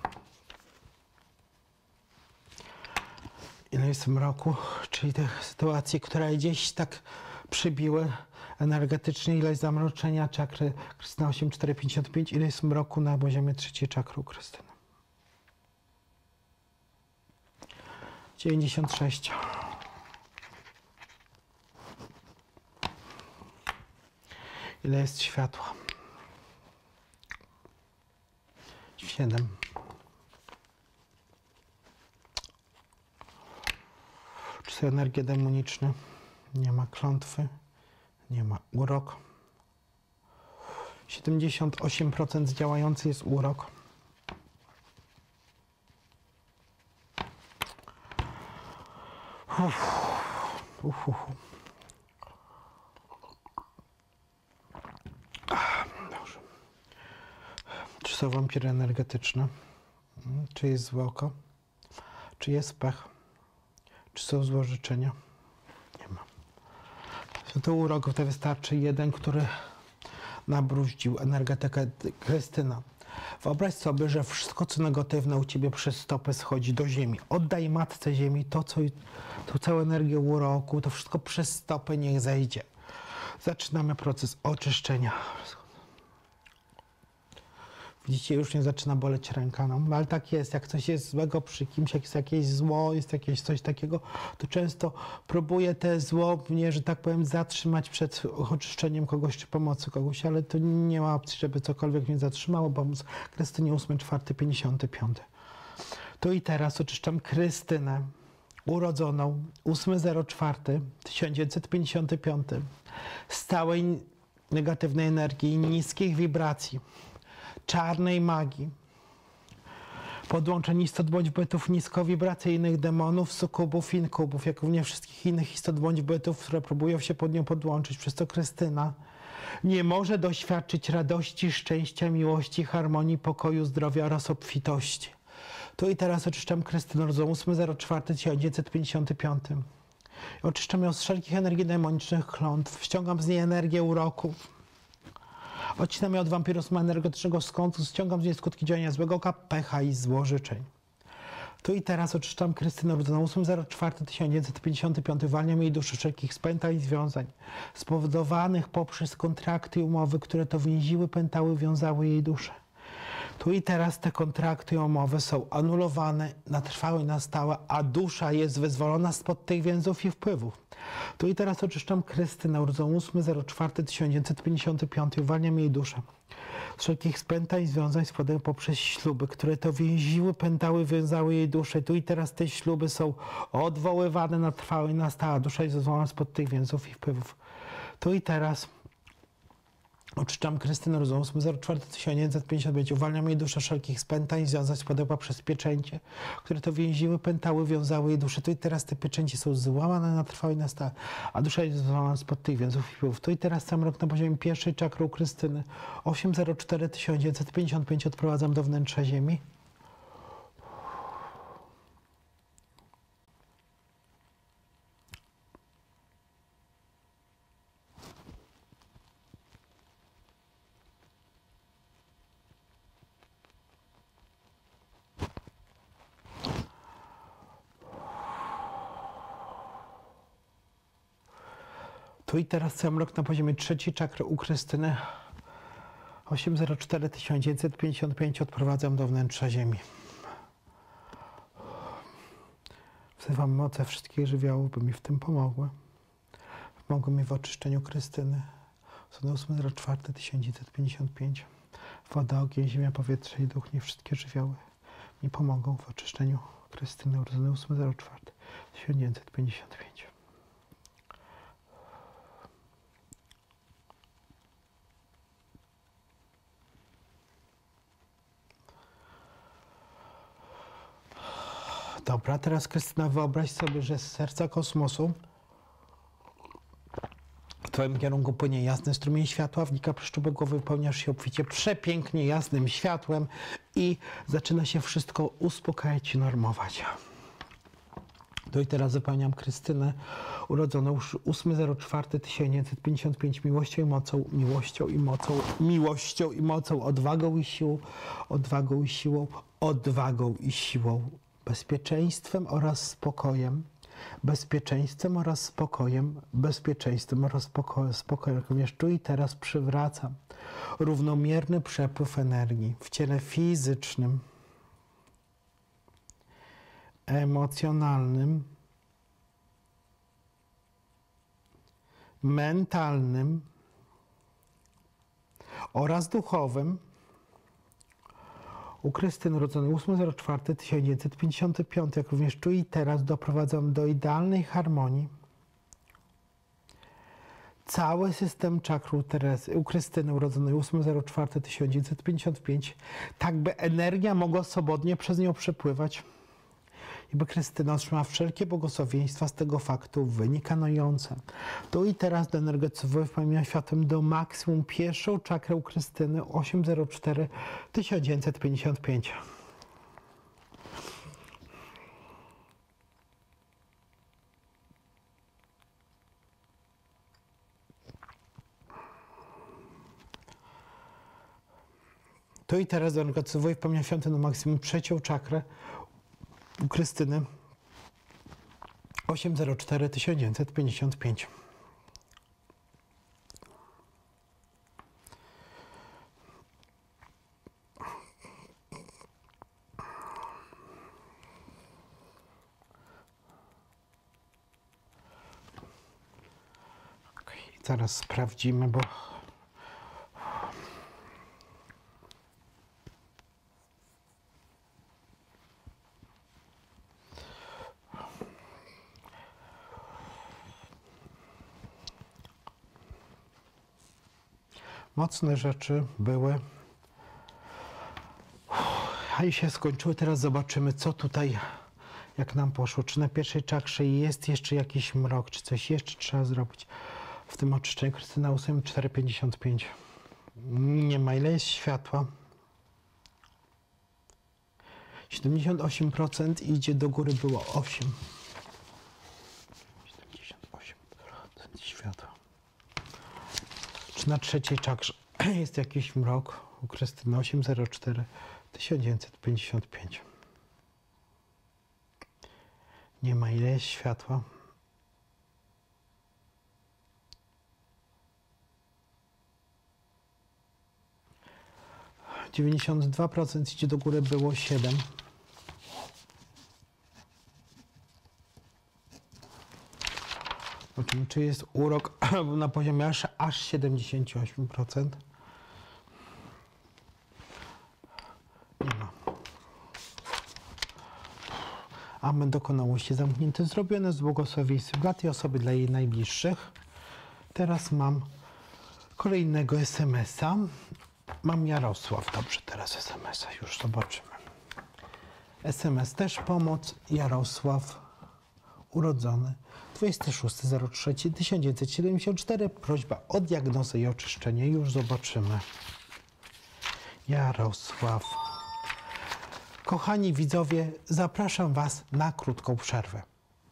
Ile jest mroku? Czyli te sytuacje, które gdzieś tak przybiły energetycznie, ile jest zamroczenia czakry Krystyna 8455, ile jest mroku na poziomie trzeciej czakry Krystyny. 96. Ile jest światła? 7. Czy są energie demoniczne? Nie ma klątwy. Nie ma urok. 78% działający jest urok. Dobrze. Czy są wampiry energetyczne? Czy jest złe oko? Czy jest pech? Czy są złożyczenia? Nie ma. To urok, to wystarczy jeden, który nabruździł energetykę Krystyna. Wyobraź sobie, że wszystko, co negatywne u ciebie przez stopę schodzi do ziemi. Oddaj Matce Ziemi to, co tą całą energię uroku, to wszystko przez stopę niech zejdzie. Zaczynamy proces oczyszczenia. Widzicie, już nie zaczyna boleć ręka, no ale tak jest, jak coś jest złego przy kimś, jak jest jakieś zło, jest jakieś coś takiego, to często próbuje te zło, że tak powiem, zatrzymać przed oczyszczeniem kogoś czy pomocy kogoś, ale to nie ma opcji, żeby cokolwiek mnie zatrzymało, bo Krystynie 8.4.55. Tu i teraz oczyszczam Krystynę, urodzoną 8.04.1955 z całej negatywnej energii, niskich wibracji, czarnej magii, podłączeń istot bądź bytów niskowibracyjnych, demonów, sukubów, inkubów, jak również wszystkich innych istot bądź bytów, które próbują się pod nią podłączyć. Przez to Krystyna nie może doświadczyć radości, szczęścia, miłości, harmonii, pokoju, zdrowia oraz obfitości. Tu i teraz oczyszczam Krystynę rodzoną 8.04.1955. Oczyszczam ją z wszelkich energii demonicznych, klątw, ściągam z niej energię uroku. Odcinam ją od wampirostwa energetycznego skątu, ściągam z niej skutki działania złego oka, pecha i złożyczeń. Tu i teraz oczyszczam Krystynę rodzoną 8.04.1955. Uwalniam jej duszy wszelkich spętań i związań spowodowanych poprzez kontrakty i umowy, które to więziły, pętały, wiązały jej duszę. Tu i teraz te kontrakty i umowy są anulowane na trwałe i na stałe, a dusza jest wyzwolona spod tych więzów i wpływów. Tu i teraz oczyszczam Krystynę rodzoną 8.04.1955. Uwalniam jej duszę z wszelkich spętań i związań spowodowanych poprzez śluby, które to więziły, pętały, wiązały jej duszę. Tu i teraz te śluby są odwoływane na trwałe i na stałe. Dusza jest wyzwolona spod tych więzów i wpływów. Tu i teraz Oczyszczam Krystynę Rozum 804-1955. Uwalniam jej duszę wszelkich spętań, związać z pudełka przez pieczęcie, które to więziły, pętały, wiązały jej duszę. Tu i teraz te pieczęcie są złamane na trwałe i na stałe, a dusza jest złamana spod tych więzów i wpływów. Tu i teraz sam rok na poziomie pierwszej czakry u Krystyny 804-1955 odprowadzam do wnętrza ziemi. Tu i teraz sam rok na poziomie trzeciej czakry u Krystyny 804-1955 odprowadzam do wnętrza ziemi. Wzywam moce wszystkich żywiołów, by mi w tym pomogły. Pomogły mi w oczyszczeniu Krystyny. 804-1955. Woda, ogień, ziemia, powietrze i duch, nie wszystkie żywioły mi pomogą w oczyszczeniu Krystyny. Urodzony 804-1955. Dobra, teraz Krystyna, wyobraź sobie, że z serca kosmosu w twoim kierunku płynie jasny strumień światła, wnika przeszczupek głowy, wypełniasz się obficie przepięknie jasnym światłem i zaczyna się wszystko uspokajać i normować. Tu i teraz zapełniam Krystynę, urodzoną 8.04.1955 miłością i mocą, miłością i mocą, miłością i mocą, odwagą i siłą, odwagą i siłą, odwagą i siłą, bezpieczeństwem oraz spokojem, bezpieczeństwem oraz spokojem, bezpieczeństwem oraz spokojem. Również tu i teraz przywracam równomierny przepływ energii w ciele fizycznym, emocjonalnym, mentalnym oraz duchowym u Krystyny urodzonej 8.04.1955, jak również tu i teraz doprowadzam do idealnej harmonii cały system czakr u Krystyny urodzonej 8.04.1955, tak by energia mogła swobodnie przez nią przepływać i by Krystyna otrzymała wszelkie błogosławieństwa z tego faktu wynikające. Tu i teraz do energetyzmu wpływa światłem do maksimum pierwszą czakrę u Krystyny 8.04.1955. Tu i teraz do energetyzmu wpływa światłem do maksimum trzecią czakrę u Krystyny 8.04.1955. Zaraz sprawdzimy, bo mocne rzeczy były, a i się skończyły. Teraz zobaczymy, co tutaj, jak nam poszło. Czy na pierwszej czakrze jest jeszcze jakiś mrok, czy coś jeszcze trzeba zrobić w tym oczyszczeniu. Krystyna 8.4.55. Nie ma. Ile jest światła? 78% idzie do góry, było 8. 78% światła. Czy na trzeciej czakrze jest jakiś mrok? U Krystyny 8.04.1955. Nie ma. Ile jest światła? - 92% idzie do góry, było 7. Zobaczymy, czy jest urok na poziomie aż 78%. Nie ma. Amen. Dokonałości zamknięte, zrobione z błogosławieństwem dla tej osoby, dla jej najbliższych. Teraz mam kolejnego SMS-a. Mam Jarosław. Dobrze, teraz SMS-a już zobaczymy. SMS też pomoc. Jarosław, urodzony 26.03.1974. Prośba o diagnozę i oczyszczenie. Już zobaczymy. Jarosław. Kochani widzowie, zapraszam Was na krótką przerwę.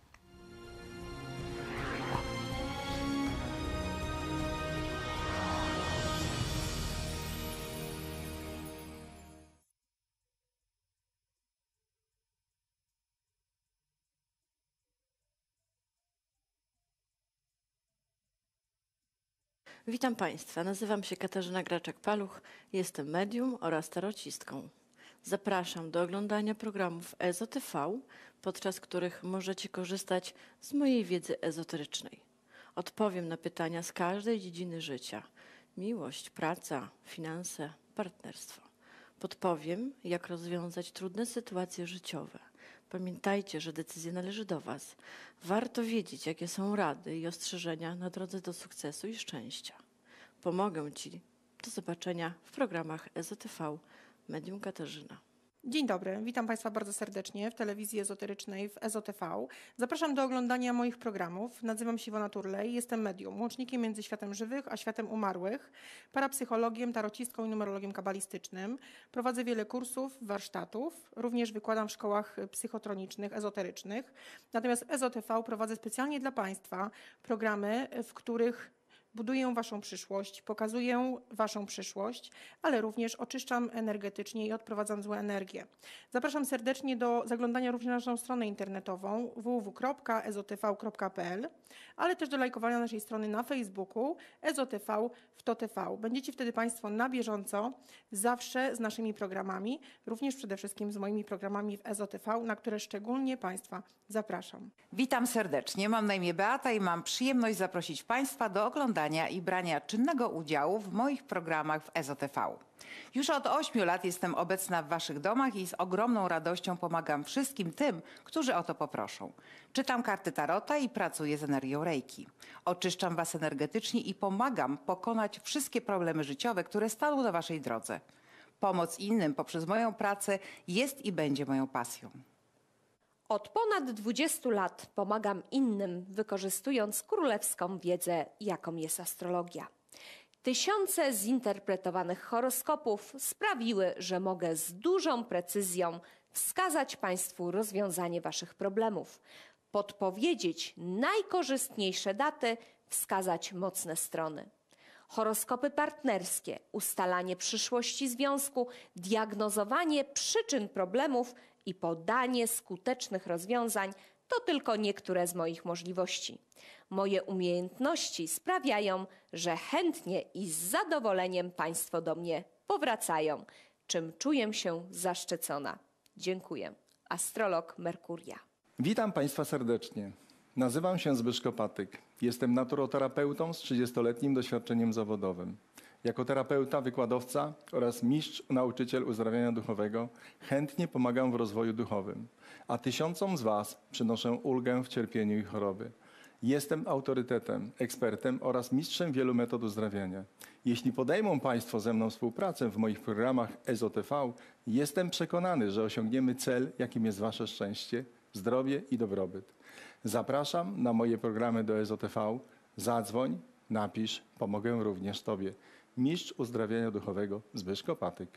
Witam Państwa, nazywam się Katarzyna Graczek-Paluch, jestem medium oraz tarocistką. Zapraszam do oglądania programów EZO-TV, podczas których możecie korzystać z mojej wiedzy ezoterycznej. Odpowiem na pytania z każdej dziedziny życia: miłość, praca, finanse, partnerstwo. Podpowiem, jak rozwiązać trudne sytuacje życiowe. Pamiętajcie, że decyzja należy do Was. Warto wiedzieć, jakie są rady i ostrzeżenia na drodze do sukcesu i szczęścia. Pomogę Ci. Do zobaczenia w programach EZO-TV. Medium Katarzyna. Dzień dobry, witam Państwa bardzo serdecznie w telewizji ezoterycznej w EZO-TV. Zapraszam do oglądania moich programów. Nazywam się Iwona Turlej, jestem medium, łącznikiem między światem żywych a światem umarłych, parapsychologiem, tarocistką i numerologiem kabalistycznym. Prowadzę wiele kursów, warsztatów, również wykładam w szkołach psychotronicznych, ezoterycznych. Natomiast EZO-TV prowadzę specjalnie dla Państwa programy, w których buduję Waszą przyszłość, pokazuję Waszą przyszłość, ale również oczyszczam energetycznie i odprowadzam złe energie. Zapraszam serdecznie do zaglądania również na naszą stronę internetową www.ezotv.pl, ale też do lajkowania naszej strony na Facebooku EZO-TV w TO TV. Będziecie wtedy Państwo na bieżąco zawsze z naszymi programami, również przede wszystkim z moimi programami w EZO-TV, na które szczególnie Państwa zapraszam. Witam serdecznie, mam na imię Beata i mam przyjemność zaprosić Państwa do oglądania i brania czynnego udziału w moich programach w EZO-TV. Już od 8 lat jestem obecna w Waszych domach i z ogromną radością pomagam wszystkim tym, którzy o to poproszą. Czytam karty tarota i pracuję z energią Reiki. Oczyszczam Was energetycznie i pomagam pokonać wszystkie problemy życiowe, które staną na Waszej drodze. Pomoc innym poprzez moją pracę jest i będzie moją pasją. Od ponad 20 lat pomagam innym, wykorzystując królewską wiedzę, jaką jest astrologia. Tysiące zinterpretowanych horoskopów sprawiły, że mogę z dużą precyzją wskazać Państwu rozwiązanie Waszych problemów, podpowiedzieć najkorzystniejsze daty, wskazać mocne strony. Horoskopy partnerskie, ustalanie przyszłości związku, diagnozowanie przyczyn problemów i podanie skutecznych rozwiązań to tylko niektóre z moich możliwości. Moje umiejętności sprawiają, że chętnie i z zadowoleniem Państwo do mnie powracają, czym czuję się zaszczycona. Dziękuję. Astrolog Merkuria. Witam Państwa serdecznie. Nazywam się Zbyszko Patyk. Jestem naturoterapeutą z 30-letnim doświadczeniem zawodowym. Jako terapeuta, wykładowca oraz mistrz, nauczyciel uzdrawiania duchowego chętnie pomagam w rozwoju duchowym, a tysiącom z Was przynoszę ulgę w cierpieniu i choroby. Jestem autorytetem, ekspertem oraz mistrzem wielu metod uzdrawiania. Jeśli podejmą Państwo ze mną współpracę w moich programach EZO-TV, jestem przekonany, że osiągniemy cel, jakim jest Wasze szczęście, zdrowie i dobrobyt. Zapraszam na moje programy do EZO-TV. Zadzwoń, napisz, pomogę również Tobie. Mistrz uzdrawiania duchowego Zbyszko Patyk.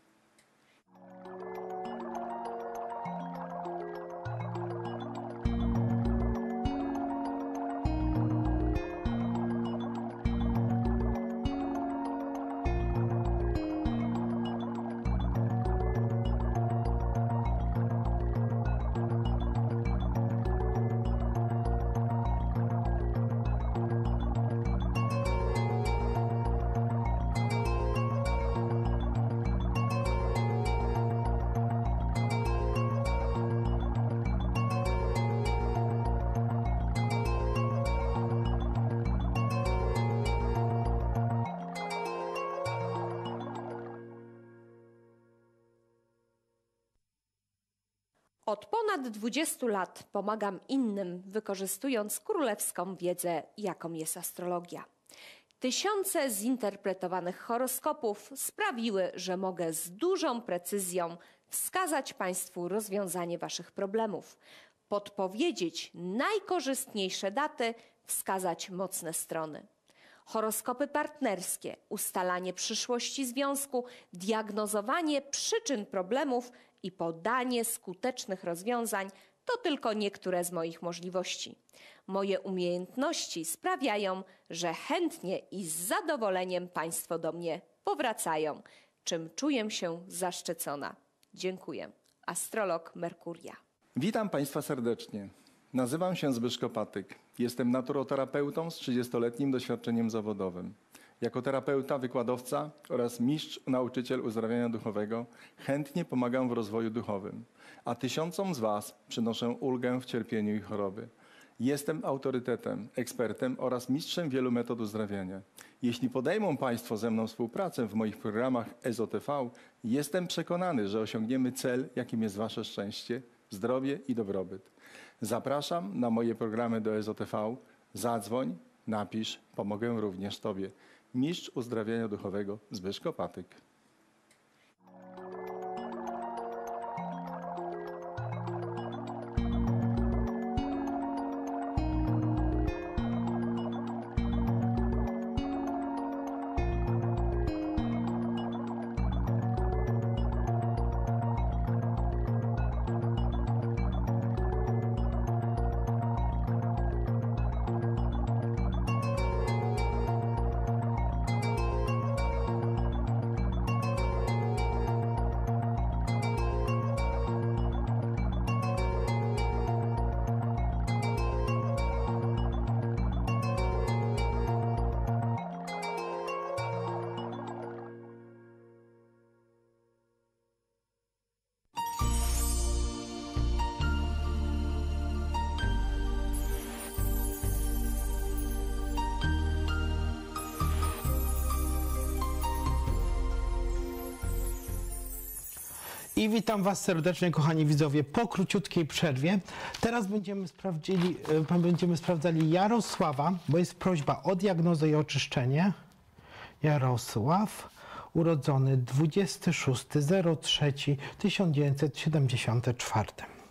Od ponad 20 lat pomagam innym, wykorzystując królewską wiedzę, jaką jest astrologia. Tysiące zinterpretowanych horoskopów sprawiły, że mogę z dużą precyzją wskazać Państwu rozwiązanie Waszych problemów, podpowiedzieć najkorzystniejsze daty, wskazać mocne strony. Horoskopy partnerskie, ustalanie przyszłości związku, diagnozowanie przyczyn problemów i podanie skutecznych rozwiązań to tylko niektóre z moich możliwości. Moje umiejętności sprawiają, że chętnie i z zadowoleniem Państwo do mnie powracają, czym czuję się zaszczycona. Dziękuję. Astrolog Merkuria. Witam Państwa serdecznie. Nazywam się Zbyszko Patyk. Jestem naturoterapeutą z 30-letnim doświadczeniem zawodowym. Jako terapeuta, wykładowca oraz mistrz, nauczyciel uzdrawiania duchowego chętnie pomagam w rozwoju duchowym, a tysiącom z Was przynoszę ulgę w cierpieniu i choroby. Jestem autorytetem, ekspertem oraz mistrzem wielu metod uzdrawiania. Jeśli podejmą Państwo ze mną współpracę w moich programach EZO-TV, jestem przekonany, że osiągniemy cel, jakim jest Wasze szczęście, zdrowie i dobrobyt. Zapraszam na moje programy do EZO-TV. Zadzwoń, napisz, pomogę również Tobie. Mistrz uzdrawiania duchowego Zbyszko Patyk. I witam Was serdecznie, kochani widzowie, po króciutkiej przerwie. Teraz będziemy sprawdzali Jarosława, bo jest prośba o diagnozę i oczyszczenie. Jarosław, urodzony 26.03.1974.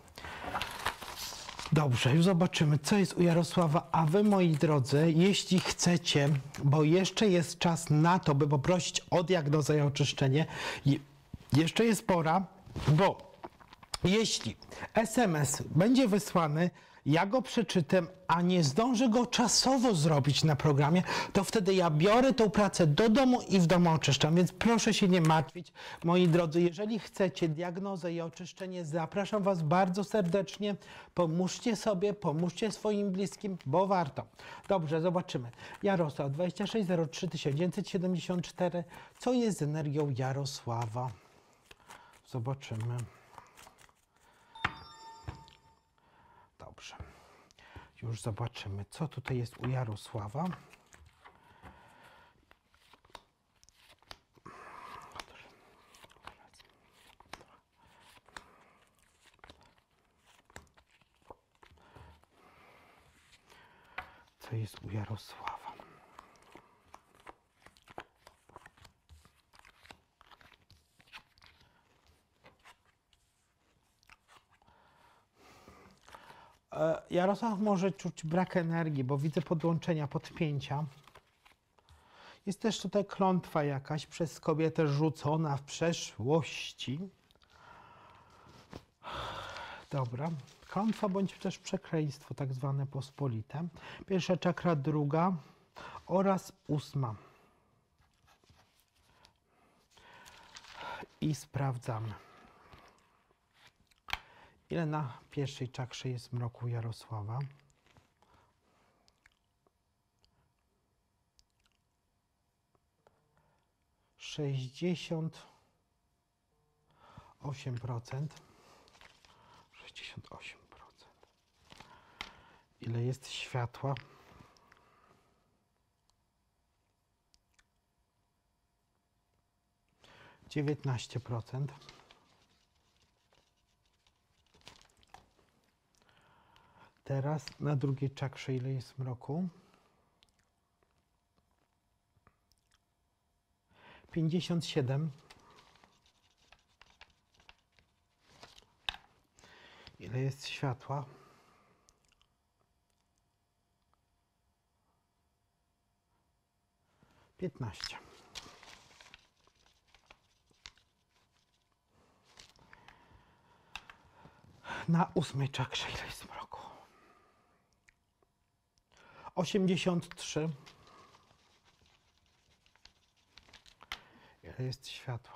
Dobrze, już zobaczymy, co jest u Jarosława. A Wy, moi drodzy, jeśli chcecie, bo jeszcze jest czas na to, by poprosić o diagnozę i oczyszczenie, jeszcze jest pora, bo jeśli SMS będzie wysłany, ja go przeczytam, a nie zdążę go czasowo zrobić na programie, to wtedy ja biorę tą pracę do domu i w domu oczyszczam. Więc proszę się nie martwić, moi drodzy. Jeżeli chcecie diagnozę i oczyszczenie, zapraszam Was bardzo serdecznie. Pomóżcie sobie, pomóżcie swoim bliskim, bo warto. Dobrze, zobaczymy. Jarosław, 26.03.1974. Co jest z energią Jarosława? Zobaczymy. Dobrze. Już zobaczymy, co tutaj jest u Jarosława. Co jest u Jarosława? Jarosław może czuć brak energii, bo widzę podłączenia, podpięcia. Jest też tutaj klątwa jakaś przez kobietę rzucona w przeszłości. Dobra. Klątwa bądź też przekleństwo, tak zwane pospolite. Pierwsza czakra, druga oraz 8. I sprawdzamy. Ile na pierwszej czakrze jest mroku Jarosława? %68. 68%. Ile jest światła? %19. Teraz na drugiej czakrze ile jest mroku? 57. Ile jest światła? Piętnaście. Na 8. czakrze ile jest mroku? 83. Ile jest światła?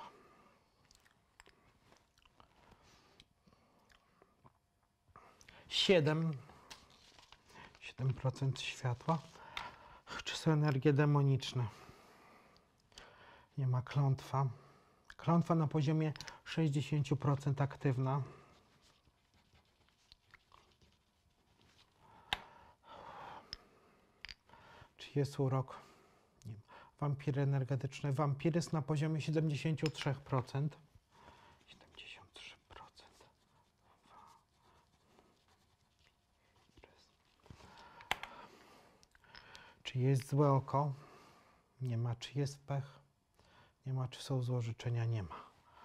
7% światła. Czy są energie demoniczne? Nie ma klątwa. Klątwa na poziomie 60% aktywna. Czy jest urok? Nie ma. Wampiry energetyczne. Wampiryzm na poziomie 73%. 73%. Czy jest złe oko? Nie ma. Czy jest pech? Nie ma. Czy są złożyczenia? Nie ma.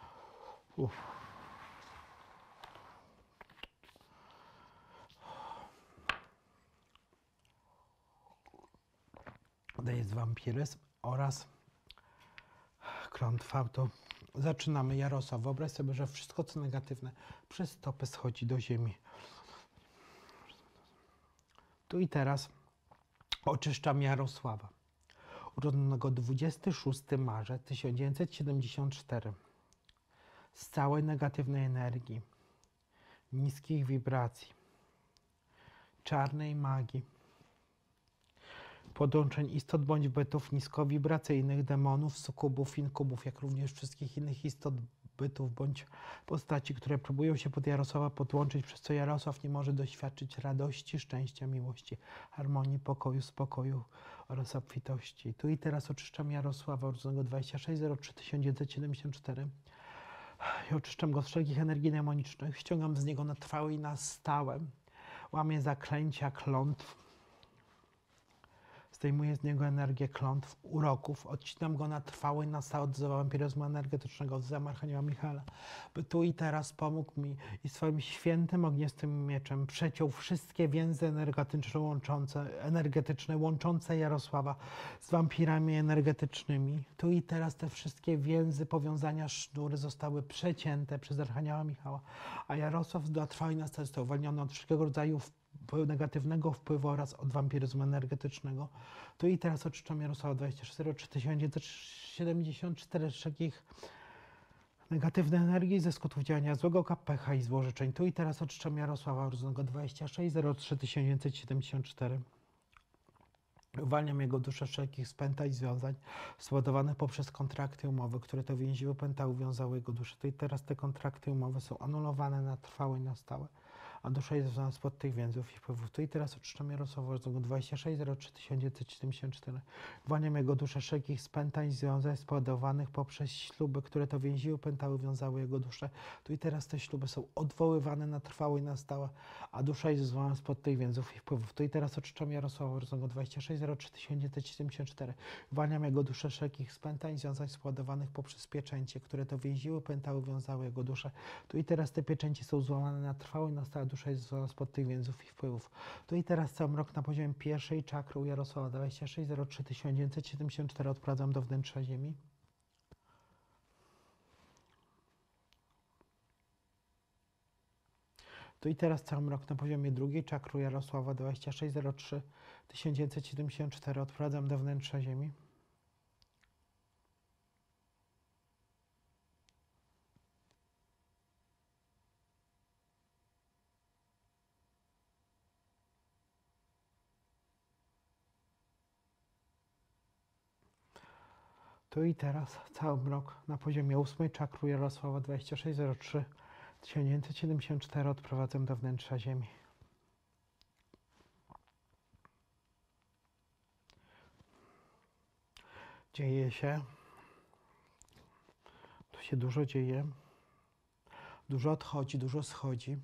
To jest wampiryzm oraz klątwa. To zaczynamy. Jarosław, wyobraź sobie, że wszystko co negatywne przez stopy schodzi do ziemi. Tu i teraz oczyszczam Jarosława, urodzonego 26 marzec 1974, z całej negatywnej energii, niskich wibracji, czarnej magii, podłączeń istot bądź bytów niskowibracyjnych, demonów, sukubów, inkubów, jak również wszystkich innych istot, bytów bądź postaci, które próbują się pod Jarosława podłączyć, przez co Jarosław nie może doświadczyć radości, szczęścia, miłości, harmonii, pokoju, spokoju oraz obfitości. Tu i teraz oczyszczam Jarosława, urodzonego 26.03.1974 i oczyszczam go z wszelkich energii demonicznych, ściągam z niego na trwałe i na stałe, łamię zaklęcia, klątw, zdejmuję z niego energię klątw, uroków, odcinam go na trwały, na stałe od wampiryzmu energetycznego, od Archanioła Michaela, by tu i teraz pomógł mi i swoim świętym, ognistym mieczem przeciął wszystkie więzy energetyczne łączące Jarosława z wampirami energetycznymi. Tu i teraz te wszystkie więzy, powiązania, sznury zostały przecięte przez Archanioła Michała, a Jarosław dla trwałej na stałe został uwolniony od wszelkiego rodzaju negatywnego wpływu oraz od wampiryzmu energetycznego. Tu i teraz oczyszczam Jarosława 24.03.1974 z wszelkich negatywnych energii ze skutków działania złego pecha i złożyczeń. Tu i teraz oczyszczam Jarosława urodzonego 26.03.1974. Uwalniam jego duszę wszelkich spętań i związań spowodowanych poprzez kontrakty, umowy, które to więziły, pętały, wiązały jego duszę. Tu i teraz te kontrakty, umowy są anulowane na trwałe i na stałe, a dusza jest związana spod tych więzów i wpływów. Tu i teraz oczyszczam Jarosława urodzonego 26.03.1974. Uwalniam jego duszę wszelkich spętań i związań spowodowanych poprzez śluby, które to więziły, pętały, wiązały jego duszę. Tu i teraz te śluby są odwoływane na trwałe i na stałe, a dusza jest związana spod tych więzów i wpływów. Tu i teraz oczyszczam Jarosława urodzonego 26.03.1974. Uwalniam jego duszę wszelkich spętań i związań spowodowanych poprzez pieczęcie, które to więziły, pętały, wiązały jego duszę. Tu i teraz te pieczęcie są złamane na trwałe i na stałe, dusza jest związana spod tych więzów i wpływów. Tu i teraz cały mrok na poziomie pierwszej czakry u Jarosława 26.03.1974 odprowadzam do wnętrza ziemi. Tu i teraz cały mrok na poziomie drugiej czakry u Jarosława 26.03.1974 odprowadzam do wnętrza ziemi. Tu i teraz cały mrok na poziomie 8 czakry Jarosława 26.03.1974 odprowadzam do wnętrza ziemi. Dzieje się. Tu się dużo dzieje. Dużo odchodzi, dużo schodzi.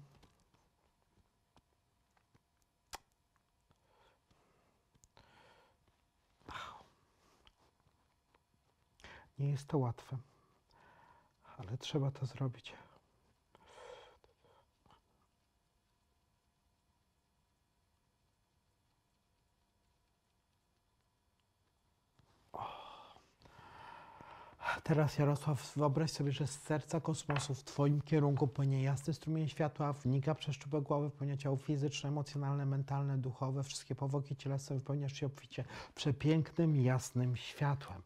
Nie jest to łatwe, ale trzeba to zrobić. Teraz Jarosław, wyobraź sobie, że z serca kosmosu w Twoim kierunku płynie jasny strumień światła, wnika przez czubek głowy, wypełnia ciało fizyczne, emocjonalne, mentalne, duchowe, wszystkie powłoki cielesne, wypełniasz się obficie przepięknym, jasnym światłem.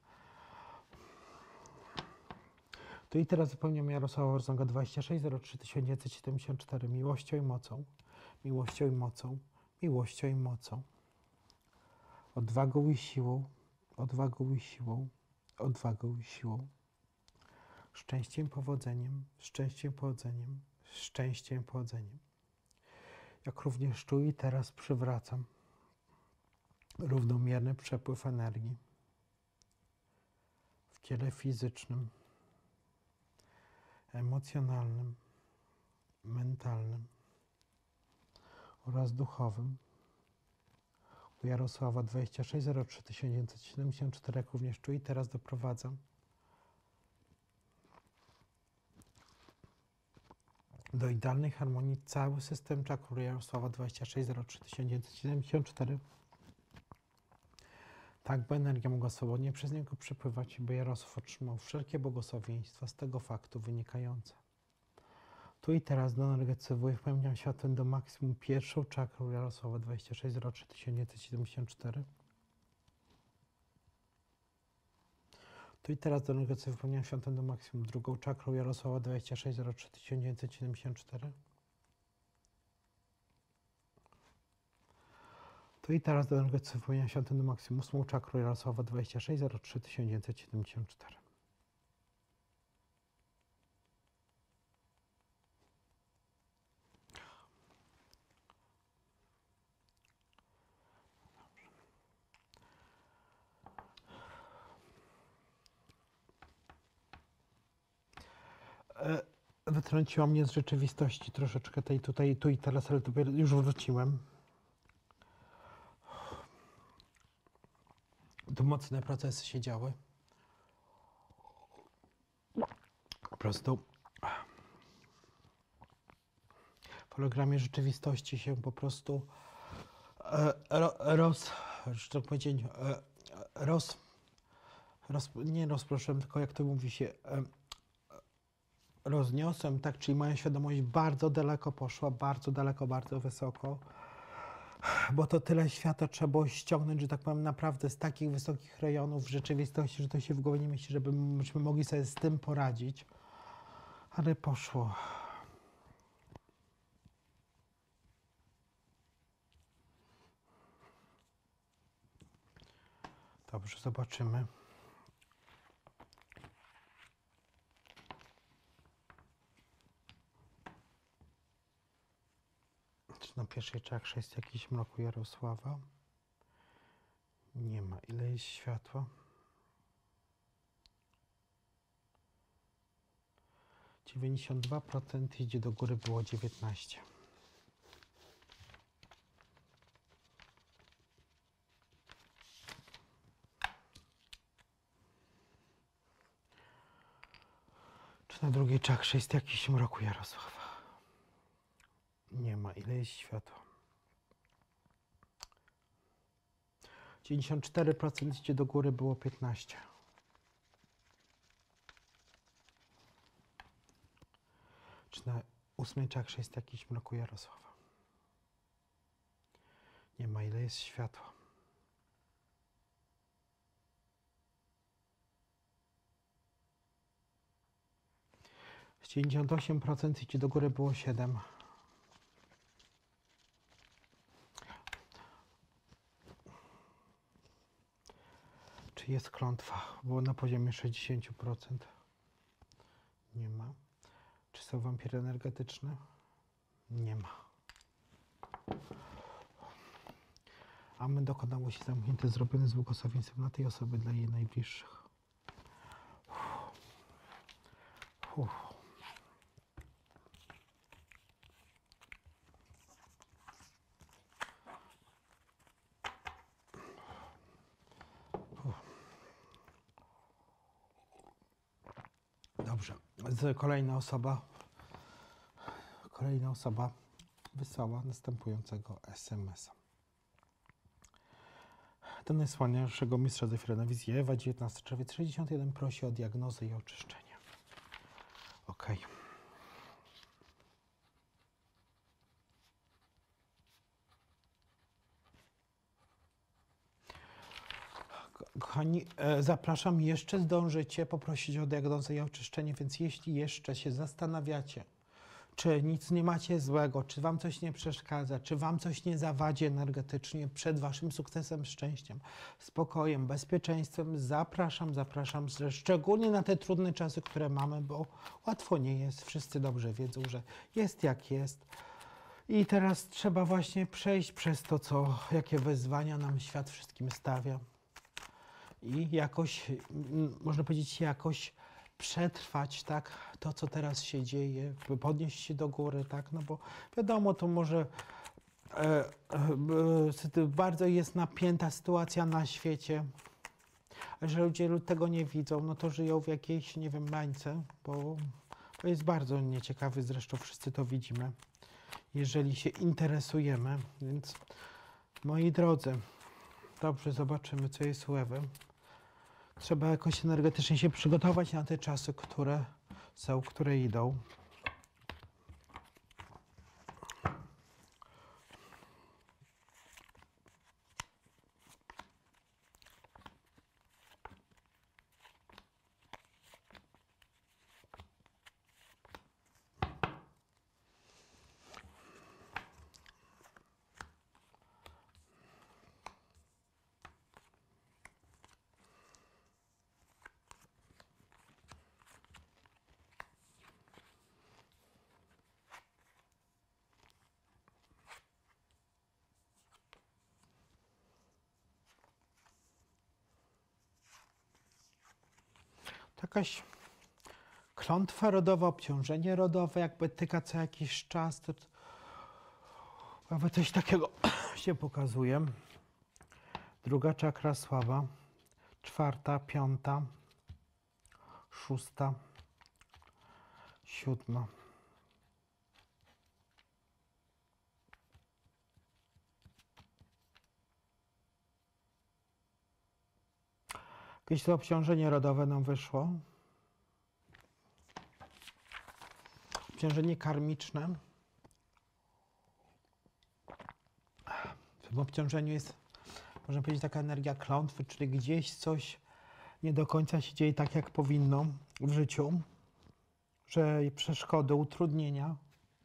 Tu i teraz wypełniam Jarosława Orzonga 26.03.1974 miłością i mocą, miłością i mocą, miłością i mocą, odwagą i siłą, odwagą i siłą, odwagą i siłą, szczęściem, powodzeniem, szczęściem, powodzeniem, szczęściem, powodzeniem. Jak również tu i teraz przywracam równomierny przepływ energii w ciele fizycznym, emocjonalnym, mentalnym oraz duchowym. U Jarosława 26.03.1974, jak również tu i teraz doprowadzam do idealnej harmonii cały system czakr Jarosława 26.03.1974. Tak, by energia mogła swobodnie przez niego przepływać, by Jarosław otrzymał wszelkie błogosławieństwa z tego faktu wynikające. Tu i teraz do energetyki wypełniam światłem do maksimum pierwszą czakrą Jarosława 26.03.1974. Tu i teraz do energetyki wypełniam światłem do maksimum drugą czakrą Jarosława 26.03.1974. Tu i teraz do energetyki wypełniam światłem do maksimum ósmą czakrą Jarosława 26.03.1974. Wytrąciła mnie z rzeczywistości troszeczkę tej tutaj, tu i teraz, ale dopiero już wróciłem. Tu mocne procesy się działy. Po prostu w programie rzeczywistości się po prostu nie rozproszyłem, tylko jak to mówi się, rozniosłem, tak, czyli moja świadomość bardzo daleko poszła, bardzo daleko, bardzo wysoko, bo to tyle świata trzeba było ściągnąć, że tak powiem, naprawdę z takich wysokich rejonów w rzeczywistości, że to się w głowie nie mieści, żebyśmy mogli sobie z tym poradzić, ale poszło. Dobrze, zobaczymy. Czy na pierwszej czakrze jest jakiś mrok u Jarosława? Nie ma. Ile jest światła? 92%, idzie do góry, było 19%. Czy na drugiej czakrze jest jakiś mrok u Jarosława? Nie ma. Ile jest światła? 94%, idzie do góry, było 15%. Czy na 8 czakrze jest jakiś mrok u Jarosława? Nie ma. Ile jest światła? Z 98% idzie do góry, było 7%. Czy jest klątwa? Było na poziomie 60%. Nie ma. Czy są wampiry energetyczne? Nie ma. Amen dokonało się zamknięte, zrobione z błogosławieństwem na tej osoby dla jej najbliższych. Dobrze. Kolejna osoba wysłała następującego SMS-a. Do najsławniejszego mistrza Zefira na wizji Ewa, 19 czerwiec 61, prosi o diagnozę i oczyszczenie. Okej. Kochani, zapraszam, jeszcze zdążycie poprosić o diagnozę i oczyszczenie, więc jeśli jeszcze się zastanawiacie, czy nic nie macie złego, czy wam coś nie przeszkadza, czy wam coś nie zawadzi energetycznie przed waszym sukcesem, szczęściem, spokojem, bezpieczeństwem, zapraszam, szczególnie na te trudne czasy, które mamy, bo łatwo nie jest, wszyscy dobrze wiedzą, że jest jak jest. I teraz trzeba właśnie przejść przez to, jakie wyzwania nam świat wszystkim stawia. I jakoś, można powiedzieć, jakoś przetrwać, tak, to, co teraz się dzieje, podnieść się do góry, tak, no bo wiadomo, to może bardzo jest napięta sytuacja na świecie, a że ludzie tego nie widzą, no to żyją w jakiejś, nie wiem, bańce, bo to jest bardzo nieciekawy, zresztą wszyscy to widzimy, jeżeli się interesujemy, więc moi drodzy, dobrze, zobaczymy, co jest u Ewy. Trzeba jakoś energetycznie się przygotować na te czasy, które są, które idą. Jakaś klątwa rodowa, obciążenie rodowe, jakby tyka co jakiś czas, to jakby coś takiego się pokazuje. Druga czakra sława, 4., 5., 6., 7. Jakieś to obciążenie rodowe nam wyszło. Obciążenie karmiczne. W tym obciążeniu jest, można powiedzieć, taka energia klątwy, czyli gdzieś coś nie do końca się dzieje tak, jak powinno w życiu, że przeszkody, utrudnienia.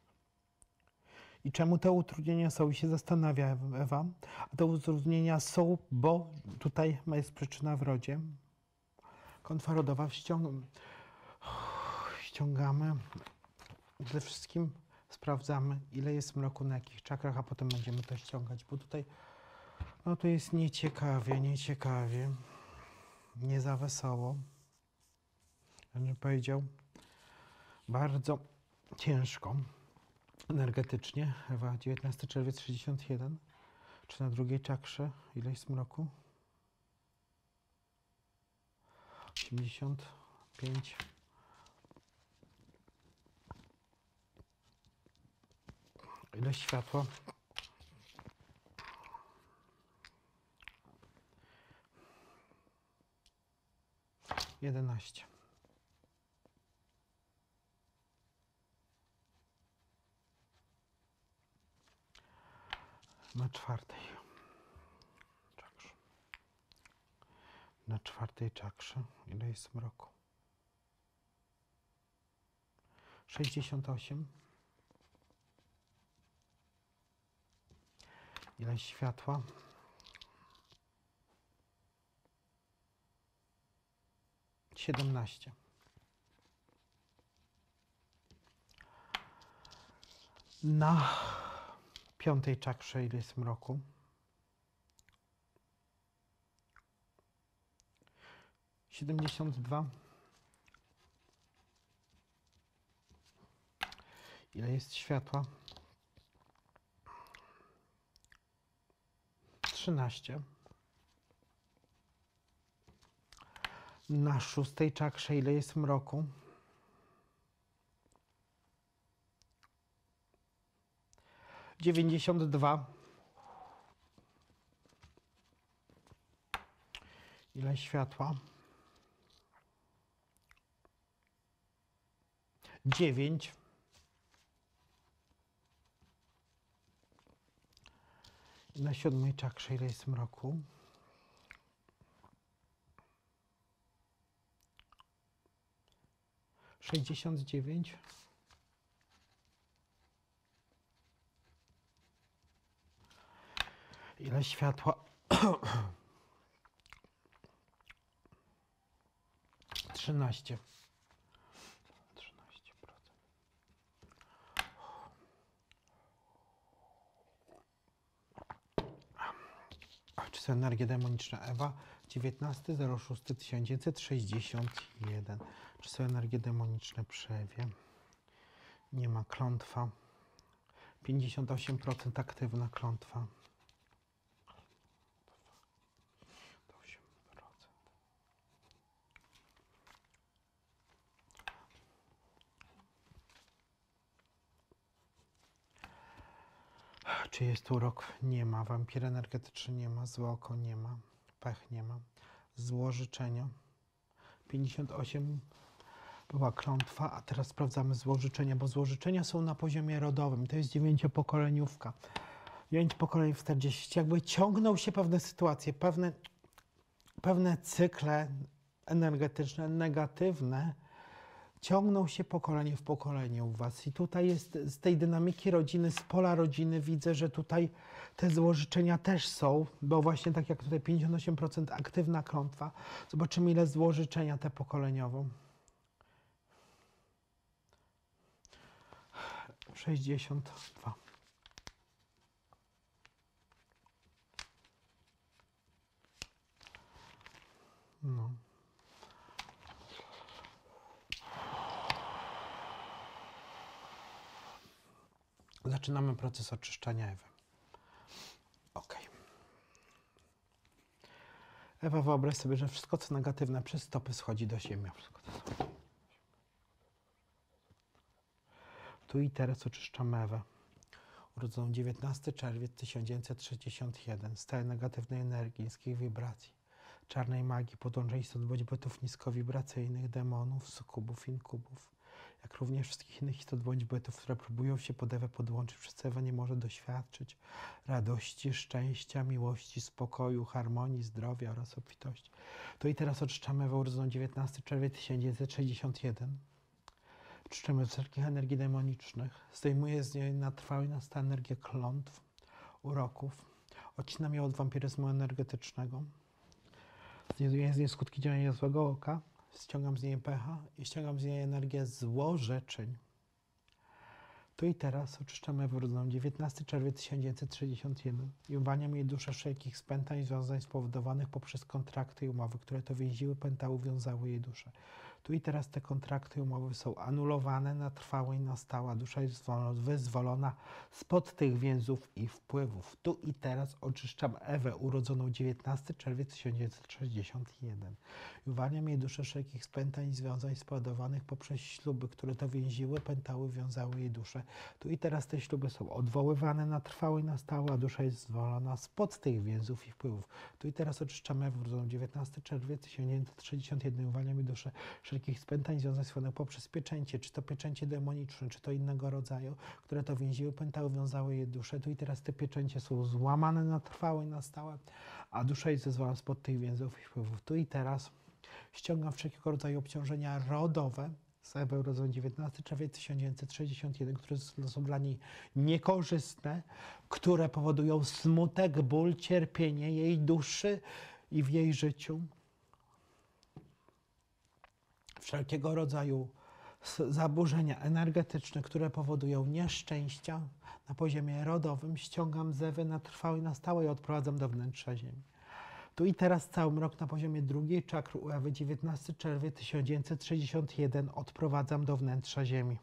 I czemu te utrudnienia są? I się zastanawia Ewa. A te utrudnienia są, bo tutaj jest przyczyna w rodzie. Klątwa rodowa, ściągamy. Przede wszystkim sprawdzamy, ile jest mroku na jakich czakrach, a potem będziemy to ściągać, bo tutaj no to jest nieciekawie, nie za wesoło. Ja bym powiedział, bardzo ciężko energetycznie. Ewa, 19 czerwiec 61. Czy na drugiej czakrze ile jest mroku? 85. Ile światła? 11. Na czwartej czakrze. Na czwartej czakrze ile jest mroku? 68. Ile światła? 17. Na piątej czakrze ile jest mroku? 72. Ile jest światła? 13. Na szóstej czakrze ile jest mroku? 92. Ile światła? 9. I na 7. czakrze ile jest mroku? 69. Ile światła? 13. 13%. Czy są energie demoniczne? Ewa, 19.06.1961. Czy są energie demoniczne przy Ewie? Nie ma. Klątwa. 58% aktywna klątwa. 8%. Czy jest tu urok? Nie ma. Wampir energetyczny nie ma. Złe oko nie ma. Pech nie ma. Złożyczenia. 58 była klątwa, a teraz sprawdzamy złożyczenia, bo złożyczenia są na poziomie rodowym. To jest 9-pokoleniówka. 9 pokoleń w 40. Jakby ciągną się pewne sytuacje, pewne cykle energetyczne, negatywne, ciągną się pokolenie w pokolenie u was. I tutaj jest z tej dynamiki rodziny, z pola rodziny widzę, że tutaj te złożyczenia też są, bo właśnie tak jak tutaj 58% aktywna klątwa. Zobaczymy, ile złożyczenia te pokoleniowo. 62. No. Zaczynamy proces oczyszczania Ewy. Ok. Ewa, wyobraź sobie, że wszystko co negatywne przez stopy schodzi do ziemi. Tu i teraz oczyszczamy Ewę. Urodzoną 19 czerwiec 1961. Stałe negatywnej energii, niskich wibracji, czarnej magii, podłączeń istot bądźbytów niskowibracyjnych, demonów, sukubów, inkubów, jak również wszystkich innych istot bądźbytów, które próbują się pod Ewę podłączyć, przez co Ewa nie może doświadczyć radości, szczęścia, miłości, spokoju, harmonii, zdrowia oraz obfitości. To i teraz oczyszczamy Ewę urodzoną 19 czerwiec 1961. Oczyszczamy od wszelkich energii demonicznych. Zdejmuję z niej na trwałe i na stałe energię klątw, uroków. Odcinam ją od wampiryzmu energetycznego. Zdejmuję z niej skutki działania złego oka. Ściągam z niej pecha i ściągam z niej energię złorzeczeń. Tu i teraz oczyszczamy Ewę urodzoną 19 czerwiec 1961 i uwalniam jej duszę wszelkich spętań i związań spowodowanych poprzez kontrakty i umowy, które to więziły, pętały, wiązały jej duszę. Tu i teraz te kontrakty i umowy są anulowane na trwałe i na stałe. Dusza jest wyzwolona spod tych więzów i wpływów. Tu i teraz oczyszczam Ewę urodzoną 19 czerwiec 1961 i uwalniam jej duszę wszelkich spętań i związań spowodowanych poprzez śluby, które to więziły, pętały, wiązały jej duszę. Tu i teraz te śluby są odwoływane na trwałe i na stałe, a dusza jest zwolona spod tych więzów i wpływów. Tu i teraz oczyszczamy Ewę urodzoną 19 czerwiec 1961 i uwalniam jej duszę wszelkich spętań związanych poprzez pieczęcie, czy to pieczęcie demoniczne, czy to innego rodzaju, które to więziły, pętały, wiązały je duszę. Tu i teraz te pieczęcie są złamane na trwałe i na stałe, a dusza jest zezwolona spod tych więzów i wpływów. Tu i teraz ściągam wszelkiego rodzaju obciążenia rodowe z Ewy urodzonej 19 czerwiec 1961, które są dla niej niekorzystne, które powodują smutek, ból, cierpienie jej duszy i w jej życiu. Wszelkiego rodzaju zaburzenia energetyczne, które powodują nieszczęścia na poziomie rodowym, ściągam z Ewy na trwałe i na stałe i odprowadzam do wnętrza ziemi. Tu i teraz cały mrok na poziomie drugiej czakry u Ewy 19 czerwiec 1961 odprowadzam do wnętrza ziemi.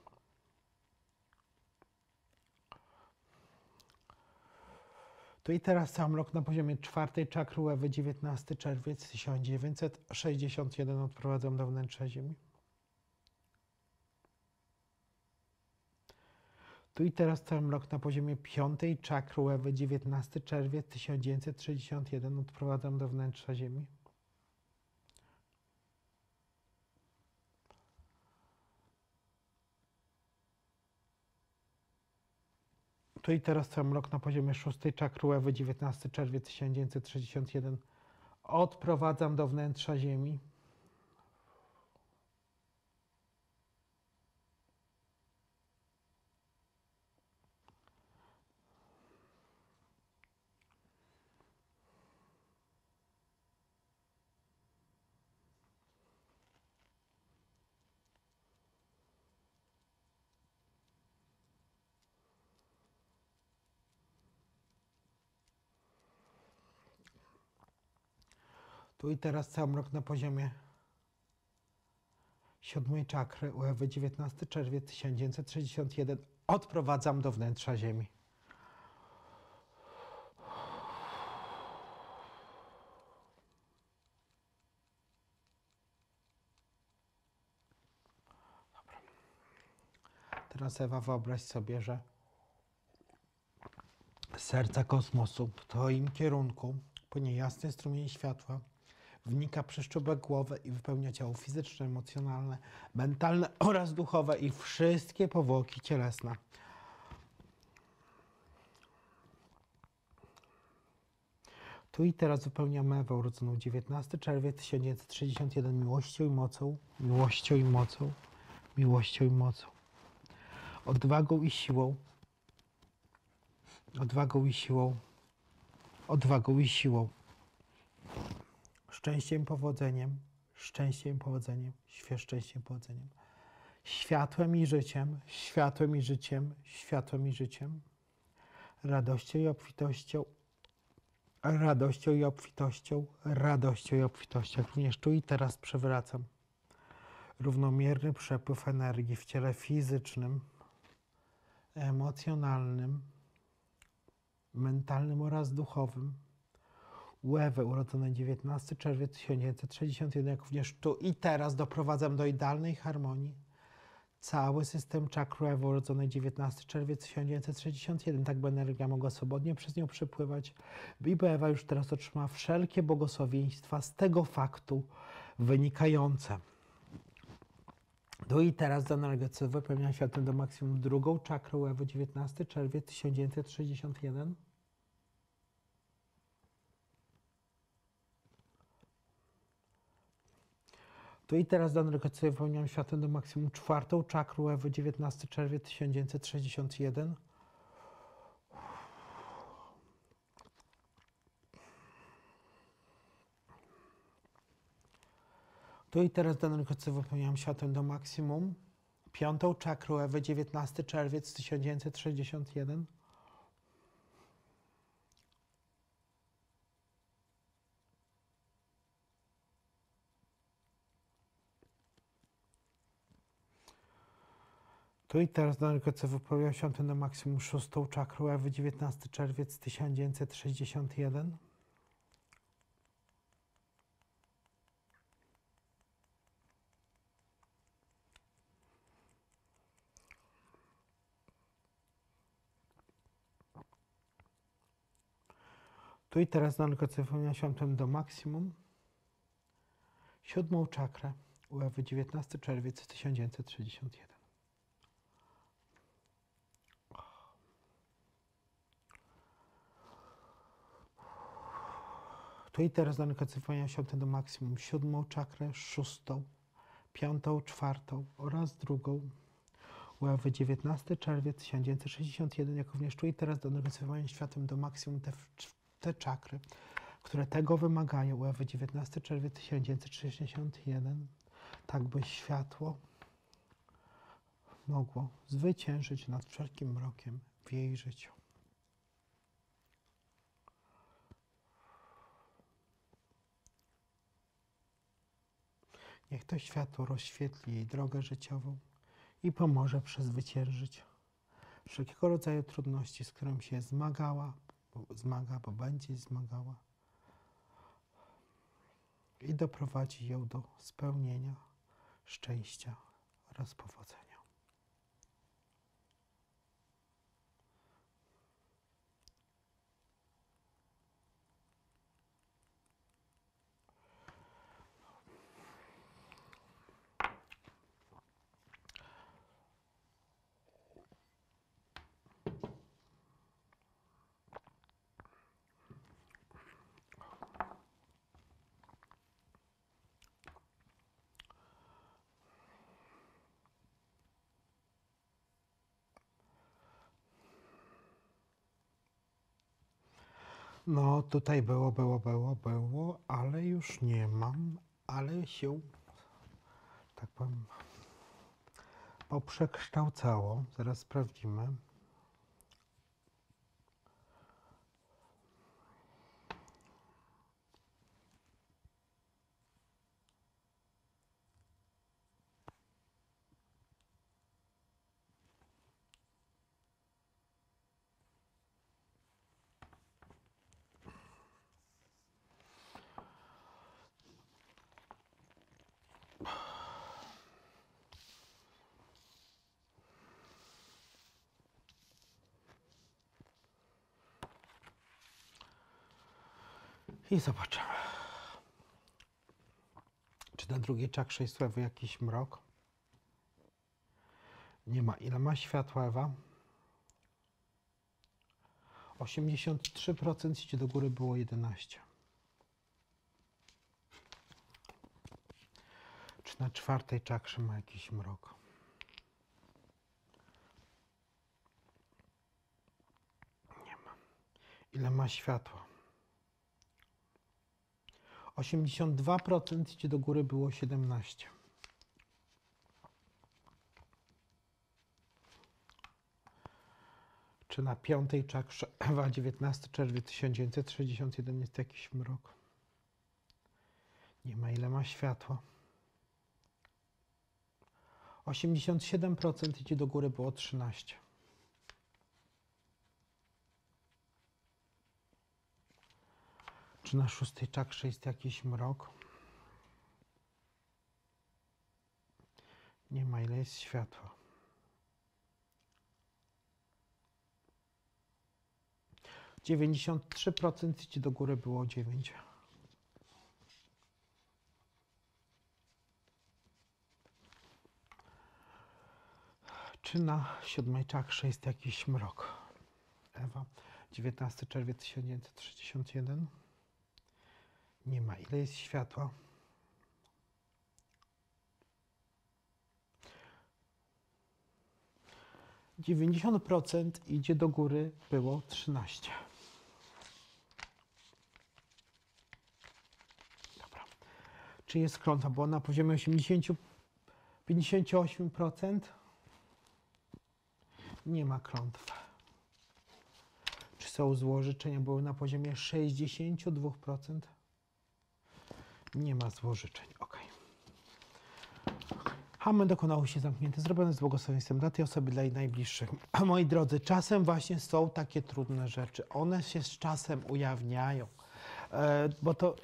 Tu i teraz cały mrok na poziomie czwartej czakry u Ewy 19 czerwiec 1961 odprowadzam do wnętrza ziemi. Tu i teraz cały rok na poziomie 5. czakry łewy, 19 czerwiec 1961. Odprowadzam do wnętrza Ziemi. Tu i teraz cały rok na poziomie 6. czakry łewy, 19 czerwiec 1961. Odprowadzam do wnętrza Ziemi. Tu i teraz cały rok na poziomie 7. czakry łewy, 19 czerwiec 1961. Odprowadzam do wnętrza Ziemi. Dobra. Teraz Ewa, wyobraź sobie, że z serca kosmosu w twoim kierunku płynie jasny strumień światła, wnika przez czubek głowy i wypełnia ciało fizyczne, emocjonalne, mentalne oraz duchowe i wszystkie powłoki cielesne. Tu i teraz wypełniamy Ewę urodzoną 19 czerwiec 1961 miłością i mocą, miłością i mocą, miłością i mocą, odwagą i siłą, odwagą i siłą, odwagą i siłą, szczęściem i powodzeniem, szczęściem i powodzeniem, szczęściem i powodzeniem, światłem i życiem, światłem i życiem, światłem i życiem, radością i obfitością, radością i obfitością, radością i obfitością. Również tu i teraz przywracam równomierny przepływ energii w ciele fizycznym, emocjonalnym, mentalnym oraz duchowym. Łewy urodzonej 19 czerwiec 1961, jak również tu i teraz doprowadzam do idealnej harmonii cały system czakr Ewy urodzonej 19 czerwiec 1961, tak by energia mogła swobodnie przez nią przepływać, by Ewa już teraz otrzymała wszelkie błogosławieństwa z tego faktu wynikające. Tu i teraz do energetyki wypełnia światłem do maksimum drugą czakrę Ewy, 19 czerwiec 1961. Tu i teraz do energetyki wypełniam światłem do maksimum czwartą czakrę Ewy, 19 czerwiec 1961. Tu i teraz do energetyki wypełniam światłem do maksimum piątą czakrę Ewy, 19 czerwiec 1961. Tu i teraz do energetyki wypełniam światłem do maksimum szóstą czakrę Ewy, 19 czerwiec 1961. Tu i teraz na energetyce wypełniam światłem do maksimum siódmą czakrę u Ewy, 19 czerwiec 1961. Tu i teraz na energetyce wypełniam światłem do maksimum siódmą czakrę, szóstą, piątą, czwartą oraz drugą u Ewy, 19 czerwiec 1961, jak również tu i teraz do energetyki wypełniam światłem do maksimum te czakry, które tego wymagają. U Ewy, 19 czerwiec 1961, tak by światło mogło zwyciężyć nad wszelkim mrokiem w jej życiu. Niech to światło rozświetli jej drogę życiową i pomoże przezwyciężyć wszelkiego rodzaju trudności, z którymi się zmaga, bo będzie zmagała, i doprowadzi ją do spełnienia, szczęścia oraz powodzenia. No tutaj było, ale już nie mam, ale się, tak powiem, poprzekształcało. Zaraz sprawdzimy. I zobaczymy, czy na drugiej czakrze jest Ewy jakiś mrok. Nie ma. Ile ma światła Ewa? 83% idzie do góry, było 11. Czy na czwartej czakrze ma jakiś mrok? Nie ma. Ile ma światła? 82% idzie do góry, było 17. Czy na piątej czakrze, Ewa, 19 czerwiec 1961 jest jakiś mrok? Nie ma. Ile ma światła? 87% idzie do góry, było 13. Czy na szóstej czakrze jest jakiś mrok? Nie ma. Ile jest światła? 93% idzie do góry, było 9. Czy na siódmej czakrze jest jakiś mrok? Ewa, 19 czerwiec 1961. Nie ma. Ile jest światła? - 90% idzie do góry, było 13. Dobra. Czy jest klątwa? Bo na poziomie 58%. Nie ma klątwy. Czy są złożyczenia? Były na poziomie 62%. Nie ma złożyczeń. Ok. Amen dokonało się zamknięte, zrobione z błogosławieństwem dla tej osoby, dla jej najbliższych. A moi drodzy, czasem właśnie są takie trudne rzeczy. One się z czasem ujawniają. Bo to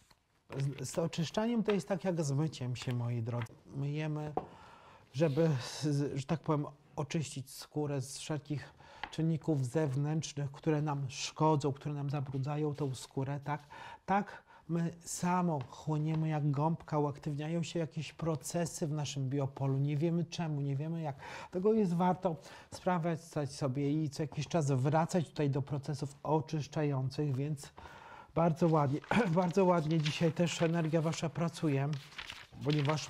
z oczyszczaniem to jest tak jak z myciem się, moi drodzy. Myjemy, żeby, że tak powiem, oczyścić skórę z wszelkich czynników zewnętrznych, które nam szkodzą, które nam zabrudzają tą skórę, tak? Tak my samo chłoniemy jak gąbka, uaktywniają się jakieś procesy w naszym biopolu. Nie wiemy czemu, nie wiemy jak. Dlatego jest warto sprawdzać sobie i co jakiś czas wracać tutaj do procesów oczyszczających, więc bardzo ładnie dzisiaj też energia wasza pracuje, ponieważ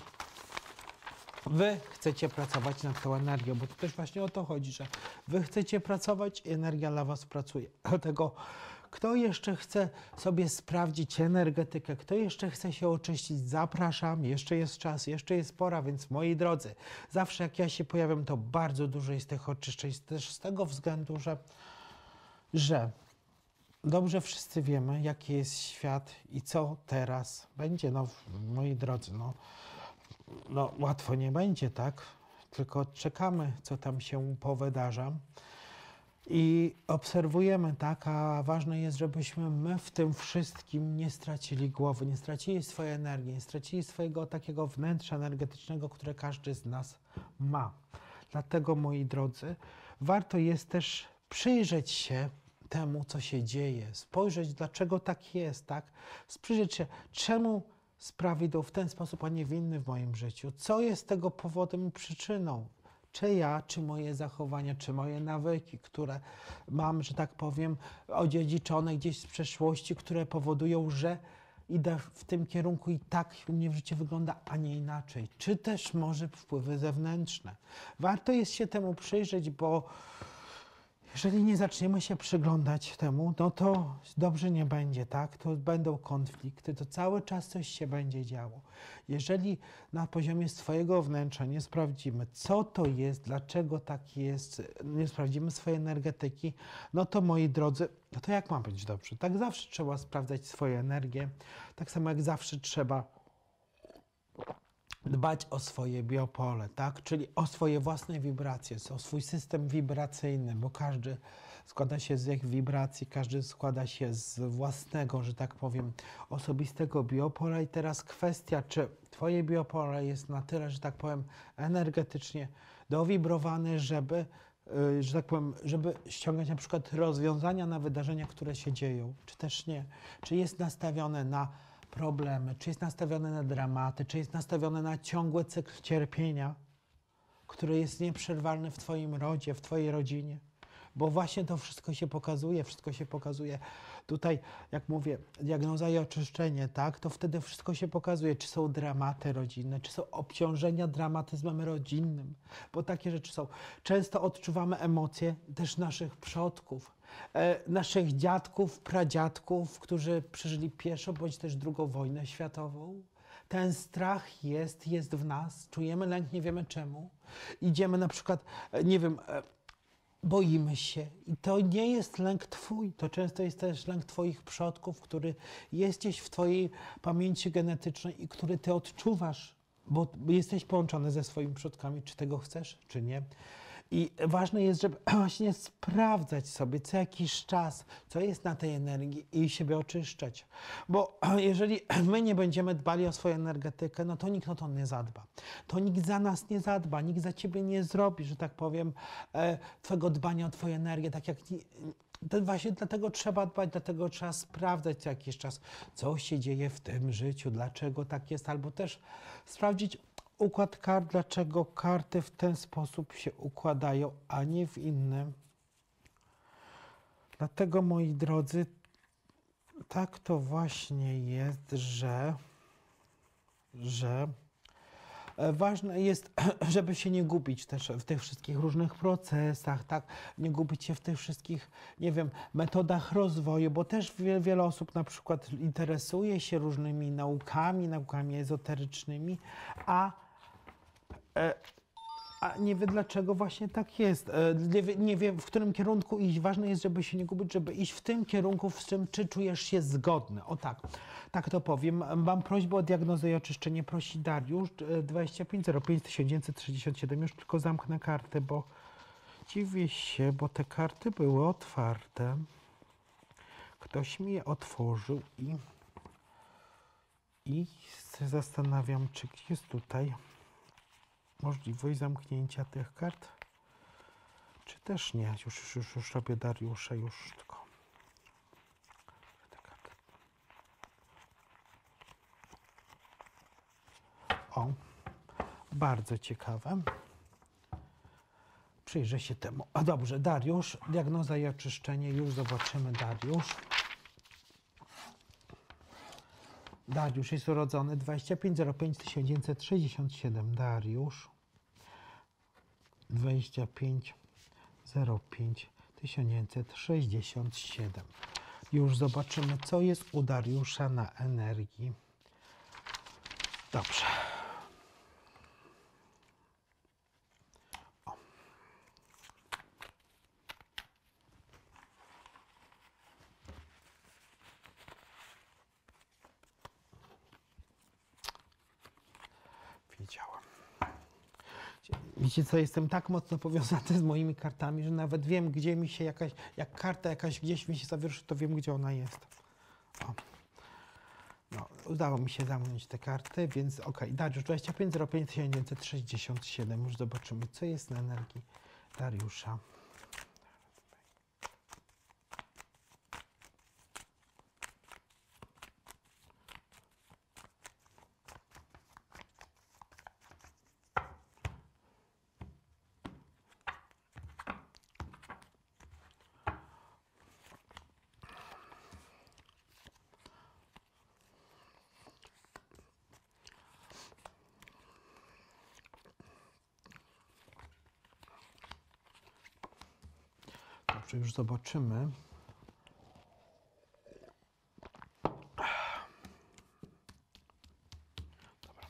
wy chcecie pracować nad tą energią, bo to też właśnie o to chodzi, że wy chcecie pracować i energia dla was pracuje. Dlatego kto jeszcze chce sobie sprawdzić energetykę, kto jeszcze chce się oczyścić, zapraszam, jeszcze jest czas, jeszcze jest pora, więc moi drodzy, zawsze jak ja się pojawiam, to bardzo dużo jest tych oczyszczeń, też z tego względu, że dobrze wszyscy wiemy, jaki jest świat i co teraz będzie. No, moi drodzy, no łatwo nie będzie, tak? Tylko czekamy, co tam się powydarza. I obserwujemy, tak, a ważne jest, żebyśmy my w tym wszystkim nie stracili głowy, nie stracili swojej energii, nie stracili swojego takiego wnętrza energetycznego, które każdy z nas ma. Dlatego, moi drodzy, warto jest też przyjrzeć się temu, co się dzieje, spojrzeć, dlaczego tak jest, tak? Przyjrzeć się, czemu sprawy idą w ten sposób, a nie w inny w moim życiu. Co jest tego powodem i przyczyną? Czy ja, czy moje zachowania, czy moje nawyki, które mam, że tak powiem, odziedziczone gdzieś z przeszłości, które powodują, że idę w tym kierunku i tak u mnie w życiu wygląda, a nie inaczej. Czy też może wpływy zewnętrzne. Warto jest się temu przyjrzeć, bo Jeżeli nie zaczniemy się przyglądać temu, no to dobrze nie będzie, tak? To będą konflikty, to cały czas coś się będzie działo. Jeżeli na poziomie swojego wnętrza nie sprawdzimy, co to jest, dlaczego tak jest, nie sprawdzimy swojej energetyki, no to moi drodzy, no to jak ma być dobrze? Tak zawsze trzeba sprawdzać swoje energię, tak samo jak zawsze trzeba dbać o swoje biopole, tak? Czyli o swoje własne wibracje, o swój system wibracyjny, bo każdy składa się z jak wibracji, każdy składa się z własnego, że tak powiem, osobistego biopola i teraz kwestia, czy twoje biopole jest na tyle, że tak powiem, energetycznie dowibrowane, żeby, że tak powiem, żeby ściągać na przykład rozwiązania na wydarzenia, które się dzieją, czy też nie. Czy jest nastawione na problemy, czy jest nastawione na dramaty, czy jest nastawione na ciągły cykl cierpienia, który jest nieprzerwalny w twoim rodzie, w twojej rodzinie. Bo właśnie to wszystko się pokazuje. Tutaj, jak mówię, diagnoza i oczyszczenie, tak, to wtedy wszystko się pokazuje, czy są dramaty rodzinne, czy są obciążenia dramatyzmem rodzinnym, bo takie rzeczy są. Często odczuwamy emocje też naszych przodków, naszych dziadków, pradziadków, którzy przeżyli pierwszą bądź też drugą wojnę światową. Ten strach jest w nas, czujemy lęk, nie wiemy czemu. Idziemy na przykład, nie wiem, boimy się i to nie jest lęk twój, to często jest też lęk twoich przodków, który jest gdzieś w twojej pamięci genetycznej i który ty odczuwasz, bo jesteś połączony ze swoimi przodkami, czy tego chcesz, czy nie. I ważne jest, żeby właśnie sprawdzać sobie co jakiś czas, co jest na tej energii i siebie oczyszczać. Bo jeżeli my nie będziemy dbali o swoją energetykę, no to nikt o to nie zadba. To nikt za nas nie zadba, nikt za ciebie nie zrobi, że tak powiem, twojego dbania o twoją energię, tak jak to właśnie dlatego trzeba dbać, dlatego trzeba sprawdzać co jakiś czas, co się dzieje w tym życiu, dlaczego tak jest, albo też sprawdzić układ kart, dlaczego karty w ten sposób się układają, a nie w innym. Dlatego, moi drodzy, tak to właśnie jest, że ważne jest, żeby się nie gubić też w tych wszystkich różnych procesach, tak? Nie gubić się w tych wszystkich, nie wiem, metodach rozwoju, bo też wiele osób na przykład interesuje się różnymi naukami ezoterycznymi, a nie wie, dlaczego właśnie tak jest. Nie wie, w którym kierunku iść. Ważne jest, żeby się nie gubić, żeby iść w tym kierunku, w czym czy czujesz się zgodny. O tak, tak to powiem. Mam prośbę o diagnozę i oczyszczenie. Prosi Dariusz 2505 1967. Już tylko zamknę kartę, bo dziwię się, bo te karty były otwarte. Ktoś mi je otworzył i się zastanawiam, czy jest tutaj możliwość zamknięcia tych kart, czy też nie. Już robię Dariusza, już tylko. Te karty. O, bardzo ciekawe. Przyjrzę się temu. A dobrze, Dariusz, diagnoza i oczyszczenie. Już zobaczymy, Dariusz. Dariusz jest urodzony 2505 1967. Dariusz 2505 1967. Już zobaczymy, co jest u Dariusza na energii. Dobrze. O. Wiedziałem. Wiecie co, jestem tak mocno powiązany z moimi kartami, że nawet wiem, gdzie mi się jak karta jakaś gdzieś mi się zawierszy, to wiem, gdzie ona jest. O. No, udało mi się zamknąć te karty, więc okej. Dariusz 2505 1967. Już zobaczymy, co jest na energii Dariusza. Dobrze, już zobaczymy. Dobra.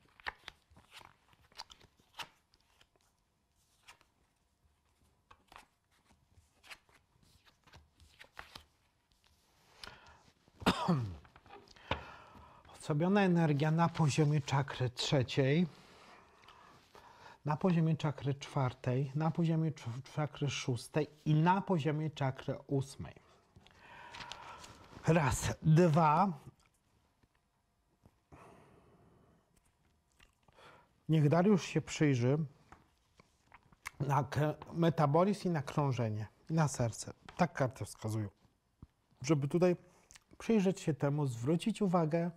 Osłabiona energia na poziomie czakry trzeciej, na poziomie czakry czwartej, na poziomie czakry szóstej i na poziomie czakry ósmej. Raz, dwa. Niech Dariusz się przyjrzy na metabolizm i na krążenie, i na serce. Tak karty wskazują. Żeby tutaj przyjrzeć się temu, zwrócić uwagę,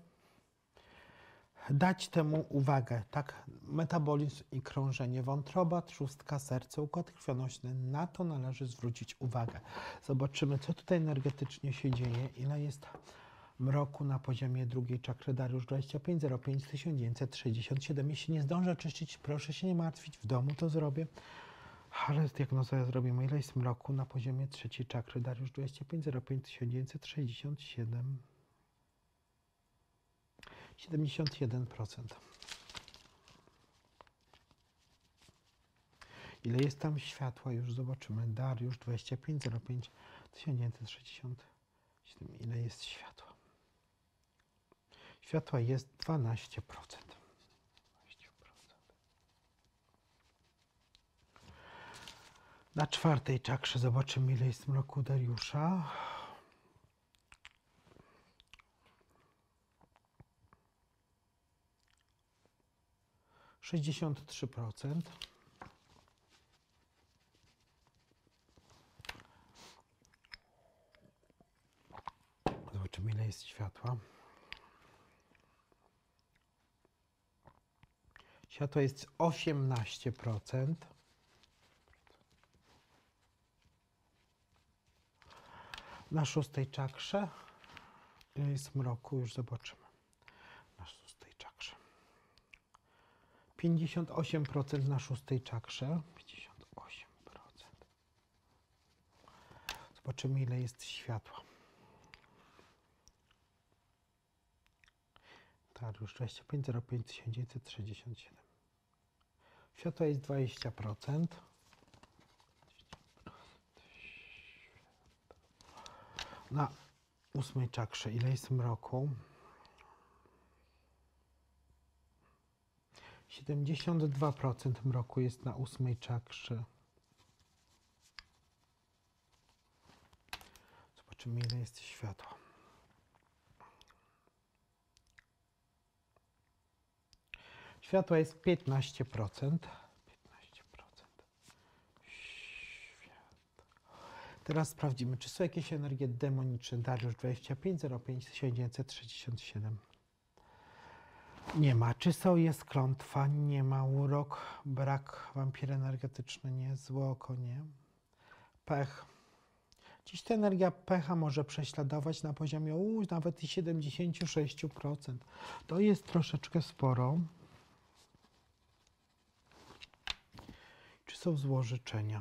dać temu uwagę, tak? Metabolizm i krążenie, wątroba, trzustka, serce, układ krwionośny, na to należy zwrócić uwagę. Zobaczymy, co tutaj energetycznie się dzieje, ile jest mroku na poziomie drugiej czakry. Dariusz 2505 1967. Jeśli nie zdążę czyścić, proszę się nie martwić, w domu to zrobię, ale diagnozę ja zrobimy. Ile jest mroku na poziomie trzeciej czakry? Dariusz 2505 1967. 71%. Ile jest tam światła? Już zobaczymy. Dariusz 2505 1967. Ile jest światła? Światła jest 12%. 12%. Na czwartej czakrze zobaczymy, ile jest mroku Dariusza. 63%. Zobaczymy, ile jest światła. Światła jest 18%. Na szóstej czakrze ile jest mroku? Już zobaczymy. Na szóstej czakrze. 58% na szóstej czakrze. 58%. Zobaczymy, ile jest światła. Dariusz 2505 1967. Światła jest 20%. Na ósmej czakrze ile jest mroku? 72% mroku jest na ósmej czakrze. Zobaczymy, ile jest światła. Światła jest 15%. Teraz sprawdzimy, czy są jakieś energie demoniczne. Dariusz 2505 1967. Nie ma. Czy są? Jest klątwa? Nie ma. Urok, brak, wampir energetyczny? Nie. Złe oko? Nie. Pech. Dziś ta energia pecha może prześladować na poziomie nawet i 76%. To jest troszeczkę sporo. Czy są złożyczenia?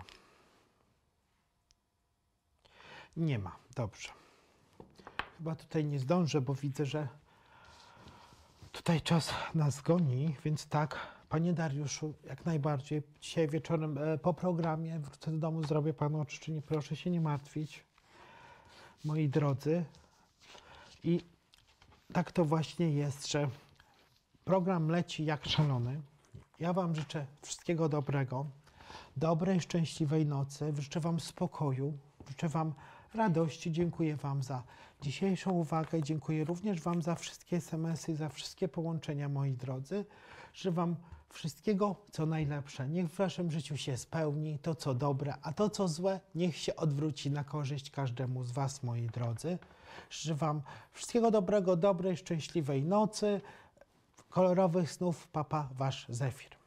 Nie ma. Dobrze. Chyba tutaj nie zdążę, bo widzę, że tutaj czas nas goni, więc tak, panie Dariuszu, jak najbardziej. Dzisiaj wieczorem po programie wrócę do domu, zrobię panu oczyszczenie. Proszę się nie martwić, moi drodzy. I tak to właśnie jest, że program leci jak szalony. Ja wam życzę wszystkiego dobrego, dobrej, szczęśliwej nocy. Życzę wam spokoju, życzę wam radości. Dziękuję wam za dzisiejszą uwagę. Dziękuję również wam za wszystkie SMS-y, za wszystkie połączenia, moi drodzy. Życzę wam wszystkiego, co najlepsze. Niech w waszym życiu się spełni to, co dobre, a to, co złe, niech się odwróci na korzyść każdemu z was, moi drodzy. Życzę wam wszystkiego dobrego, dobrej, szczęśliwej nocy, kolorowych snów. Papa, wasz Zefir.